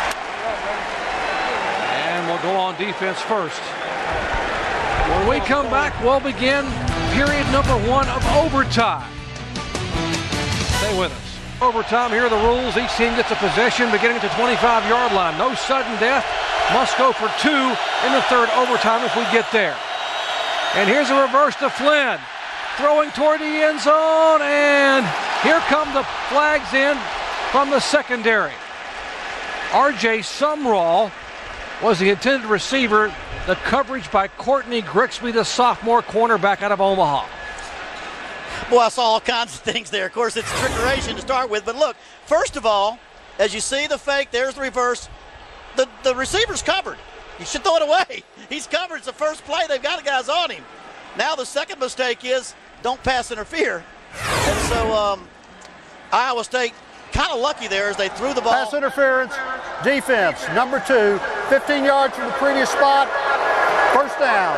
And we'll go on defense first. When we come back, we'll begin period number one of overtime. Stay with us. Overtime, here are the rules. Each team gets a possession beginning at the twenty-five yard line. No sudden death. Must go for two in the third overtime if we get there. And here's a reverse to Flynn. Throwing toward the end zone, and here come the flags in from the secondary. R J Sumrall was the intended receiver. The coverage by Courtney Grigsby, the sophomore cornerback out of Omaha. Boy, I saw all kinds of things there. Of course, it's trickeration to start with. But look, first of all, as you see the fake, there's the reverse. The, the receiver's covered. You should throw it away. He's covered. It's the first play. They've got the guys on him. Now the second mistake is don't pass interfere. And so um, Iowa State kind of lucky there as they threw the ball. Pass interference, defense, number two, fifteen yards from the previous spot, first down.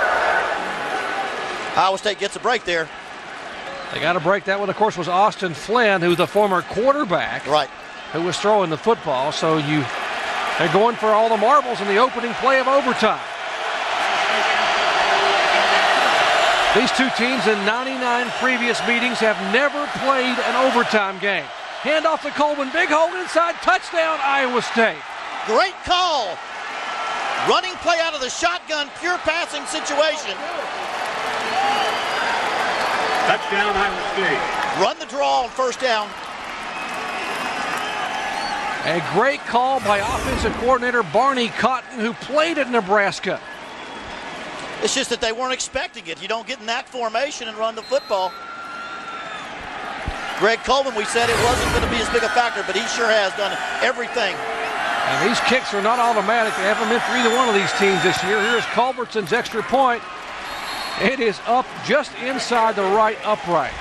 Iowa State gets a break there. They got to break. That one, of course, was Austin Flynn, who's the former quarterback, right, who was throwing the football. So you, they're going for all the marbles in the opening play of overtime. These two teams in ninety-nine previous meetings have never played an overtime game. Handoff to Coleman, big hole inside, touchdown, Iowa State. Great call. Running play out of the shotgun, pure passing situation. Touchdown, Iowa State. Run the draw on first down. A great call by offensive coordinator Barney Cotton, who played at Nebraska. It's just that they weren't expecting it. You don't get in that formation and run the football. Greg Coleman, we said it wasn't going to be as big a factor, but he sure has done everything. And these kicks are not automatic. They haven't been for either one of these teams this year. Here's Culbertson's extra point. It is up just inside the right upright.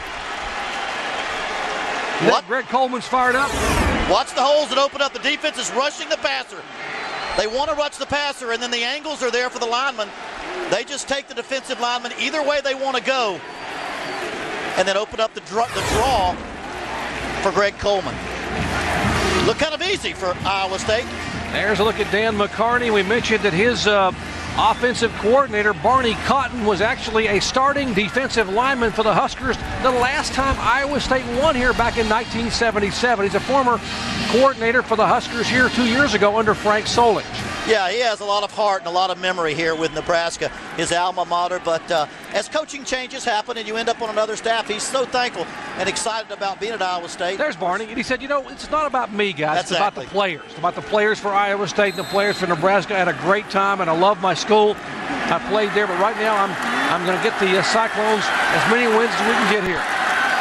What? Greg Coleman's fired up. Watch the holes that open up. The defense is rushing the passer. They want to rush the passer, and then the angles are there for the lineman. They just take the defensive lineman either way they want to go, and then open up the draw, the draw for Greg Coleman. Look kind of easy for Iowa State. There's a look at Dan McCarney. We mentioned that his uh, offensive coordinator, Barney Cotton, was actually a starting defensive lineman for the Huskers the last time Iowa State won here back in nineteen seventy-seven. He's a former coordinator for the Huskers here two years ago under Frank Solich. Yeah, he has a lot of heart and a lot of memory here with Nebraska, his alma mater. But uh, as coaching changes happen and you end up on another staff, he's so thankful and excited about being at Iowa State. There's Barney, and he said, you know, it's not about me, guys. That's it's about exactly. the players. It's about the players for Iowa State and the players for Nebraska. I had a great time, and I love my school. I played there, but right now I'm I'm going to get the uh, Cyclones as many wins as we can get here.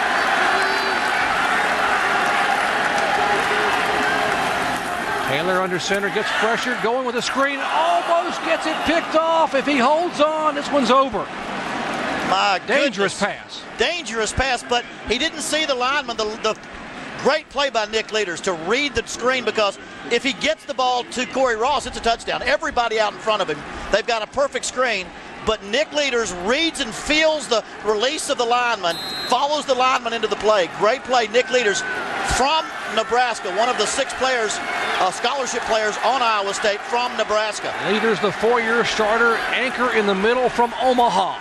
Taylor under center, gets pressured, going with a screen, almost gets it picked off. If he holds on, this one's over. My Dangerous goodness. pass. Dangerous pass, but he didn't see the lineman. The, the great play by Nick Leaders to read the screen, because if he gets the ball to Corey Ross, it's a touchdown. Everybody out in front of him, they've got a perfect screen, but Nick Leaders reads and feels the release of the lineman, follows the lineman into the play. Great play, Nick Leaders from Nebraska, one of the six players, uh, scholarship players on Iowa State from Nebraska. Leaders, the four-year starter, anchor in the middle from Omaha.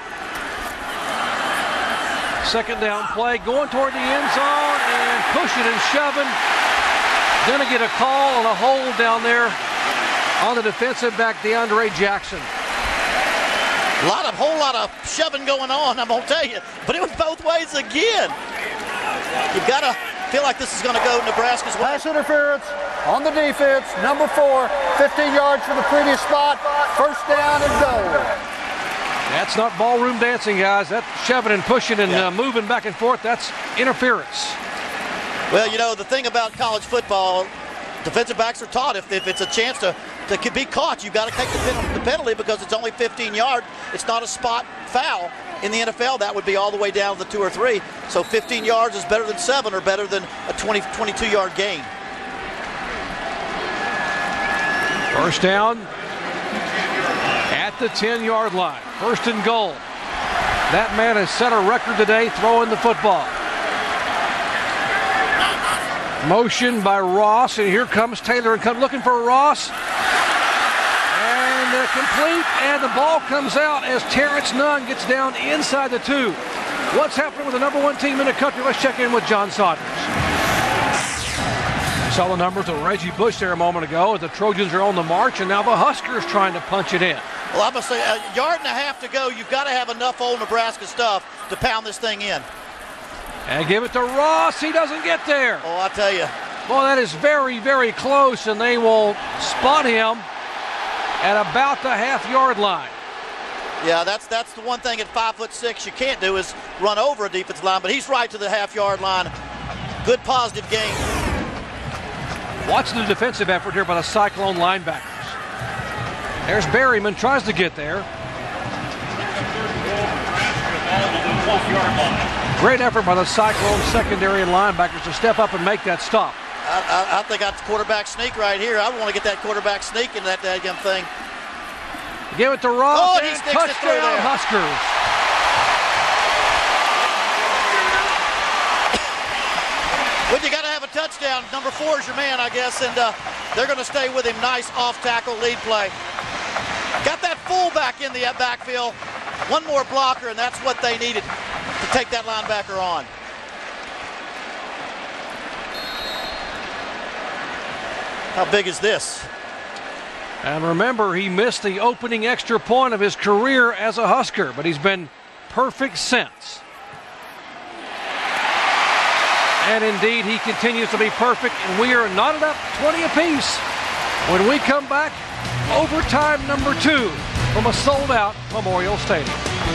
Second down play, going toward the end zone and pushing and shoving. Going to get a call on a hold down there on the defensive back, DeAndre Jackson. A lot of, whole lot of shoving going on, I'm going to tell you. But it was both ways again. You've got to feel like this is going to go Nebraska's way. Pass interference on the defense, number four, fifteen yards from the previous spot, first down and goal. That's not ballroom dancing, guys. That's shoving and pushing and Yeah. uh, moving back and forth. That's interference. Well, you know, the thing about college football, defensive backs are taught if, if it's a chance to, to be caught, you've got to take the penalty, the penalty because it's only fifteen yards. It's not a spot foul. In the N F L, that would be all the way down to the two or three. So fifteen yards is better than seven or better than a twenty, twenty-two yard gain. First down at the ten-yard line. First and goal. That man has set a record today throwing the football. Motion by Ross, and here comes Taylor and come looking for Ross. And uh, complete, and the ball comes out as Terrence Nunn gets down inside the two. What's happening with the number one team in the country? Let's check in with John Saunders. We saw the numbers of Reggie Bush there a moment ago as the Trojans are on the march, and now the Huskers trying to punch it in. Well, I'm going to say a yard and a half to go. You've got to have enough old Nebraska stuff to pound this thing in. And give it to Ross. He doesn't get there. Oh, I tell you. Well, that is very, very close, and they will spot him at about the half-yard line. Yeah, that's that's the one thing at five foot six you can't do is run over a defensive line, but he's right to the half-yard line. Good positive gain. Watch the defensive effort here by the Cyclone linebackers. There's Berryman, tries to get there. Great effort by the Cyclone secondary and linebackers to step up and make that stop. I, I, I think that's quarterback sneak right here. I want to get that quarterback sneak into that daggum thing. Give it to Ross, oh, and he sticks it through touchdown there. Huskers. Well, you got to have a touchdown. Number four is your man, I guess, and uh, they're going to stay with him. Nice off-tackle lead play. Got that fullback in the backfield. One more blocker, and that's what they needed to take that linebacker on. How big is this? And remember, he missed the opening extra point of his career as a Husker, but he's been perfect since. And indeed, he continues to be perfect, and we are knotted up twenty apiece. When we come back, overtime number two from a sold-out Memorial Stadium.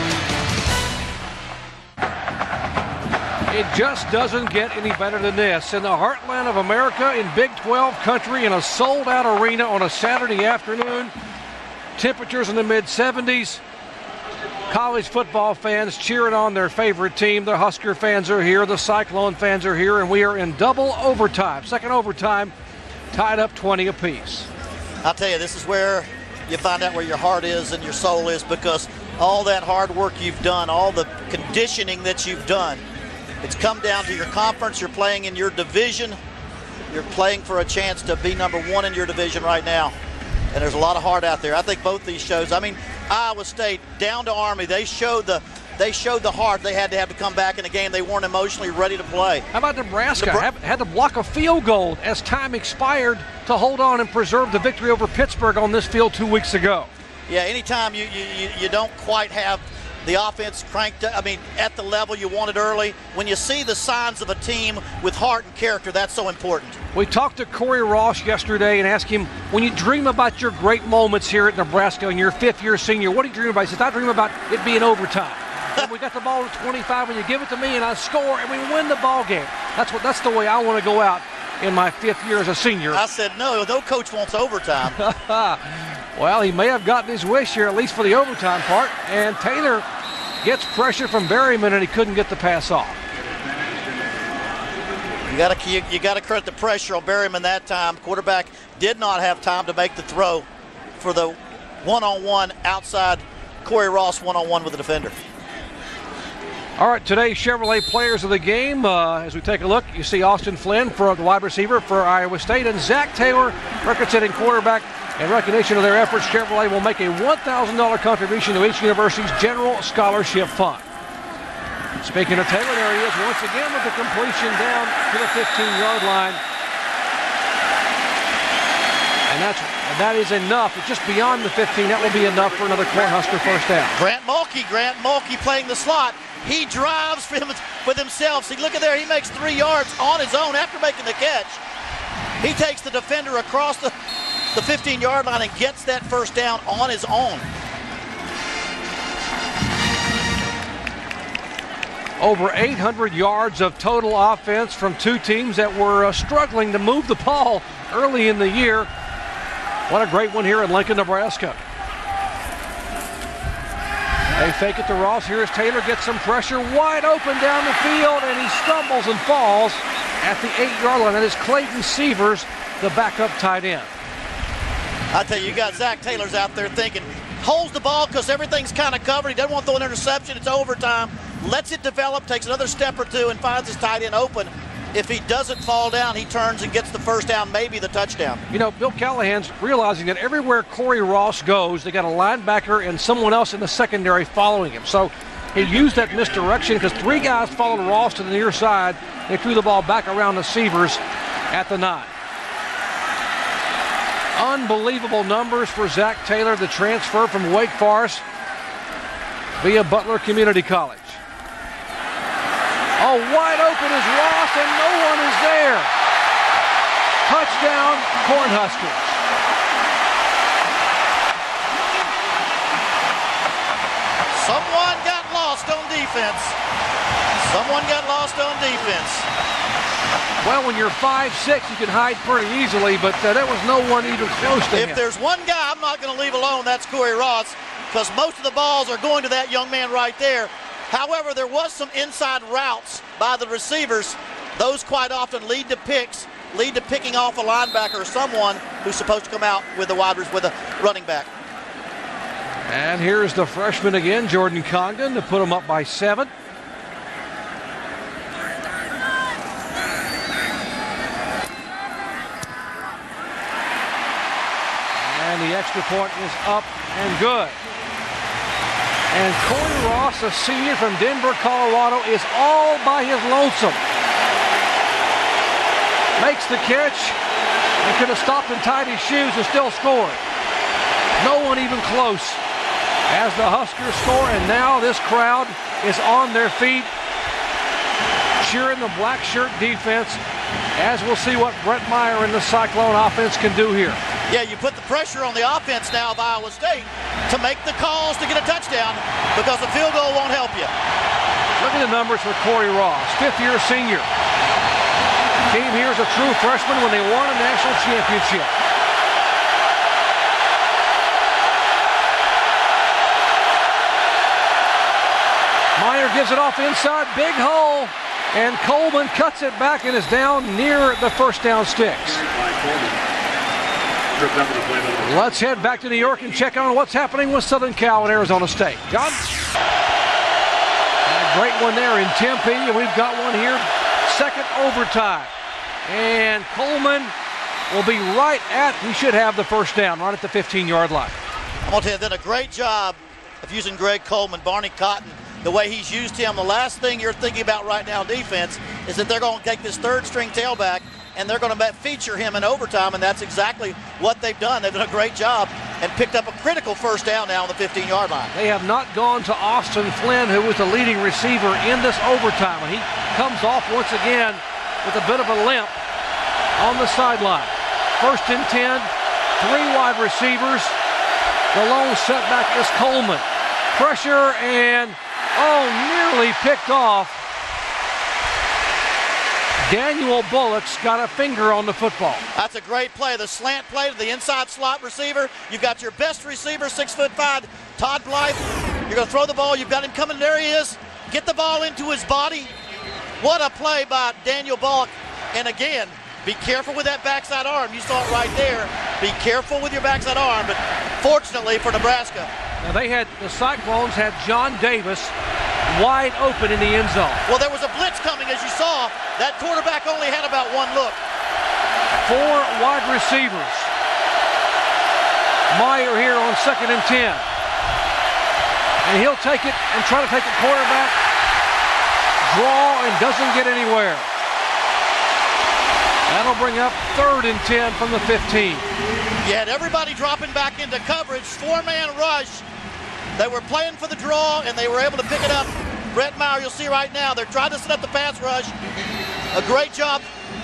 It just doesn't get any better than this. In the heartland of America, in Big twelve country, in a sold-out arena on a Saturday afternoon, temperatures in the mid seventies. College football fans cheering on their favorite team. The Husker fans are here, the Cyclone fans are here, and we are in double overtime. Second overtime, tied up twenty apiece. I'll tell you, this is where you find out where your heart is and your soul is, because all that hard work you've done, all the conditioning that you've done, it's come down to your conference. You're playing in your division. You're playing for a chance to be number one in your division right now. And there's a lot of heart out there. I think both these shows, I mean, Iowa State down to Army, they showed the they showed the heart they had to have to come back in a game they weren't emotionally ready to play. How about Nebraska? Nebra- Have, had to block a field goal as time expired to hold on and preserve the victory over Pittsburgh on this field two weeks ago. Yeah, anytime you, you, you don't quite have the offense cranked up, I mean, at the level you wanted early, when you see the signs of a team with heart and character, that's so important. We talked to Corey Ross yesterday and asked him, when you dream about your great moments here at Nebraska and your fifth-year senior, what do you dream about? He says, I dream about it being overtime. And we got the ball at twenty-five, and you give it to me, and I score, and we win the ball game. That's what. That's the way I want to go out in my fifth year as a senior. I said, no, no coach wants overtime. Well, he may have gotten his wish here, at least for the overtime part. And Taylor gets pressure from Berryman, and he couldn't get the pass off. You got to you, you got to credit the pressure on Berryman that time. Quarterback did not have time to make the throw for the one-on-one outside Corey Ross one-on-one with the defender. All right, today's Chevrolet players of the game. Uh, as we take a look, you see Austin Flynn for the wide receiver for Iowa State, and Zach Taylor, record-setting quarterback. In recognition of their efforts, Chevrolet will make a one thousand dollars contribution to each university's general scholarship fund. Speaking of Taylor, there he is once again with the completion down to the fifteen-yard line. And that's that is enough. It's just beyond the fifteen. That will be enough for another Cornhusker first down. Grant Mulkey, Grant Mulkey playing the slot. He drives for him with himself. See, look at there. He makes three yards on his own after making the catch. He takes the defender across the the fifteen-yard line and gets that first down on his own. Over eight hundred yards of total offense from two teams that were uh, struggling to move the ball early in the year. What a great one here in Lincoln, Nebraska. They fake it to Ross. Here's Taylor, gets some pressure, wide open down the field, and he stumbles and falls at the eight-yard line. That is Clayton Sievers, the backup tight end. I tell you, you got Zach Taylor's out there thinking, holds the ball because everything's kind of covered. He doesn't want to throw an interception. It's overtime. Lets it develop, takes another step or two, and finds his tight end open. If he doesn't fall down, he turns and gets the first down, maybe the touchdown. You know, Bill Callahan's realizing that everywhere Corey Ross goes, they got a linebacker and someone else in the secondary following him. So he used that misdirection because three guys followed Ross to the near side. They threw the ball back around the Sievers at the nine. Unbelievable numbers for Zach Taylor, the transfer from Wake Forest via Butler Community College. Oh, wide open is Ross, and no one is there. Touchdown, Cornhuskers. Someone got lost on defense. Someone got lost on defense. Well, when you're five six, you can hide pretty easily, but uh, there was no one even close to if him. If there's one guy I'm not going to leave alone, that's Corey Ross, because most of the balls are going to that young man right there. However, there was some inside routes by the receivers. Those quite often lead to picks, lead to picking off a linebacker or someone who's supposed to come out with the wide with a running back. And here's the freshman again, Jordan Congdon, to put him up by seven. And the extra point is up and good. And Corey Ross, a senior from Denver, Colorado, is all by his lonesome. Makes the catch and could have stopped and tied his shoes and still scored. No one even close as the Huskers score, and now this crowd is on their feet cheering the black shirt defense, as we'll see what Brett Meyer and the Cyclone offense can do here. Yeah, you put the pressure on the offense now of Iowa State to make the calls to get a touchdown, because a field goal won't help you. Look at the numbers for Corey Ross, fifth-year senior. Came here as a true freshman when they won a national championship. Meyer gives it off inside, big hole, and Coleman cuts it back and is down near the first down sticks. Let's head back to New York and check on what's happening with Southern Cal and Arizona State. John? And a great one there in Tempe, and we've got one here, second overtime. And Coleman will be right at, he should have the first down, right at the fifteen-yard line. I'm going to tell you, did a great job of using Greg Coleman. Barney Cotton the way he's used him. The last thing you're thinking about right now, defense, is that they're going to take this third string tailback and they're going to feature him in overtime, and that's exactly what they've done. They've done a great job and picked up a critical first down now on the fifteen-yard line. They have not gone to Austin Flynn, who was the leading receiver in this overtime. And he comes off once again with a bit of a limp on the sideline. First and ten, three wide receivers. The lone setback is Coleman. Pressure and, oh, nearly picked off. Daniel Bullock's got a finger on the football. That's a great play. The slant play to the inside slot receiver. You've got your best receiver, six foot five, Todd Blythe. You're going to throw the ball. You've got him coming. There he is. Get the ball into his body. What a play by Daniel Bullock. And again, be careful with that backside arm. You saw it right there. Be careful with your backside arm. But fortunately for Nebraska. Now they had, the Cyclones had John Davis wide open in the end zone. Well, there was a blitz coming, as you saw. That quarterback only had about one look. Four wide receivers. Meyer here on second and ten. And he'll take it and try to take the quarterback. Draw and doesn't get anywhere. That'll bring up third and ten from the fifteen. You had everybody dropping back into coverage, four-man rush. They were playing for the draw, and they were able to pick it up. Brett Meyer, you'll see right now, they're trying to set up the pass rush. A great job.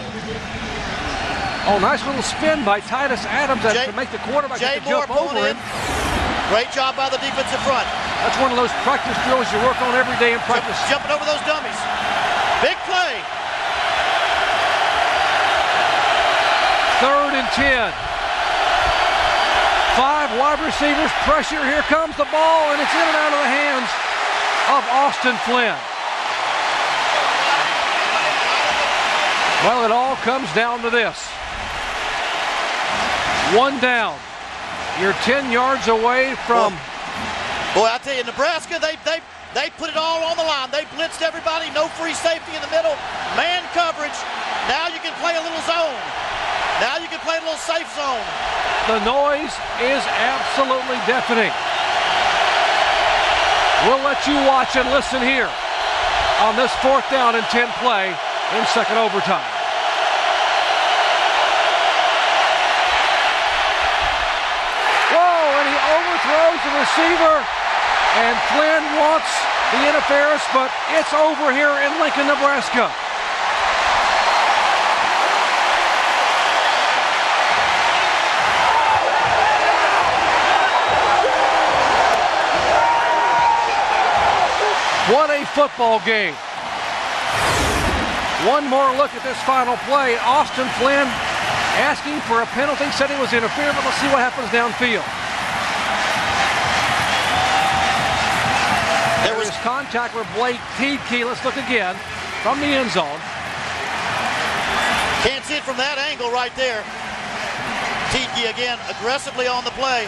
Oh, nice little spin by Titus Adams Jay, to make the quarterback Jay get to jump Moore over in. him. Great job by the defensive front. That's one of those practice drills you work on every day in practice. Jump, jumping over those dummies. Big play. Third and ten. Five wide receivers, pressure. Here comes the ball, and it's in and out of the hands of Austin Flynn. Well, it all comes down to this. One down. You're ten yards away from... Boy, I tell you, Nebraska, they, they, they put it all on the line. They blitzed everybody, no free safety in the middle, man coverage. Now you can play a little zone. Now you can play a little safe zone. The noise is absolutely deafening. We'll let you watch and listen here on this fourth down and ten play in second overtime. Whoa, and he overthrows the receiver, and Flynn wants the interference, but it's over here in Lincoln, Nebraska. What a football game. One more look at this final play. Austin Flynn asking for a penalty, said he was interfered, but let's see what happens downfield. There was contact with Blake Tiedke. Let's look again from the end zone. Can't see it from that angle right there. Tiedke again aggressively on the play.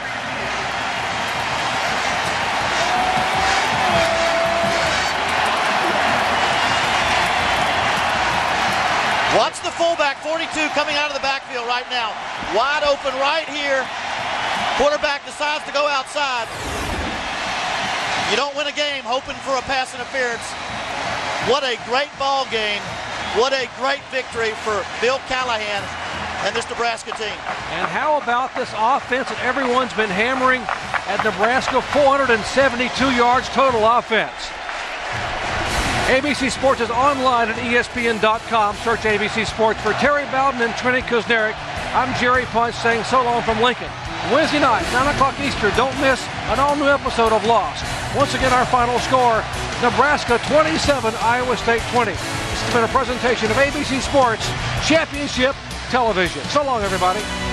Watch the fullback, forty-two, coming out of the backfield right now. Wide open right here. Quarterback decides to go outside. You don't win a game hoping for a pass interference. What a great ball game. What a great victory for Bill Callahan and this Nebraska team. And how about this offense that everyone's been hammering at Nebraska? four hundred seventy-two yards total offense. A B C Sports is online at E S P N dot com. Search A B C Sports. For Terry Bowden and Trinity Kuznarek, I'm Jerry Punch saying so long from Lincoln. Wednesday night, nine o'clock Eastern. Don't miss an all-new episode of Lost. Once again, our final score, Nebraska twenty-seven, Iowa State twenty. This has been a presentation of A B C Sports Championship Television. So long, everybody.